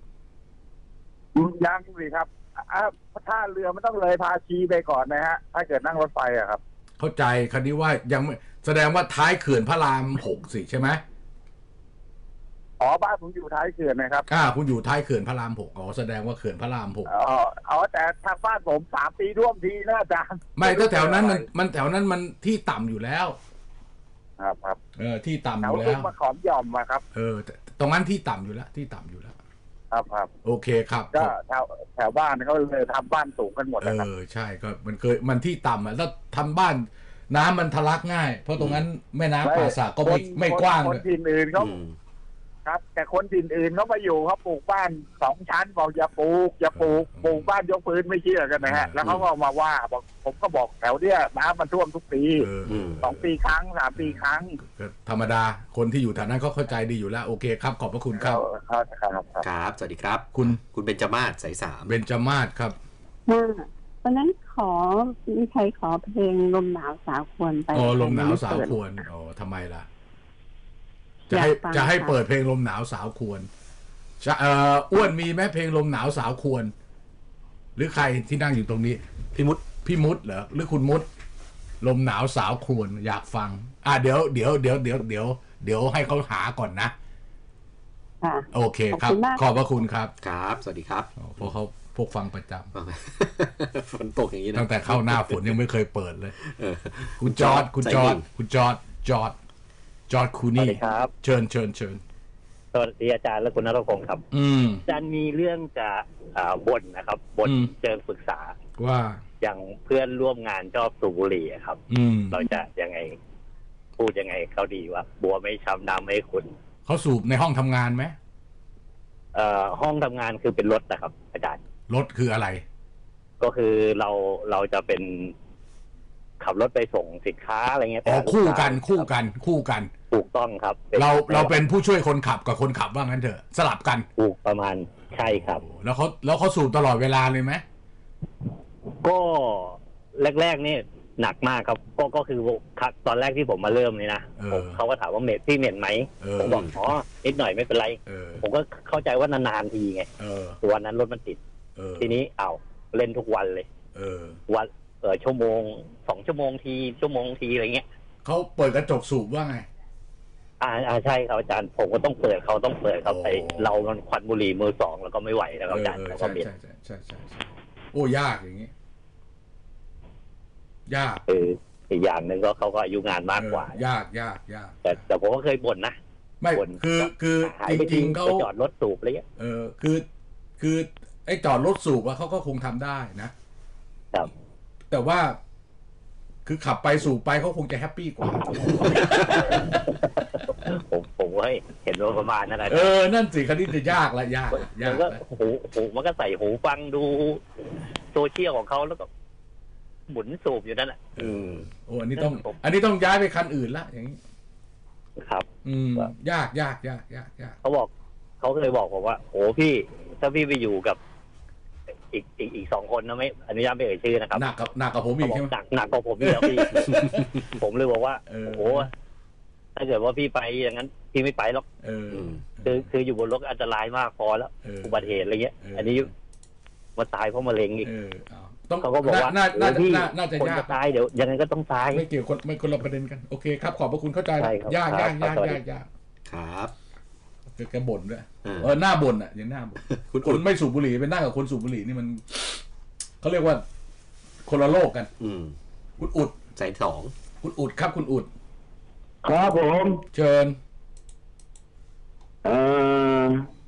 ยังสิครับท่าเรือมันต้องเลยพาชีไปก่อนนะฮะถ้าเกิดนั่งรถไฟอะครับเข้าใจคันนี้ว่ายังแสดงว่าท้ายเขื่อนพระรามหกสิใช่ไหมอ๋อบ้านผมอยู่ท้ายเขื่อนนะครับอ่าคุณอยู่ท้ายเขื่อนพระรามหกอ๋อแสดงว่าเขื่อนพระรามหกอ๋ออ๋อแต่ทางบ้านผมสามปีร่วมทีนะอาจารย์ไม่ถ้าแถวนั้นมันมันแถวนั้นมันที่ต่ำอยู่แล้วครับครับเออที่ต่ำอยู่แล้วมาขอมย่อมมาครับเออตรงนั้นที่ต่ำอยู่แล้วที่ต่ำอยู่แล้วครับครับโอเคครับก็แถวแถวบ้านเขาเลยทำบ้านสูงกันหมดเออใช่ก็มันเคยมันที่ต่ำอ่ะแล้วทำบ้านน้ำมันทะลักง่ายเพราะตรงนั้นแม่น้ำป่าสักก็ไม่ไม่กว้างเลยคนที่อื่นเขาครับแต่คนถิ่นอื่นเขามาอยู่เขาปลูกบ้านสองชั้นบอกอย่าปลูกอย่าปลูกปลูกบ้านยกพื้นไม่เชื่อกันนะฮะแล้วเขาก็มาว่าบอกผมก็บอกแถวเนี้ยน้ำมันท่วมทุกปีสองปีครั้งสามปีครั้งธรรมดาคนที่อยู่แถวนั้นเขาเข้าใจดีอยู่แล้วโอเคครับขอบพระคุณครับครับครับสวัสดีครับคุณคุณเบญจมาศสายสามเบญจมาศครับเพราะนั้นขอมีใครขอเพลงลมหนาวสาวควรไปอ๋อลมหนาวสาวควรอ๋อทำไมล่ะจะให้จะให้เปิดเพลงลมหนาวสาวควรจะเอ่ออ้วนมีไหมเพลงลมหนาวสาวควรหรือใครที่นั่งอยู่ตรงนี้พี่มุดพี่มุดเหรอหรือคุณมุดลมหนาวสาวควรอยากฟังอ่ะเดี๋ยวเดี๋ยวเดี๋ยวเดี๋ยวเดี๋ยวเดี๋ยวให้เขาหาก่อนนะโอเคครับขอบพระคุณครับครับสวัสดีครับเพราะเขาพวกฟังประจำฝนตกอย่างนี้นะตั้งแต่เข้าหน้าฝนยังไม่เคยเปิดเลยคุณจอร์ดคุณจอร์ดคุณจอร์ดจอร์ดจอร์ดคูนี่ครับเชิญเชิญเชิญสวัสดีอาจารย์และคุณณรงค์ครับอืมอาจารย์มีเรื่องจะบ่นนะครับบ่นเชิงปรึกษาว่าอย่างเพื่อนร่วมงานชอบสูบบุหรี่ครับเราจะยังไงพูดยังไงเขาดีว่าบัวไม่ช้ำน้ำไม่ขุ่นเขาสูบในห้องทำงานไหมเอ่อห้องทำงานคือเป็นรถนะครับอาจารย์รถคืออะไรก็คือเราเราจะเป็นขับรถไปส่งสินค้าอะไรเงี้ยอ๋อคู่กันคู่กันคู่กันถูกต้องครับเราเราเป็นผู้ช่วยคนขับกับคนขับว่างั้นเถอะสลับกันถูกประมาณใช่ครับแล้วเขาแล้วเขาสูบตลอดเวลาเลยไหมก็แรกๆนี่หนักมากครับก็ก็คือตอนแรกที่ผมมาเริ่มนี่นะเขาก็ถามว่าเหม็นพี่เหม็นไหมผมบอกอ๋อนิดหน่อยไม่เป็นไรผมก็เข้าใจว่านานๆทีไงวันนั้นรถมันติดทีนี้เอาเล่นทุกวันเลยวันเออชั่วโมงสองชั่วโมงทีชั่วโมงทีอะไรเงี้ยเขาเปิดกระจกสูบว่าไงอ่าอ่าใช่ครับอาจารย์ผมก็ต้องเปิดเขาต้องเปิดครับไอเรามันควันบุหรี่มือสองแล้วก็ไม่ไหวแล้วอาจารย์แล้วก็เปลี่ยนใช่ใช่ใช่ใช่โอ้ยากอย่างงี้ยากเอออีกอย่างหนึ่งก็เขาก็อายุงานมากกว่ายากยากยากแต่แต่ผมก็เคยบ่นนะไม่คือคือจริงๆเขาจอดรถสูบอะไรเงี้ยเออคือคือไอ้จอดรถสูบว่าเขาก็คงทำได้นะครับแต่ว่าคือขับไปสูบไปเขาคงจะแฮปปี้กว่าผมผมว่าเห็นว่าประมาณนั้นแหละเออนั่นสิคันนี้จะยากละยากยากก็หูหูมันก็ใส่หูฟังดูโซเชียลของเขาแล้วก็หมุนสูบอยู่นั่นแหละอืมโอ้อันนี้ต้องอันนี้ต้องย้ายไปคันอื่นละอย่างนี้ครับอืมยากยากยากยากยากเขาบอกเขาก็เลยบอกผมว่าโอ้พี่ถ้าพี่ไปอยู่กับอีกอีกอีกสองคนนะไม่อนุญาตไม่เอ่ยชื่อนะครับหนักกับหนักกับผมอีกใช่ไหมหนักหนักกว่าผมอีกแล้วพี่ ผมเลยบอกว่าโอ้ถ้าเกิดว่าพี่ไปอย่างนั้นพี่ไม่ไปหรอกคือคืออยู่บนรถอันตรายมากพอแล้วอุบัติเหตุอะไรเงี้ยอันนี้มาตายเพราะมะเร็งอีกเขาก็บอกว่าน่าน่าพี่น่าจะคนยากจะตายเดี๋ยวยังไงก็ต้องตายไม่เกี่ยวคนไม่คนละประเด็นกันโอเคครับขอบพระคุณเข้าใจใช่ครับยากยากครับยากสวัสดียากยากครับแกบ่นด้วยเออเออหน้าบ่นอ่ะอย่างหน้าบ่นคุณคนไม่สูบบุหรี่ไปนั่งกับคนสูบบุหรี่นี่มันเขาเรียกว่า คนละโลกกันอืมคุณอุดใจสองคุณอุดครับคุณอุดครับผมเชิญเอ่อ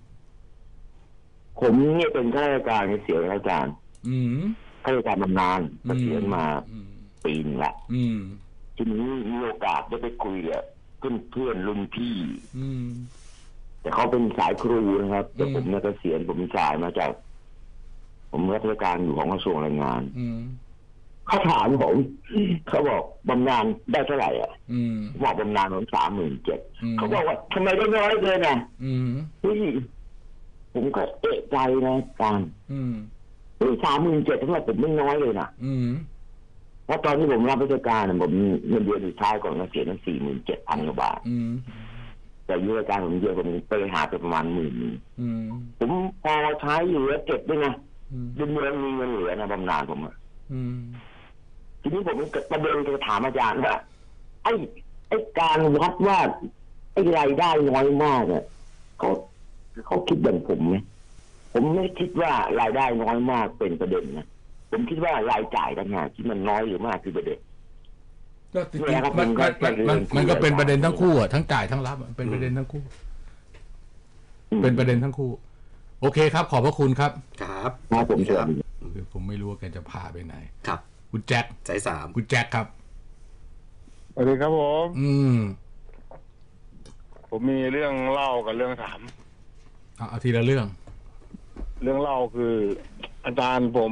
ผมเนี่ยเป็นข้าราชการเกษียณอาจารย์อืมข้าราชการบำนาญเกษียณมาอืมปีนึงละอืมทีนี้มีโอกาสได้ไปคุยกับเพื่อนเพื่อนรุ่นพี่อืมแต่เขาเป็นสายครูนะครับแต่ผมเนี่ยเกษียณผมจ่ายมาจาก ผมรับราชการอยู่ของกระทรวงแรงงานอืมเขาถามผมเขาบอกบำนาญได้เท่าไหร่อ่ะอืมบอกบำนาญผมสามหมื่นเจ็ดอืมเขาบอกว่าทำไมได้น้อยเกินอ่ะอืมเฮ้ยผมก็เอะใจนะการอืมเฮ้ยสามหมื่นเจ็ดทำไมผมไม่น้อยเลยนะอืมเพราะตอนที่ผมรับราชการเนี่ยผมเงินเดือนสุดท้ายก่อนเกษียณนั้นสี่หมื่นเจ็ดพันกว่าบาทอืมแต่ยุราชการผมเยอะผมไปหาไปประมาณหมื่นนึงอืมผมพอใช้อยู่แล้วเก็บด้วยนะอืมเดือนเดือนมีเงินเหลือนะบำนาญผมอะอืมทีนี้ผมก็ประเด็นจะถามอาจารย์ว่าไอ้ไอ้การวัดว่าไอ้รายได้น้อยมากเนี่ยเขาเขาคิดแบบผมไหมผมไม่คิดว่ารายได้น้อยมากเป็นประเด็นนะผมคิดว่ารายจ่ายต่างหากที่มันน้อยหรือมากคือประเด็นก็จริงๆมันมันมันมันมันก็เป็นประเด็นทั้งคู่อ่ะทั้งจ่ายทั้งรับเป็นประเด็นทั้งคู่ เป็นประเด็นทั้งคู่ โอเคครับ ขอบพระคุณครับครับครับผมเชิญผมไม่รู้ว่าแกจะพาไปไหนครับคุณแจ็คใจสามคุณแจ็คครับสวัสดีครับผมอืมผมมีเรื่องเล่ากับเรื่องถามเอาเอาทีละเรื่องเรื่องเล่าคือ อาจารย์ผม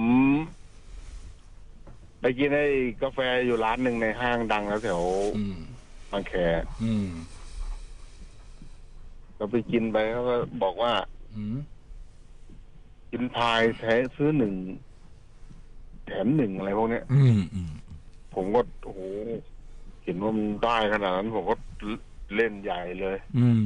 ไปกินไอ้กาแฟอยู่ร้านหนึ่งในห้างดังแล้วแถวบางแคอืมเราไปกินไปเขาก็บอกว่าอืมกินพายแท้ซื้อหนึ่งแถมหนึ่งอะไรพวกเนี้ยอืมอืมผมก็โอ้โหเห็นว่ามันได้ขนาดนั้น ผมก็เล่นใหญ่เลยอืม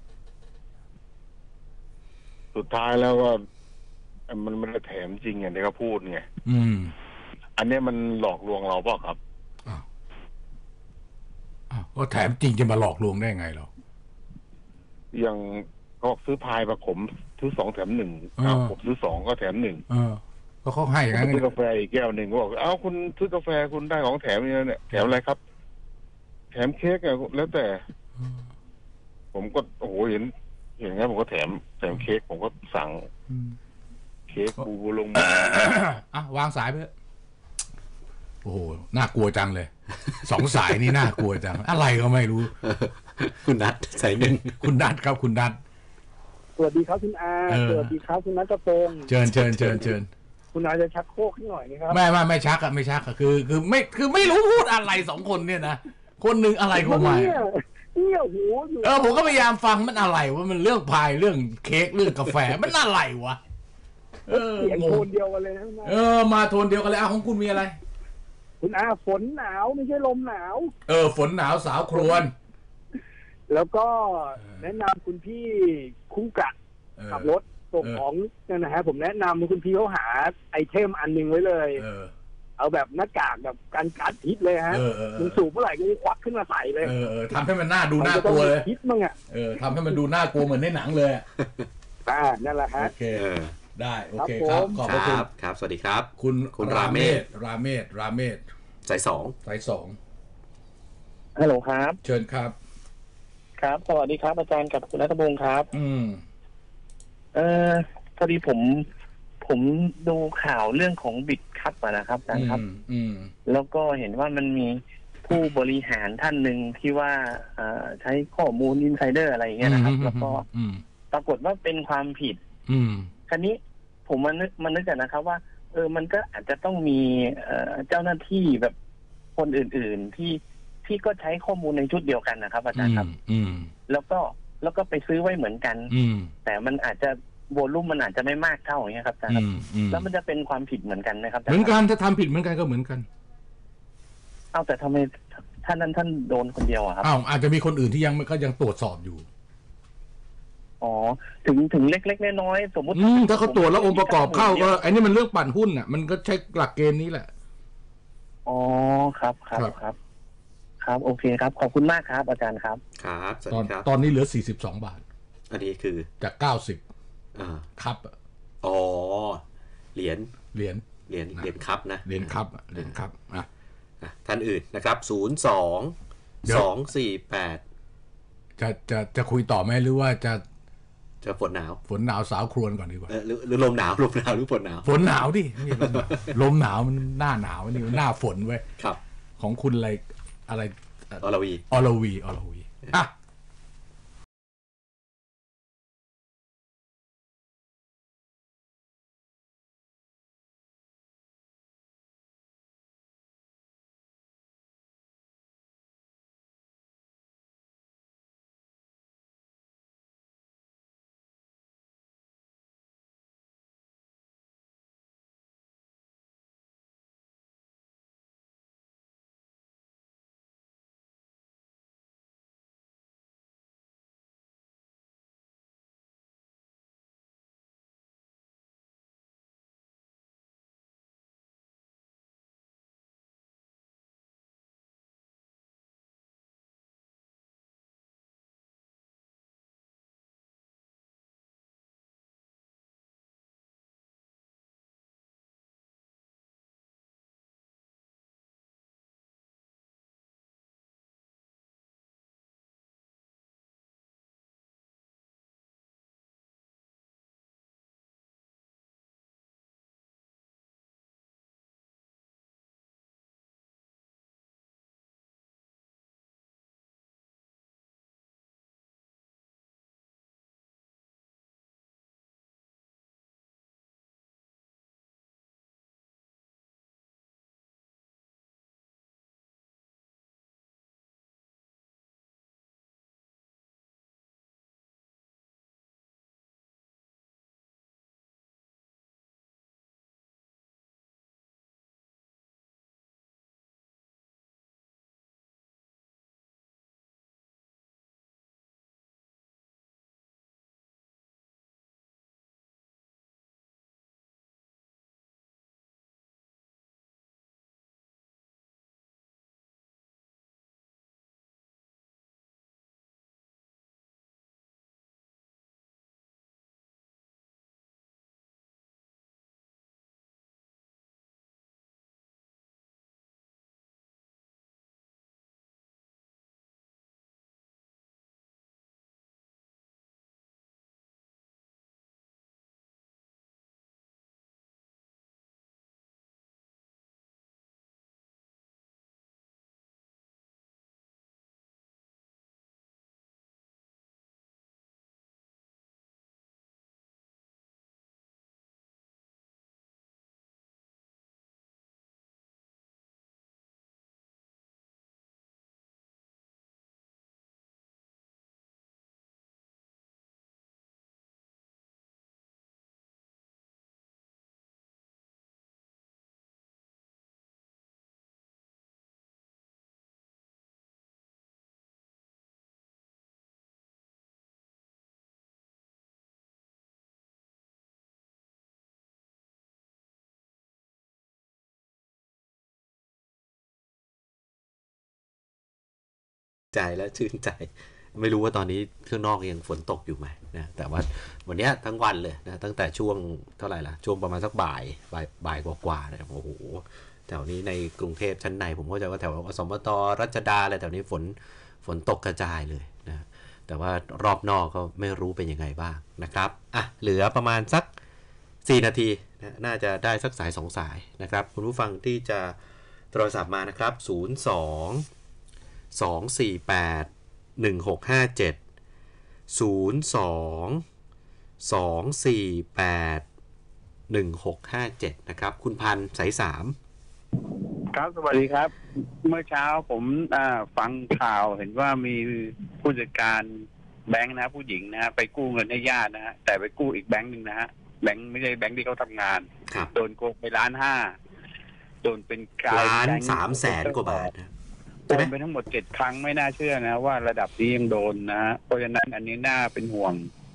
สุดท้ายแล้วก็มันไม่ได้แถมจริงอย่างที่เขาพูดไงอืมอันนี้มันหลอกลวงเราเปล่าครับอ้าวก็แถมจริงจะมาหลอกลวงได้ไงเราอย่างเขาบอกซื้อพายมาขมซื้อสองแถมหนึ่งอ้าวผมซื้อสองก็แถมหนึ่งเออ ก็เขาให้อย่างนั้นซื้อกาแฟอีกแก้วหนึ่งก็บอกเอ้าคุณซื้อกาแฟคุณได้ของแถมนี่เนี่ยแถมอะไรครับ แถมเค้กอะแล้วแต่ ผมก็โอ้โหเห็นเห็นงั้นผมก็แถมแถมเค้กผมก็สั่งเค้กบูบูลงอ่ะวางสายไปเถอะโอ้โหน่ากลัวจังเลย สองสายนี่น่ากลัวจัง อะไรก็ไม่รู้คุณนัทสายหนึ่งคุณนัทครับคุณนัทสวัสดีครับคุณอาเออสวัสดีครับคุณนัทพงศ์เชิญเชิญเชิญเชิญคุณอาจะชักโครกให้หน่อยไหมครับไม่ไม่ไม่ชักอะไม่ชักอะคือ คือไม่คือไม่รู้พูดอะไรสองคนเนี่ยนะคนหนึ่งอะไรก็ไม่เนี่ยเนี่ยหูอยู่เออผมก็พยายามฟังมันอะไรว่ามันเรื่องพายเรื่องเค้กเรื่องกาแฟมันอะไรวะเออเสียงงโทงนเดียวกันเลยนะคุณอาเออมาโทนเดียวกันเลยอ่ะของคุณมีอะไรคุณอาฝนหนาวไม่ใช่ลมหนาวเออฝนหนาวสาวครวญแล้วก็แนะนำคุณพี่คุ้งกะขับรถส่งของเนี่ยนะฮะผมแนะนำคุณพี่เขาหาไอเทมอันหนึงไว้เลยเออเอาแบบหน้ากากแบบการกัดพิษเลยฮะเออเออเออมึงสูบเมื่อไหร่ก็ควักขึ้นมาใส่เลยเออเออทำให้มันน่าดูน่ากลัวเลยพิษมั้งอ่ะเออทำให้มันดูน่ากลัวเหมือนในหนังเลยอะอ่านั่นแหละฮะโอเคเออได้โอเคครับ ขอบพระคุณครับครับ สวัสดีครับคุณคุณราเมศราเมศราเมศสายสองสายสองฮัลโหลครับเชิญครับครับ สวัสดีครับ อาจารย์กับคุณรัตพงศ์ครับอืมเออพอดีผม ผมดูข่าวเรื่องของบิตคัพนะครับอาจารย์ครับอืมแล้วก็เห็นว่ามันมีผู้บริหารท่านหนึ่งที่ว่าเอ่อใช้ข้อมูลอินไซเดอร์อะไรอย่างเงี้ยนะครับ แล้วก็ปรากฏว่าเป็นความผิดอืมคราวนี้ผมมันนึกมันนึกกันนะครับว่า เออมันก็อาจจะต้องมีเอ่อเจ้าหน้าที่แบบคนอื่นๆที่ที่ก็ใช้ข้อมูลในชุดเดียวกันนะครับ อาจารย์ครับอืมแล้วก็แล้วก็ไปซื้อไว้เหมือนกันอืมแต่มันอาจจะโวลุ่มมันอาจจะไม่มากเท่าอย่างเงี้ยครับอาจารย์ครับอืมอืมแล้วมันจะเป็นความผิดเหมือนกันไหมครับอาจารเหย์มือนกันถ้าทำผิดเหมือนกันก็เหมือนกันเอาแต่ทำไมท่านนั้นท่านโดนคนเดียวอะครับอ้าวอาจจะมีคนอื่นที่ยังก็ยังตรวจสอบอยู่อ๋อถึงถึงเล็กๆน้อยๆสมมติถ้าเขาตรวจแล้วองค์ประกอบเข้าก็ไอ้นี่มันเรื่องปั่นหุ้นอ่ะมันก็ใช้หลักเกณฑ์นี้แหละอ๋อครับครับครับครับโอเคครับขอบคุณมากครับอาจารย์ครับครับตอนตอนนี้เหลือสี่สิบสองบาทอันนี้คือจากเก้าสิบอ่าครับอ๋อเหรียญเหรียญเหรียญเหรียญครับนะเหรียญครับเหรียญครับอ่ะท่านอื่นนะครับศูนย์สองสองสี่แปดจะจะจะคุยต่อไหมหรือว่าจะจะฝนหนาวฝนหนาวสาวครวญก่อนดีกว่าหรือหรือลมหนาวลมหนาวหรือฝนหนาวฝนหนาวดิลมหนาวมันหน้าหนาวนี่หน้าฝนเว้ยครับของคุณอะไรอะไรอรวีอรวีอรวีอ่ะใจและชื่นใจไม่รู้ว่าตอนนี้ข้างนอกยังฝนตกอยู่ไหมนะแต่ว่าวันนี้ทั้งวันเลยนะตั้งแต่ช่วงเท่าไหร่ล่ะช่วงประมาณสักบ่ายบ่ายบ่ายกว่าๆนะครับโอ้โหแถวนี้ในกรุงเทพชั้นในผมเข้าใจว่าแถวอสมตรัชดาอะไรแถวนี้ฝนฝนตกกระจายเลยนะแต่ว่ารอบนอกก็ไม่รู้เป็นยังไงบ้างนะครับอ่ะเหลือประมาณสักสี่นาทีนะน่าจะได้สักสายสองสายนะครับคุณผู้ฟังที่จะโทรศัพท์มานะครับศูนย์ สอง สอง สี่ แปด หนึ่ง หก ห้า เจ็ด ศูนย์ สอง สอง สี่ แปด หนึ่ง หก ห้า เจ็ดนะครับคุณพันธ์สายสามครับสวัสดีครับเมื่อเช้าผมฟังข่าวเห็นว่ามีผู้จัดการแบงค์นะผู้หญิงนะไปกู้เงินให้ญาตินะฮะแต่ไปกู้อีกแบงค์หนึ่งนะฮะแบงค์ไม่ใช่แบงค์ที่เขาทำงานโดนโกงไปล้านห้าโดนเป็นการล้านสามแสนกว่าบาทโดนไปทั้งหมดเจ็ดครั้งไม่น่าเชื่อนะว่าระดับนี้ยังโดนนะเพราะฉะนั้นอันนี้น่าเป็นห่วง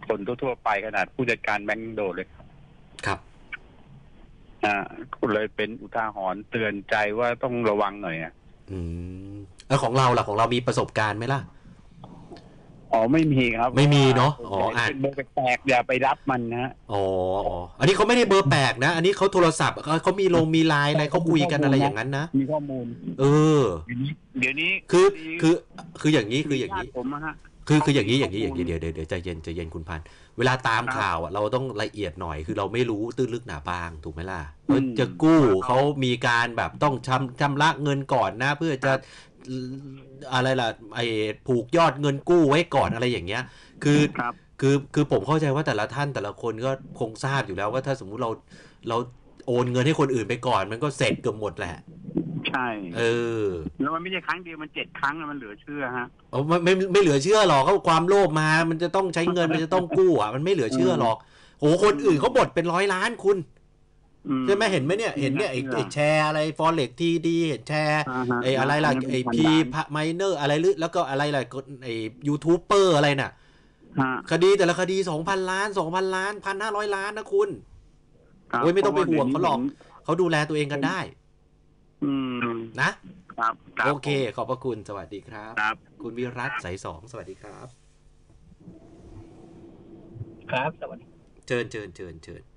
คนทั่วๆไปขนาดผู้จัดการแบงก์โดดเลยครับอ่าเลยเป็นอุทาหรณ์เตือนใจว่าต้องระวังหน่อยอ่ะอืมแล้วของเราล่ะของเรามีประสบการณ์ไหมล่ะอ๋อไม่มีครับไม่มีเนาะอ๋ออ่าเป็นเบอร์แปลกอย่าไปรับมันนะอ๋ออันนี้เขาไม่ได้เบอร์แปลกนะอันนี้เขาโทรศัพท์เขามีลงมีไลน์อะไรเขาคุยกันอะไรอย่างนั้นนะมีข้อมูลเออเดี๋ยวนี้คือคือคืออย่างนี้คืออย่างนี้ผมฮะคือคืออย่างนี้อย่างนี้อย่างนี้เดี๋ยวเดี๋ยวเดี๋ยวใจเย็นใจเย็นคุณพันธุ์เวลาตามข่าวอ่ะเราต้องละเอียดหน่อยคือเราไม่รู้ตื้นลึกหนาบางถูกไหมล่ะจะกู้เขามีการแบบต้องชำชำระเงินก่อนนะเพื่อจะอะไรล่ะไอ้ผูกยอดเงินกู้ไว้ก่อนอะไรอย่างเงี้ยคือคือคือผมเข้าใจว่าแต่ละท่านแต่ละคนก็คงทราบอยู่แล้วว่าถ้าสมมุติเราเราโอนเงินให้คนอื่นไปก่อนมันก็เสร็จเกือบหมดแหละใช่เออแล้วมันไม่ใช่ครั้งเดียวมันเจ็ดครั้งมันเหลือเชื่อฮะอ๋อไม่ไม่ไม่เหลือเชื่อหรอกเขาความโลภมามันจะต้องใช้เงินมันจะต้องกู้อ่ะมันไม่เหลือเชื่อหรอกโอ้คนอื่นเขาหมดเป็นร้อยล้านคุณใช่ไหมเห็นไหมเนี่ยเห็นเนี่ยไอ้แชร์อะไรฟอเร็กทีดีเห็นแชร์ไอ้อะไรล่ะไอ้พีไมเนอร์อะไรหรือแล้วก็อะไรล่ะไอ้ยูทูบเบอร์อะไรน่ะคดีแต่ละคดีสองพันล้านสองพันล้านพันห้าร้อยล้านนะคุณโอ้ยไม่ต้องไปห่วงเขาหรอกเขาดูแลตัวเองกันได้นะครับโอเคขอบพระคุณสวัสดีครับคุณวิรัตสายสองสวัสดีครับครับสวัสดีเชิญเชิญเชิญเชิญ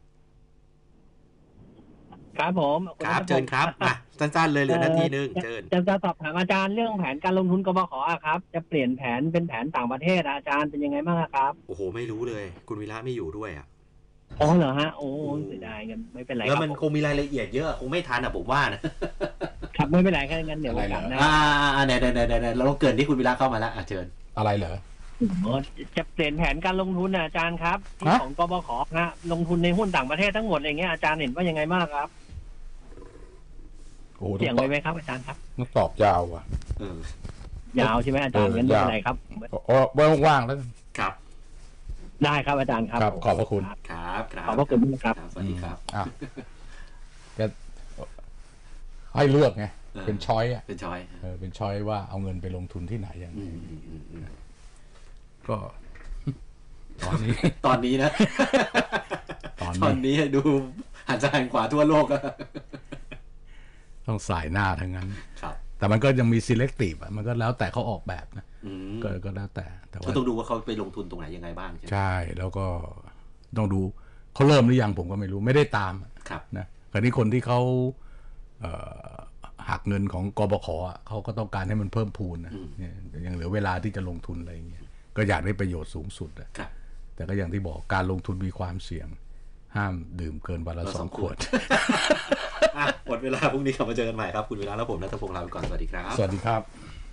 ครับผมครับเชิญครับมาสั้นๆเลยเหลือนาทีนึงเชิญจะจะสอบถามอาจารย์เรื่องแผนการลงทุนกบข.ครับจะเปลี่ยนแผนเป็นแผนต่างประเทศอาจารย์เป็นยังไงบ้างครับโอ้โหไม่รู้เลยคุณวิระไม่อยู่ด้วยอ่ะอ๋อเหรอฮะโอ้เสียดายกันไม่เป็นไรแล้วมันคงมีรายละเอียดเยอะคงไม่ทันอ่ะผมว่านะครับไม่เป็นไรแค่งั้นเดี๋ยวอะไรนะอ่าอ่าเนี่ยเนี่ยเนี่ยเราเกินที่คุณวิระเข้ามาแล้วอ่ะเชิญอะไรเหรอจะเปลี่ยนแผนการลงทุนอาจารย์ครับที่ของกบข.ฮะลงทุนในหุ้นต่างประเทศทั้งหมดอะไรเงี้ยอาจารย์เห็นว่ายังไงบ้างครับเสี่ยงไหมครับอาจารย์ครับต้องตอบยาวอ่ะยาวใช่ไหมอาจารย์งั้นไม่เป็นไรครับอ๋อว่างๆแล้วครับได้ครับอาจารย์ครับขอบพระคุณครับขอบพระคุณครับสวัสดีครับอ่ะจะให้เลือกไงเป็นช้อยอ่ะเป็นช้อยเออเป็นช้อยว่าเอาเงินไปลงทุนที่ไหนอย่างไรก็ตอนนี้ตอนนี้นะตอนนี้ดูหันซ้ายหันขวาทั่วโลกอะต้องสายหน้าทั้งนั้นแต่มันก็ยังมี selective อ่ะมันก็แล้วแต่เขาออกแบบนะก็ก็แล้วแต่แต่ว่าต้องดูว่าเขาไปลงทุนตรงไหนยังไงบ้างใช่ไหมใช่แล้วก็ต้องดูเขาเริ่มหรือยังผมก็ไม่รู้ไม่ได้ตามนะคราวนี้คนที่เขาหักเงินของกบข.เขาก็ต้องการให้มันเพิ่มพูนนะยังเหลือเวลาที่จะลงทุนอะไรอย่างเงี้ยก็อยากได้ประโยชน์สูงสุดอะแต่ก็อย่างที่บอกการลงทุนมีความเสี่ยงห้ามดื่มเกินวันละสองขวดหมดเวลาพรุ่งนี้กลับมาเจอกันใหม่ครับคุณวิระและผมณัฐพงษ์ลาไปก่อนสวัสดีครับสวัสดีครับ